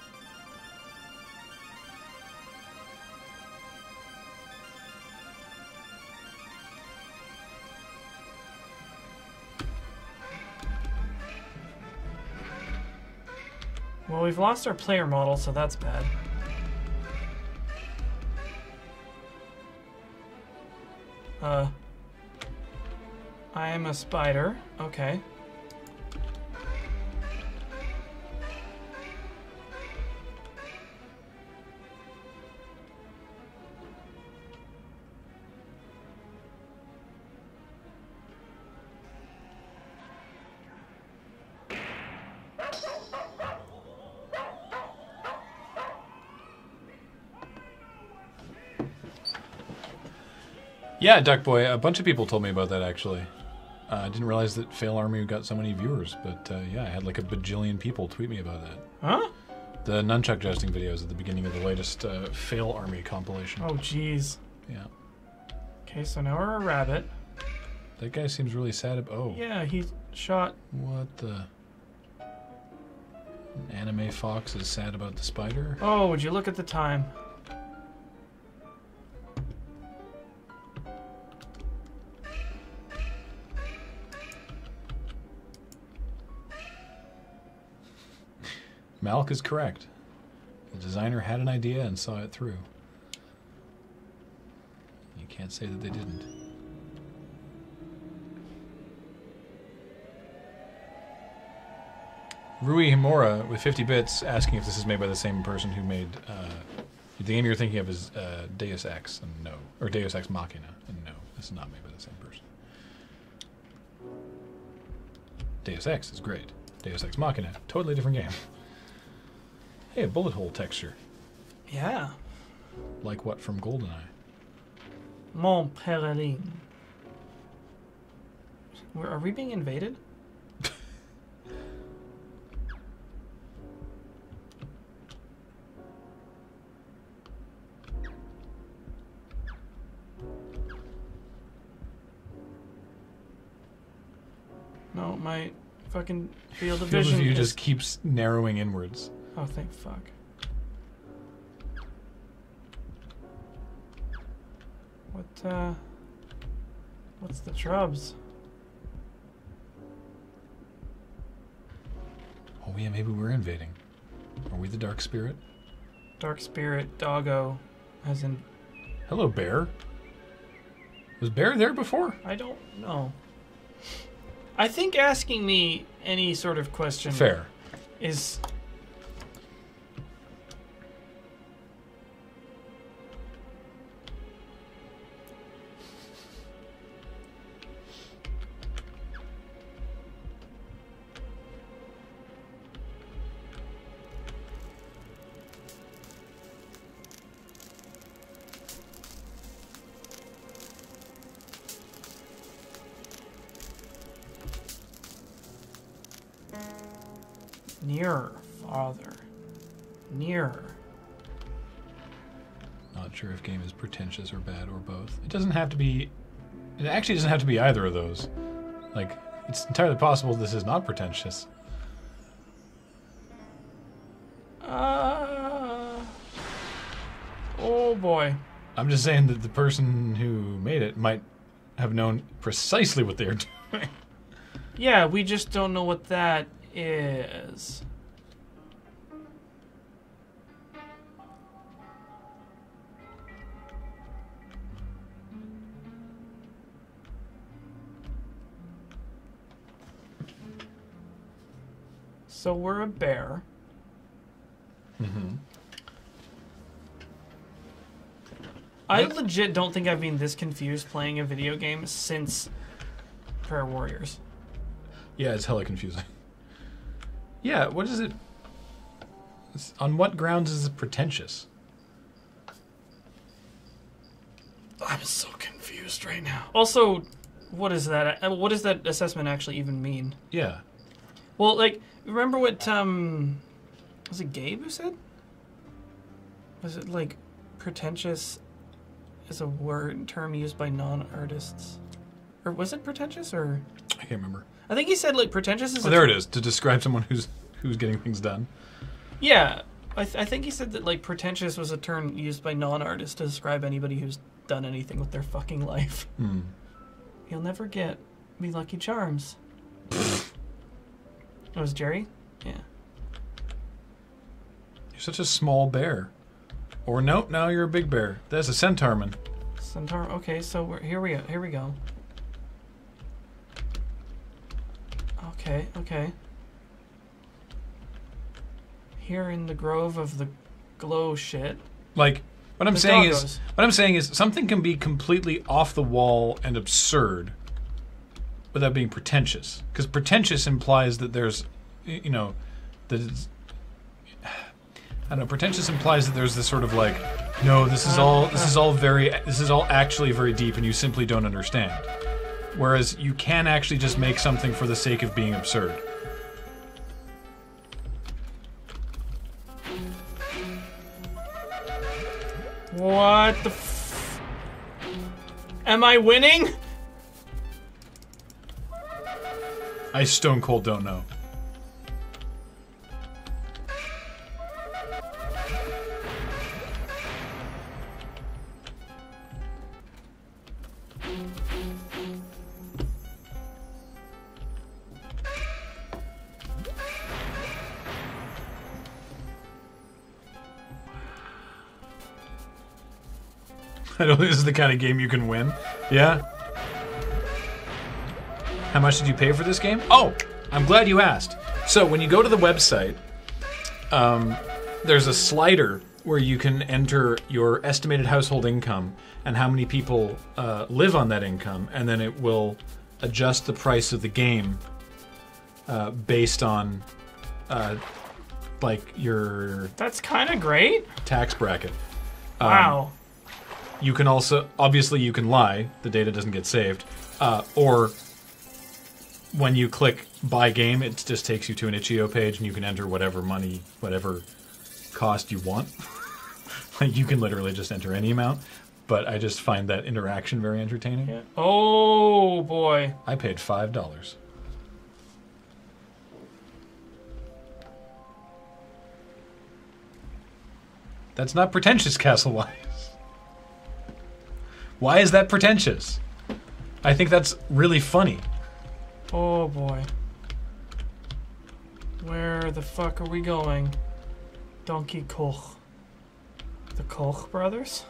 Well, we've lost our player model, so that's bad. I am a spider. Okay. Yeah, Duck Boy. A bunch of people told me about that, actually. I didn't realize that Fail Army got so many viewers, but yeah, I had like a bajillion people tweet me about that. Huh? The nunchuck jousting videos at the beginning of the latest Fail Army compilation. Oh, jeez. Yeah. Okay, so now we're a rabbit. That guy seems really sad. Oh. Yeah, he shot. What the? An anime fox is sad about the spider? Oh, would you look at the time? Malk is correct. The designer had an idea and saw it through. You can't say that they didn't. Rui Himura with 50 bits asking if this is made by the same person who made the game you're thinking of is Deus Ex, and no, or Deus Ex Machina, and no, this is not made by the same person. Deus Ex is great. Deus Ex Machina, totally different game. Hey, a bullet hole texture. Yeah. Like what from GoldenEye? Mon Pereline. Are we being invaded? No, my fucking field of vision view is... just keeps narrowing inwards. Oh, thank fuck. What's the trubs? Oh yeah, maybe we're invading. Are we the Dark Spirit? Dark Spirit, doggo, as in... Hello, Bear. Was Bear there before? I don't know. I think asking me any sort of question... Fair. ...is... Nearer, farther. Nearer. Not sure if game is pretentious or bad or both. It doesn't have to be... It actually doesn't have to be either of those. Like, it's entirely possible this is not pretentious. Oh boy. I'm just saying that the person who made it might have known precisely what they were doing. Yeah, we just don't know what that is. So we're a bear. Mm-hmm. I legit don't think I've been this confused playing a video game since Prayer Warriors. Yeah, it's hella confusing. Yeah, what is it? On what grounds is it pretentious? I'm so confused right now. Also, what is that? What does that assessment actually even mean? Yeah. Well, like, remember what, was it Gabe who said? Was it, like, pretentious is a term used by non-artists? Or was it pretentious, or? I can't remember. I think he said, like, pretentious is there it is, to describe someone who's getting things done. Yeah. I think he said that, like, pretentious was a term used by non-artists to describe anybody who's done anything with their fucking life. You'll never get me Lucky Charms. It was Jerry? Yeah. You're such a small bear. Or nope, now you're a big bear. That's a Centaurman. Centaur. Okay, so here we go. Okay. Here in the grove of the glow shit. Like, what I'm saying is something can be completely off the wall and absurd without being pretentious. Because pretentious implies that there's, you know, that it's, I don't know, pretentious implies that there's this sort of like, no, this is all actually very deep and you simply don't understand. Whereas you can actually just make something for the sake of being absurd. What the Am I winning? I stone cold don't know. I don't think this is the kind of game you can win. Yeah? How much did you pay for this game? Oh, I'm glad you asked. So when you go to the website, there's a slider where you can enter your estimated household income and how many people live on that income, and then it will adjust the price of the game based on like your That's kind of great. tax bracket. Wow. You can also, obviously you can lie, the data doesn't get saved, or when you click buy game, it just takes you to an itch.io page and you can enter whatever money, whatever cost you want. Like, you can literally just enter any amount, but I just find that interaction very entertaining. Yeah. Oh boy. I paid $5. That's not pretentious, Castlewise. Why is that pretentious? I think that's really funny. Oh boy. Where the fuck are we going? Donkey Koch. The Koch brothers?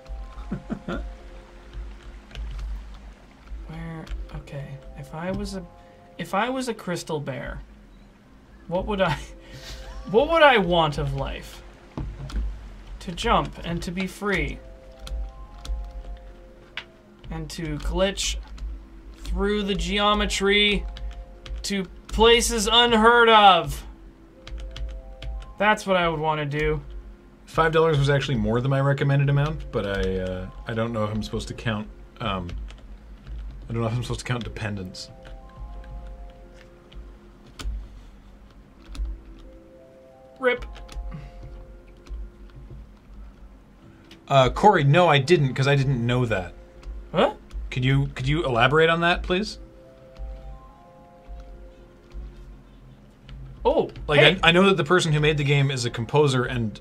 Where? Okay. If I was a crystal bear, what would I want of life? To jump and to be free. And to glitch through the geometry to places unheard of. That's what I would want to do. $5 was actually more than my recommended amount, but I don't know if I'm supposed to count. I don't know if I'm supposed to count dependents. Rip. Corey, no, I didn't, because I didn't know that. Huh? Could you elaborate on that, please? Oh, like hey. I know that the person who made the game is a composer and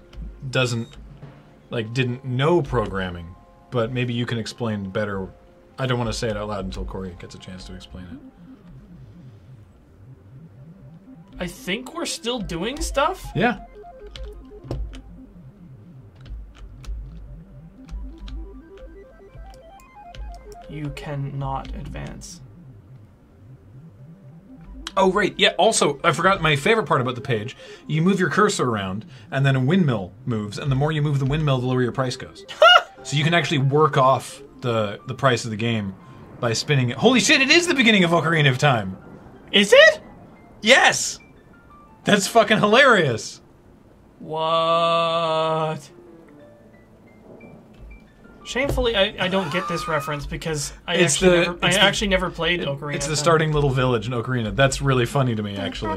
didn't know programming, but maybe you can explain better. I don't want to say it out loud until Corey gets a chance to explain it. I think we're still doing stuff? Yeah. You cannot advance. Oh, right. Yeah, also, I forgot my favorite part about the page. You move your cursor around, and then a windmill moves, and the more you move the windmill, the lower your price goes. So you can actually work off the price of the game by spinning it. Holy shit, it is the beginning of Ocarina of Time! Is it? Yes! That's fucking hilarious! What? Shamefully, I don't get this reference because I actually never played Ocarina. It's the starting little village in Ocarina. That's really funny to me, actually.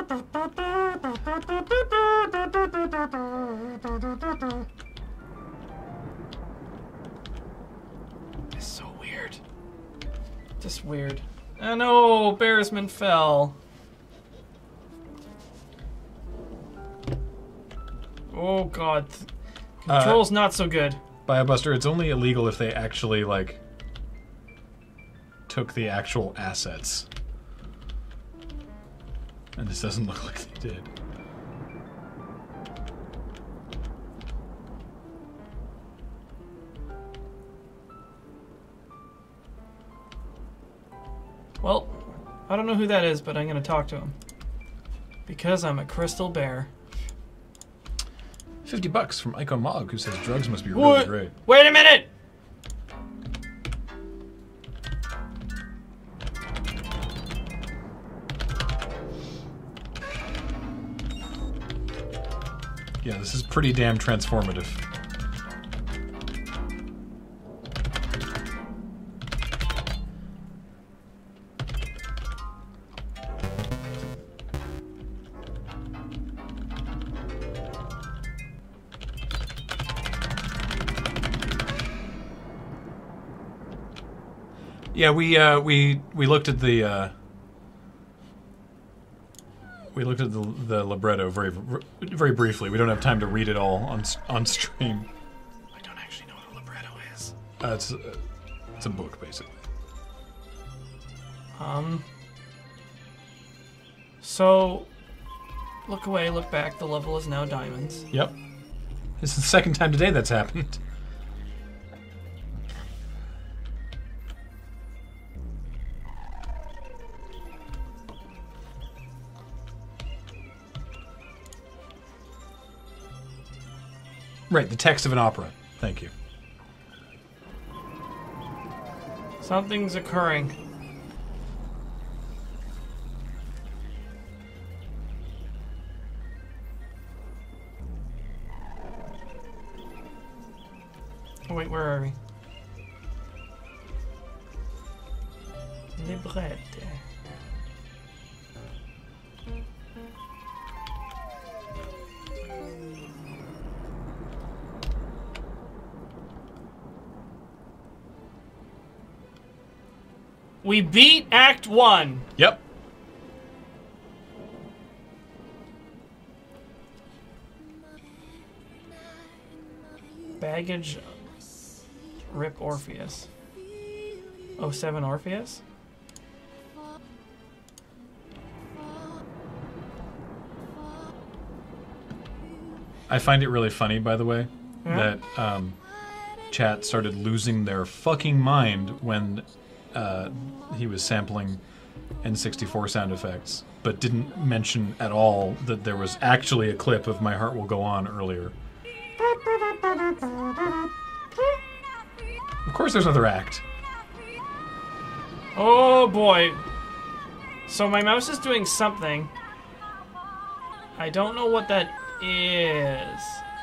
It's so weird. Just weird. Oh no, Bearsman fell. Oh god. Control's not so good. BioBuster, it's only illegal if they actually, like, took the actual assets. And this doesn't look like they did. Well, I don't know who that is, but I'm gonna talk to him. Because I'm a crystal bear. $50 from Icon Mog, who says drugs must be really great. Wait a minute! Yeah, this is pretty damn transformative. Yeah, we looked at the the libretto very briefly. We don't have time to read it all on stream. I don't actually know what a libretto is. It's a book, basically. So, look away, look back. The level is now diamonds. Yep. This is the second time today that's happened. Right, the text of an opera. Thank you. Something's occurring. Oh, wait, where are we? Librette. We beat Act 1. Yep. Baggage. Rip Orpheus. 07 Orpheus? I find it really funny, by the way, that chat started losing their fucking mind when he was sampling N64 sound effects, but didn't mention at all that there was actually a clip of My Heart Will Go On earlier. Of course there's another act. Oh boy. So my mouse is doing something. I don't know what that is.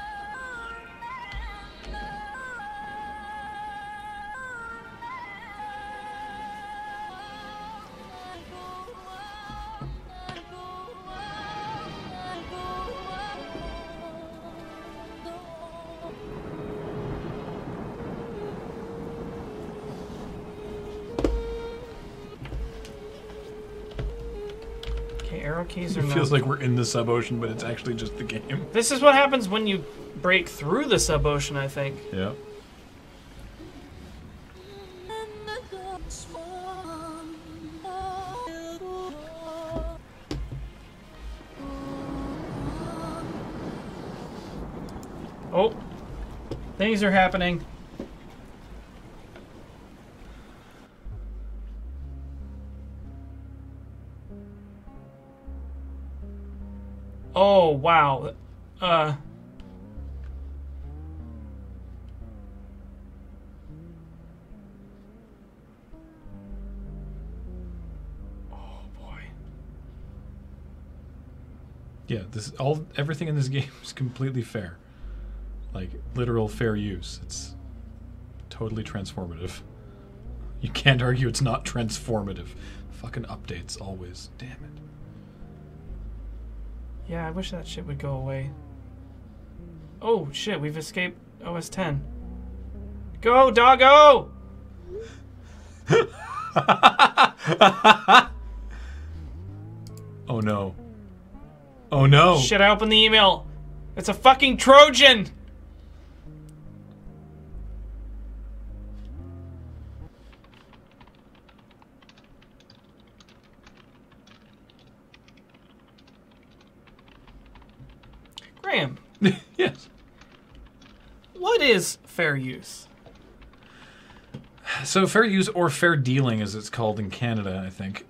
Arrow keys are It feels like we're in the sub-ocean, but it's actually just the game. This is what happens when you break through the sub-ocean, I think. Yeah. Oh. Things are happening. Oh, wow. Oh, boy. Yeah, everything in this game is completely fair. Like, literal fair use. It's totally transformative. You can't argue it's not transformative. Fucking updates, always. Damn it. Yeah, I wish that shit would go away. Oh, shit, we've escaped OS 10. Go, doggo! Oh no. Oh no! Shit, I opened the email. It's a fucking Trojan! Graham, Yes. what is fair use? So fair use, or fair dealing as it's called in Canada, I think.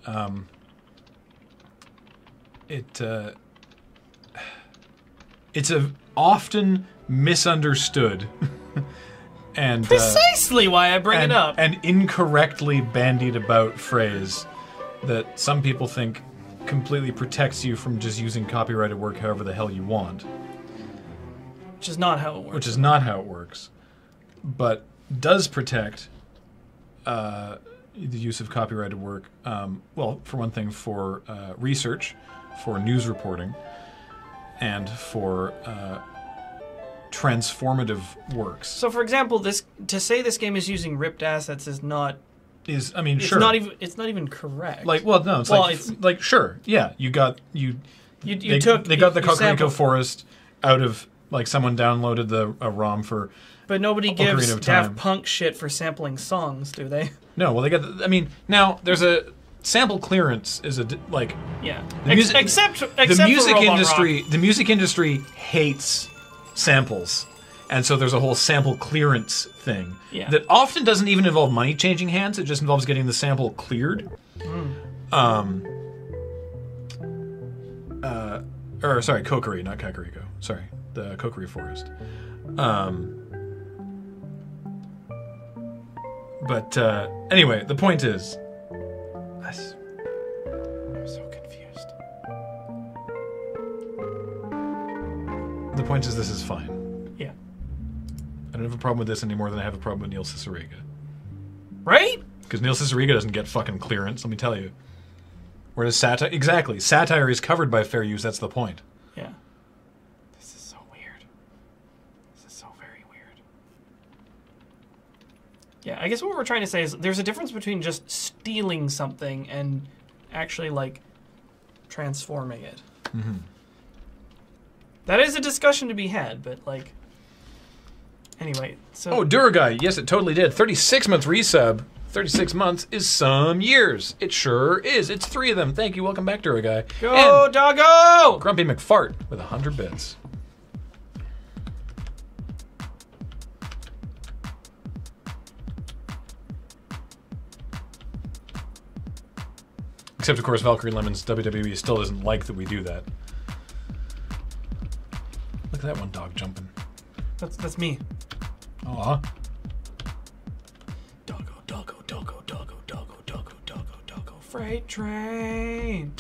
It's a often misunderstood and Precisely why I bring it up. and incorrectly bandied about phrase that some people think completely protects you from just using copyrighted work however the hell you want. Which is not how it works. Which is not how it works, but does protect the use of copyrighted work. Well, for one thing, for research, for news reporting, and for transformative works. So, for example, to say this game is using ripped assets is not. I mean, It's sure. It's not even correct. Like, well, no, it's sure, yeah. They got the Kakariko Forest out of, like, someone downloaded a ROM for. But nobody Ocarina gives of Time. Daft Punk shit for sampling songs, do they? No, well, they got. I mean, now there's a sample clearance is like. Yeah. The music, except the music for Robot industry. Rock. The music industry hates samples, and so there's a whole sample clearance thing that often doesn't even involve money changing hands. It just involves getting the sample cleared. Or sorry, Kokiri, not Kakariko. Sorry, the Kokiri Forest. But anyway, the point is. I'm so confused. The point is, this is fine. Yeah. I don't have a problem with this any more than I have a problem with Neil Cicierega. Right? Because Neil Cicierega doesn't get fucking clearance, let me tell you. Whereas satire... Exactly. Satire is covered by fair use, that's the point. Yeah. This is so weird. This is so very weird. Yeah, I guess what we're trying to say is there's a difference between just stealing something and actually, like, transforming it. Mm-hmm. That is a discussion to be had, but, like... Anyway, so... Oh, Duraguy. Yes, it totally did. 36-month resub. 36 months is some years. It sure is. It's 3 of them. Thank you. Welcome back, Duraguy. Go, and doggo! Grumpy McFart with 100 bits. Except, of course, Valkyrie Lemons WWE still doesn't like that we do that. Look at that one dog jumping. That's me. Aw. Doggo, doggo, doggo, doggo, doggo, doggo, doggo, doggo. Freight train.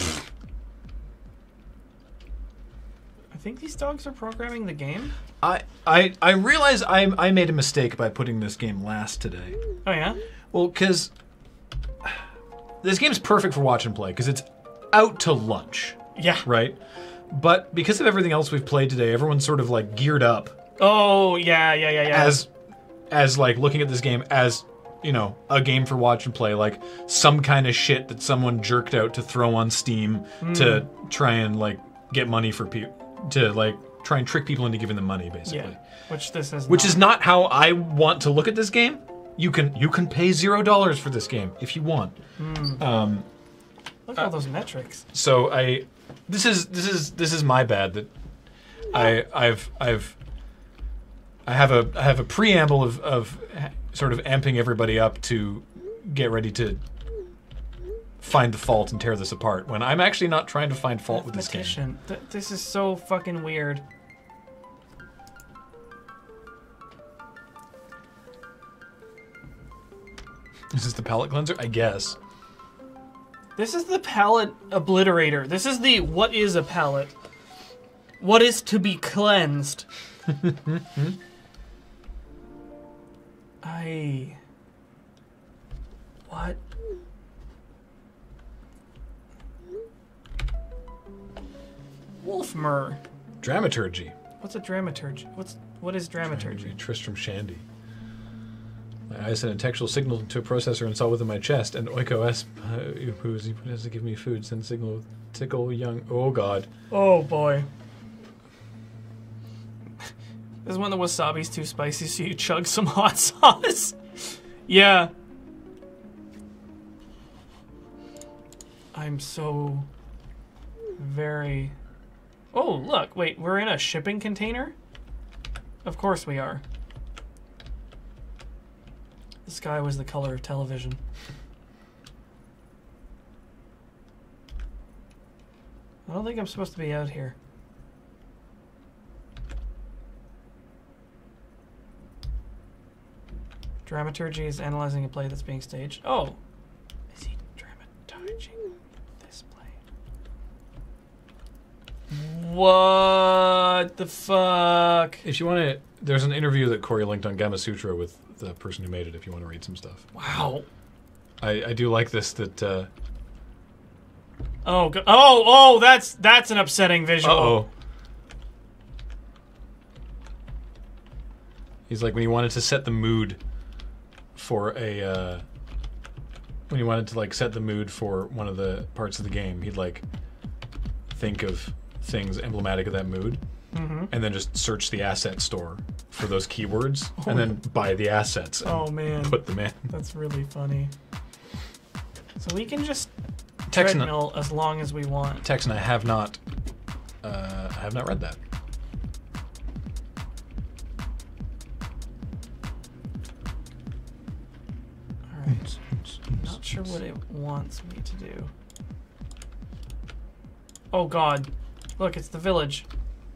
I think these dogs are programming the game. I realize I made a mistake by putting this game last today. Oh yeah? Well, because this game's perfect for watch and play because it's out to lunch, Yeah. right? But because of everything else we've played today, everyone's sort of like geared up Oh yeah. as like looking at this game as, you know, a game for watch and play, like some kind of shit that someone jerked out to throw on Steam to try and like get money for people, to like try and trick people into giving them money, basically. Yeah. Which this is. Which is not how I want to look at this game. You can pay $0 for this game if you want. Look at all those metrics. So this is my bad that I have a preamble of sort of amping everybody up to get ready to find the fault and tear this apart when I'm actually not trying to find fault with this game. Mathematician. This is so fucking weird. Is this the palette cleanser? I guess. This is the palette obliterator. This is the what is a palette. What is to be cleansed? What? Wolfmer. Dramaturgy. What's a dramaturgy? What is dramaturgy? Tristram Shandy. My eyes sent a textual signal to a processor installed within my chest, and Oiko S, who has to give me food, sends signal with tickle young. Oh god. Oh boy. This is when the wasabi's too spicy, so you chug some hot sauce. Yeah. I'm so very... Oh, look, wait, we're in a shipping container? Of course we are. The sky was the color of television. I don't think I'm supposed to be out here. Dramaturgy is analyzing a play that's being staged. Oh! Is he dramaturging this play? What the fuck? If you want to, there's an interview that Corey linked on Gamma Sutra with the person who made it. If you want to read some stuff. Wow. I do like this. That. Oh! That's an upsetting visual. Uh-oh. He's like, when he wanted to set the mood for a, when he wanted to, like, set the mood for one of the parts of the game, he'd, like, think of things emblematic of that mood, and then just search the asset store for those keywords, and then buy the assets and put them in. That's really funny. So we can just Texan, treadmill as long as we want. Texan, I have not read that. Alright. Not sure what it wants me to do. Oh god. Look, it's the village.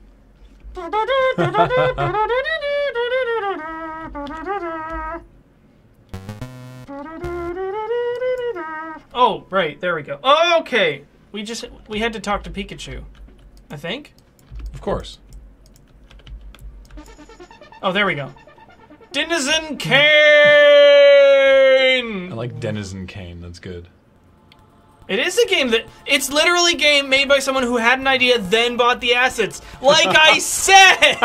Oh, right, there we go. Oh, okay. We had to talk to Pikachu, I think. Of course. Oh, there we go. Denizen Kane! I like Denizen Kane. That's good. It is a game it's literally a game made by someone who had an idea, then bought the assets. Like I said!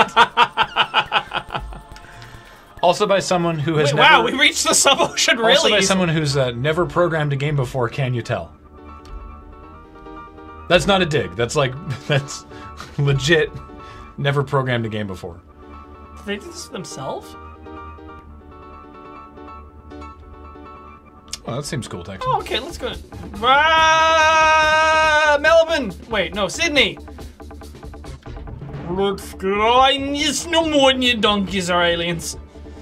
Also by someone who has Wait, wow, we reached the sub-ocean really Also by easily. someone who's never programmed a game before, can you tell? That's not a dig. That's like, that's legit never programmed a game before. Did they do this themselves? Oh, that seems cool, Texan. Oh, okay, let's go. Melbourne! Wait, no, Sydney! Let's go. It's no more than you donkeys are aliens.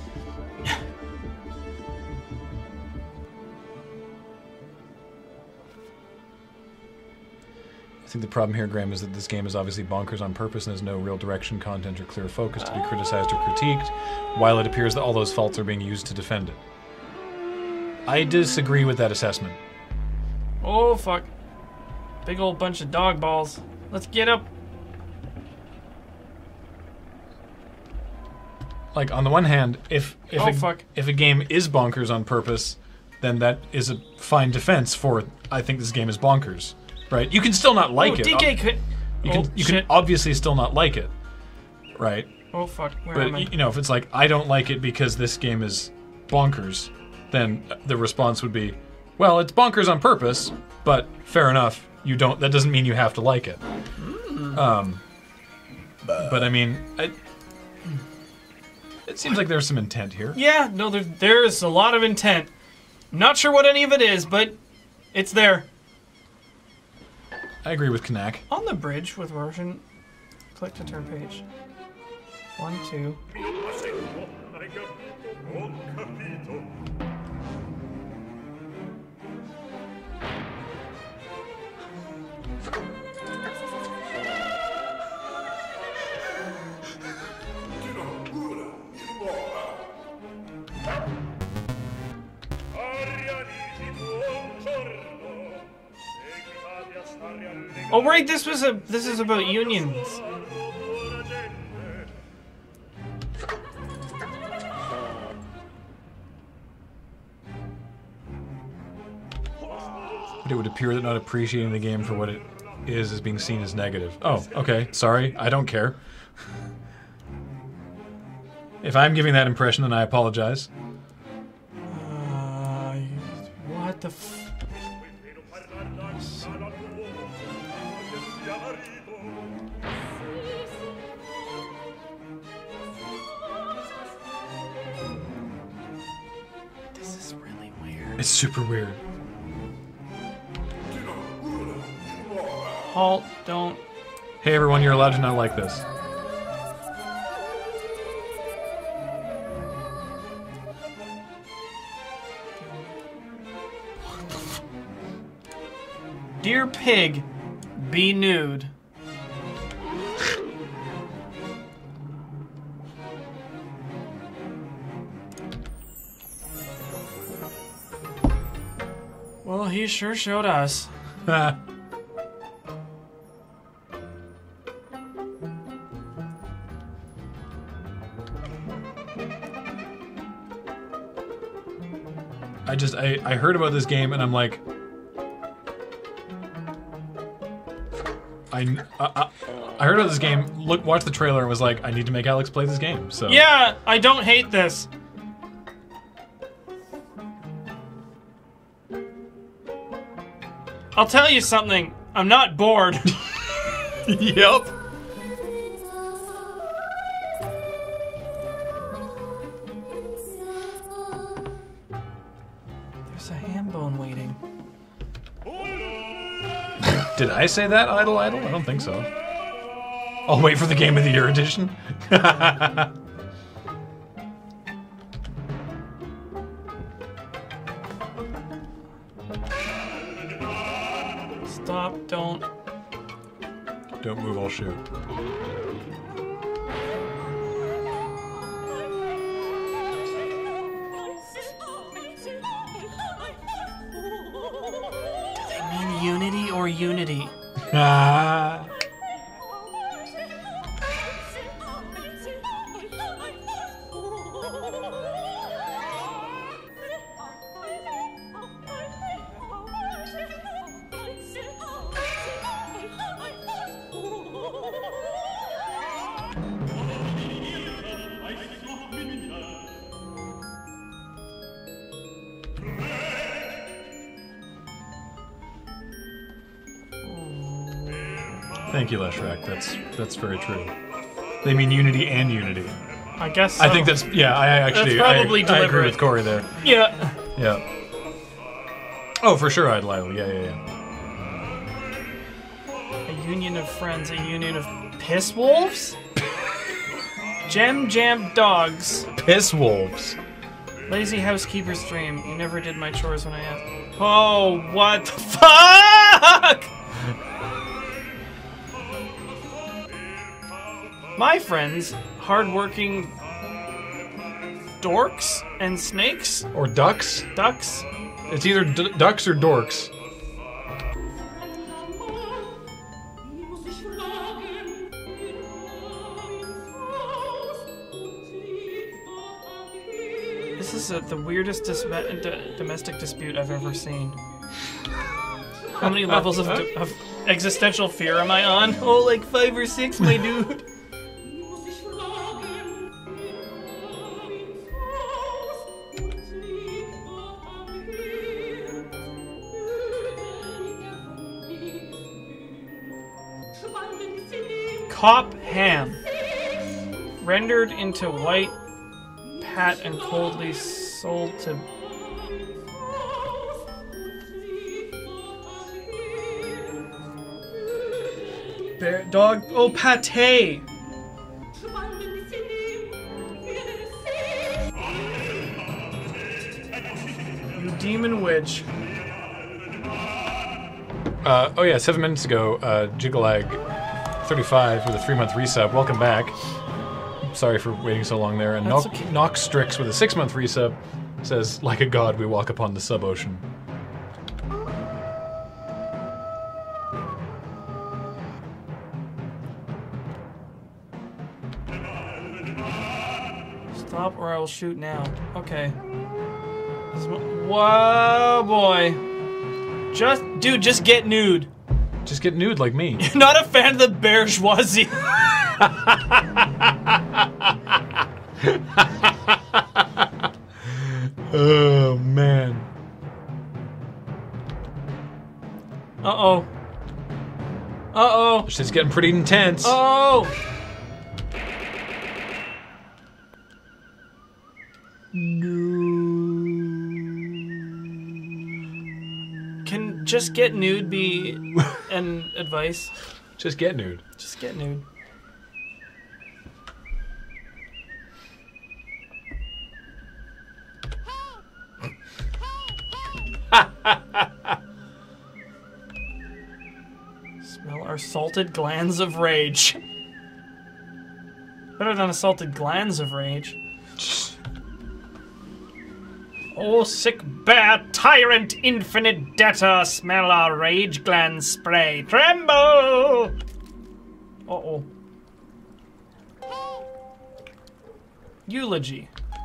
I think the problem here, Graham, is that this game is obviously bonkers on purpose and has no real direction, content, or clear focus to be criticized or critiqued, while it appears that all those faults are being used to defend it. I disagree with that assessment. Oh, fuck. Big old bunch of dog balls. Let's get up. Like, on the one hand, if fuck. if a game is bonkers on purpose, then that is a fine defense for, I think this game is bonkers. Right? You can still not like it. DK could... You can obviously still not like it. Right? Oh, fuck. Where am I? But, you know, if it's like, I don't like it because this game is bonkers, then the response would be, well, it's bonkers on purpose, but fair enough. That doesn't mean you have to like it. But I mean, it seems like there's some intent here. Yeah, no, there's a lot of intent. Not sure what any of it is, but it's there. I agree with Knack. On the bridge with Roshan, click to turn page. 1, 2. Oh right, this is about unions. it would appear that not appreciating the game for what it is being seen as negative. Oh, okay. Sorry. I don't care. If I'm giving that impression, then I apologize. What the f... This is really weird. It's super weird. Halt, don't... Hey everyone, you're allowed to not like this. Dear pig, be nude. Well, he sure showed us. I heard about this game and I'm like, I heard about this game, watched the trailer and was like, I need to make Alex play this game, so. Yeah, I don't hate this. I'll tell you something, I'm not bored. Yep. There's a ham bone waiting. Did I say that, Idle? I don't think so. I'll wait for the Game of the Year edition. Stop, don't. Don't move, I'll shoot. Unity or unity? Ah. Thank you, Leshrac. That's very true. They mean unity and unity. I guess so. I think that's, yeah, I actually, That's probably I agree deliberate. with Corey there. Yeah. Yeah. Oh, for sure, I'd Lyle. Yeah. A union of friends, a union of piss wolves? Gem Jam dogs. Piss wolves. Lazy housekeeper's dream. You never did my chores when I asked. Oh, what the fuck? My friends, hardworking dorks and snakes, Or ducks. ducks. It's either ducks or dorks. This is the weirdest domestic dispute I've ever seen. How many levels of existential fear am I on? Oh, like 5 or 6, my dude. Cop ham. Rendered into white, pat, and coldly sold to... Bear, dog, oh, pate! You demon witch. Oh yeah, 7 minutes ago, Jigalag35 with a 3-month resub. Welcome back. Sorry for waiting so long there. And That's okay. Nox Strix with a 6-month resub says, like a god, we walk upon the sub-ocean. Stop or I will shoot now. Okay. Whoa, boy. Dude, just get nude. Just get nude like me. Not a fan of the bourgeoisie. Oh, man. Uh-oh. Uh-oh. This is getting pretty intense. Oh! Can just get nude be an advice? Just get nude. Just get nude. Smell our salted glands of rage. Better than assaulted glands of rage. Oh, sick bear, tyrant, infinite debtor, smell our rage glands spray. Tremble! Uh-oh. Eulogy.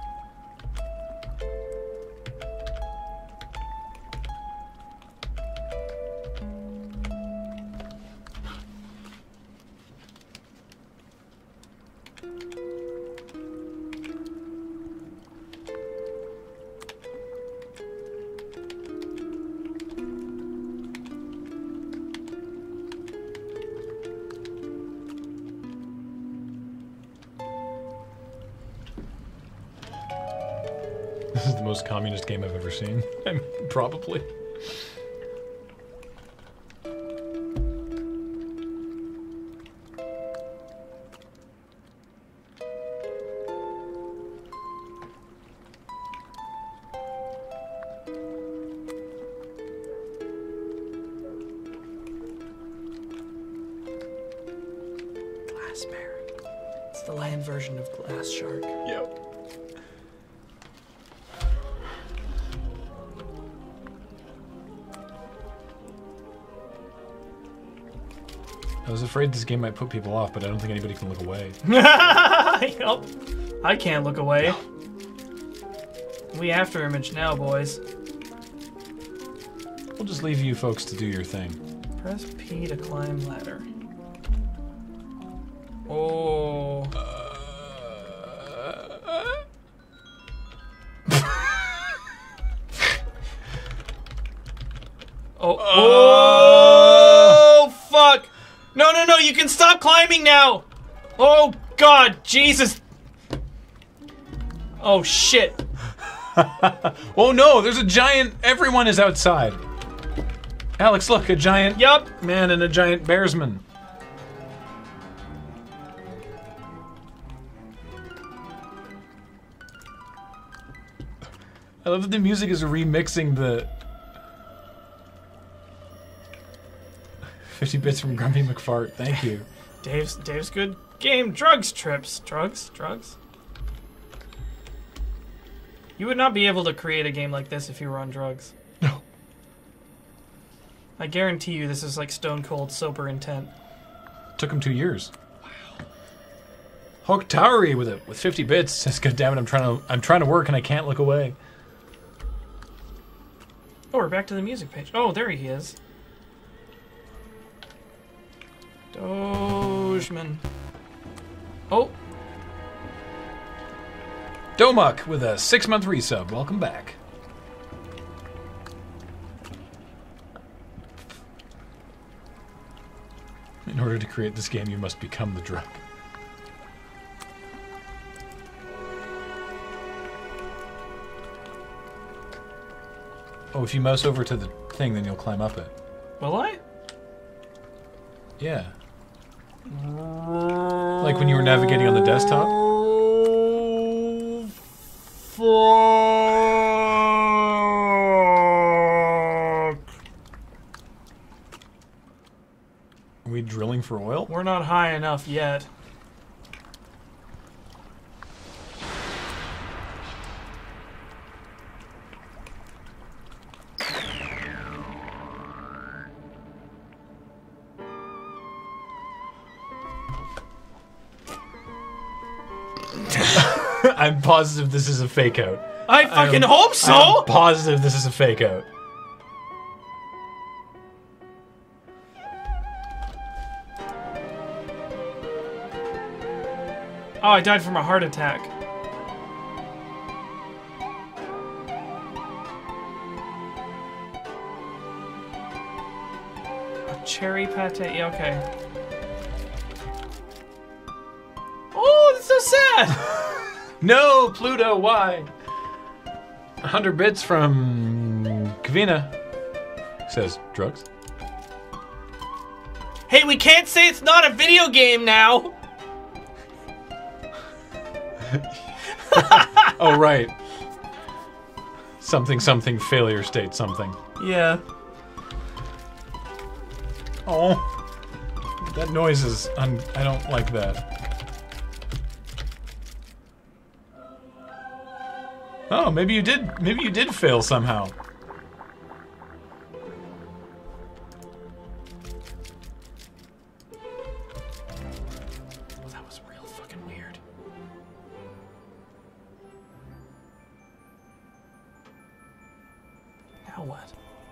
This is the most communist game I've ever seen. I mean, probably. Glass bear. It's the land version of Glass Shark. Yep. I was afraid this game might put people off, but I don't think anybody can look away. Yup. I can't look away. We after image now, boys. We'll just leave you folks to do your thing. Press P to climb ladder. Oh. Oh, fuck! No, no, no, you can stop climbing now! Oh, God, Jesus! Oh, shit. Oh no, there's a giant, everyone is outside. Alex, look, a giant man and a giant bearsman. I love that the music is remixing the 50 bits from Grumpy McFart. Thank you. Dave's good game. Drugs trips. Drugs? You would not be able to create a game like this if you were on drugs. No. I guarantee you this is like stone cold sober intent. Took him 2 years. Wow. Hoktari with 50 bits says, "God damn it, I'm trying to work and I can't look away." Oh, we're back to the music page. Oh, there he is. Dogeman. Oh. Domuk with a 6-month resub. Welcome back. In order to create this game, you must become the drug. Oh, if you mouse over to the thing, then you'll climb up it. Will I? Yeah. Like when you were navigating on the desktop? Fuck. Are we drilling for oil? We're not high enough yet. I'm positive this is a fake out. I fucking hope so! I'm positive this is a fake out. Oh, I died from a heart attack. A cherry pate. Yeah, okay. Oh, that's so sad. No, Pluto, why? 100 bits from Kavina. Says, drugs? Hey, we can't say it's not a video game now. Oh, right. Something, something, failure state, something. Yeah. Oh. That noise is... I don't like that. Oh, maybe you did fail somehow. That was real fucking weird. Now what?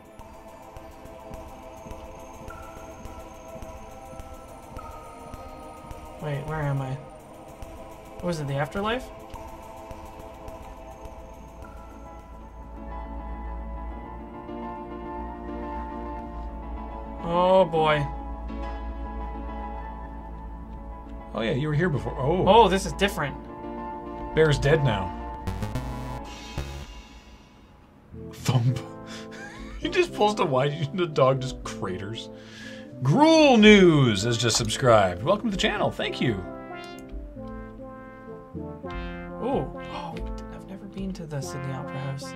Wait, where am I? What was it, the afterlife? Oh boy. Oh yeah, you were here before. Oh. Oh, this is different. Bear's dead now. Thump. He just pulls the wide, the dog just craters. Gruel News has just subscribed. Welcome to the channel. Thank you. Ooh. Oh, I've never been to the Sydney Opera House.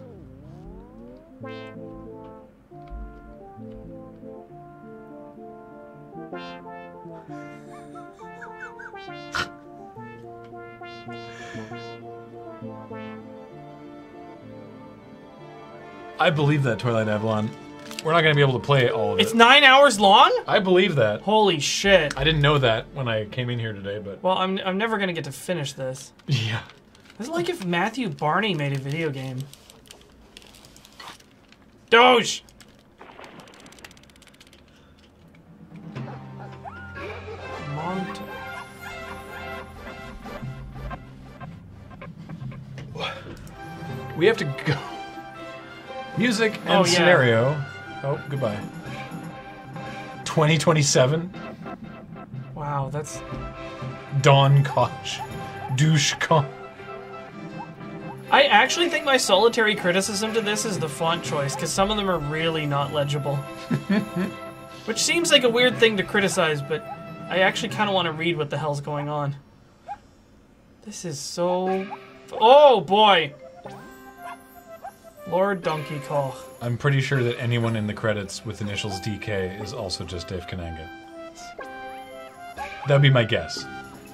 I believe that, Twilight Avalon. We're not going to be able to play all of it. It's 9 hours long? I believe that. Holy shit. I didn't know that when I came in here today, but... Well, I'm never gonna get to finish this. Yeah. It's like if Matthew Barney made a video game. Doge! Mont. We have to go. Music and Oh, yeah. scenario. Oh, goodbye. 2027. Wow, that's... Don Kosh. Douche Con. I actually think my solitary criticism to this is the font choice, because some of them are really not legible. Which seems like a weird thing to criticize, but I actually kind of want to read what the hell's going on. This is so... Oh, boy! Lord Donkey Kong. I'm pretty sure that anyone in the credits with initials DK is also just Dave Kananga. That'd be my guess.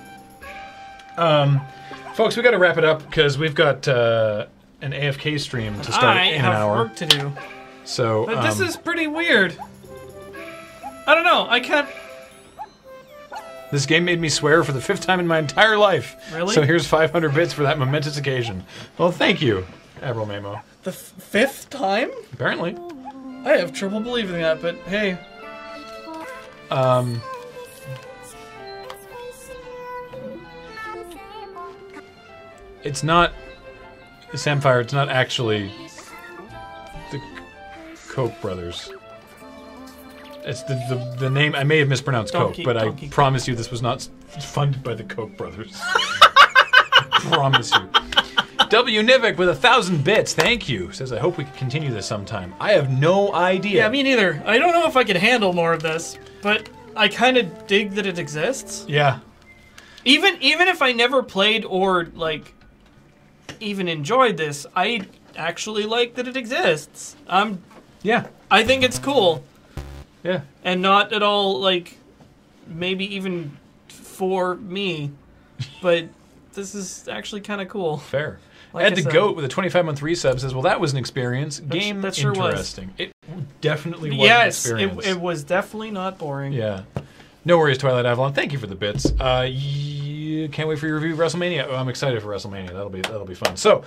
Folks, we got to wrap it up because we've got an AFK stream to start I in an have hour. work to do. So, But this is pretty weird. I don't know, I can't... this game made me swear for the 5th time in my entire life. Really? So here's 500 bits for that momentous occasion. Well, thank you, Avril Mamo. The 5th time? Apparently. I have trouble believing that, but hey. It's not... Samfire, it's not actually the Koch brothers. It's the name... I may have mispronounced Donkey- Koch, but Donkey I Kong. promise you this was not funded by the Koch brothers. I promise you. W. Nivik with 1,000 bits, thank you. Says, I hope we can continue this sometime. I have no idea. Yeah, me neither. I don't know if I could handle more of this, but I kind of dig that it exists. Yeah. Even if I never played or, like, even enjoyed this, I actually like that it exists. Yeah. I think it's cool. Yeah. And not at all, like, maybe even for me. But this is actually kind of cool. Fair. Like Ed I the said. Goat with a 25-month resub says, well, that was an experience. Game that sure was. interesting. It definitely was an Yes, experience. it was definitely not boring. Yeah. No worries, Twilight Avalon. Thank you for the bits. Can't wait for your review of WrestleMania. Oh, I'm excited for WrestleMania. That'll be fun. So,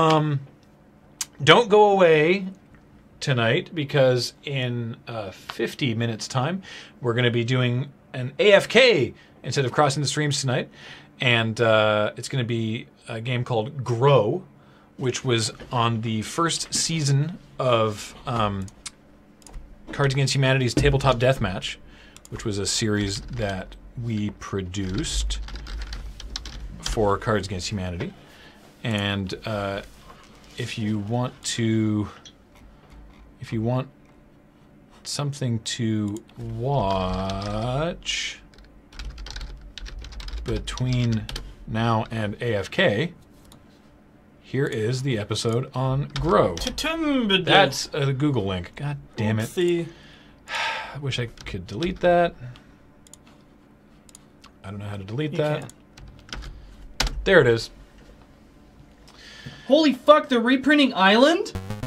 don't go away tonight because in 50 minutes time we're going to be doing an AFK instead of crossing the streams tonight. And it's going to be a game called Grow, which was on the first season of Cards Against Humanity's Tabletop Deathmatch, which was a series that we produced for Cards Against Humanity. And if you want something to watch between now and AFK, here is the episode on Grow. That's a Google link. God damn it. Oopsie. I wish I could delete that. I don't know how to delete that. Can't. There it is. Holy fuck, they're reprinting Island?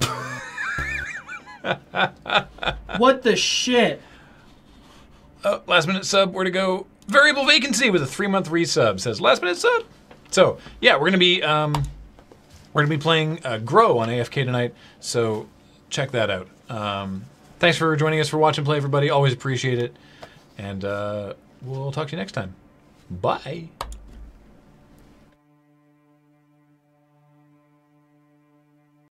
What the shit? Oh, last minute sub, where to go? Variable vacancy with a 3-month resub says last minute sub. So yeah, we're gonna be playing Grow on AFK tonight. So check that out. Thanks for joining us for Watch and Play, everybody. Always appreciate it, and we'll talk to you next time. Bye.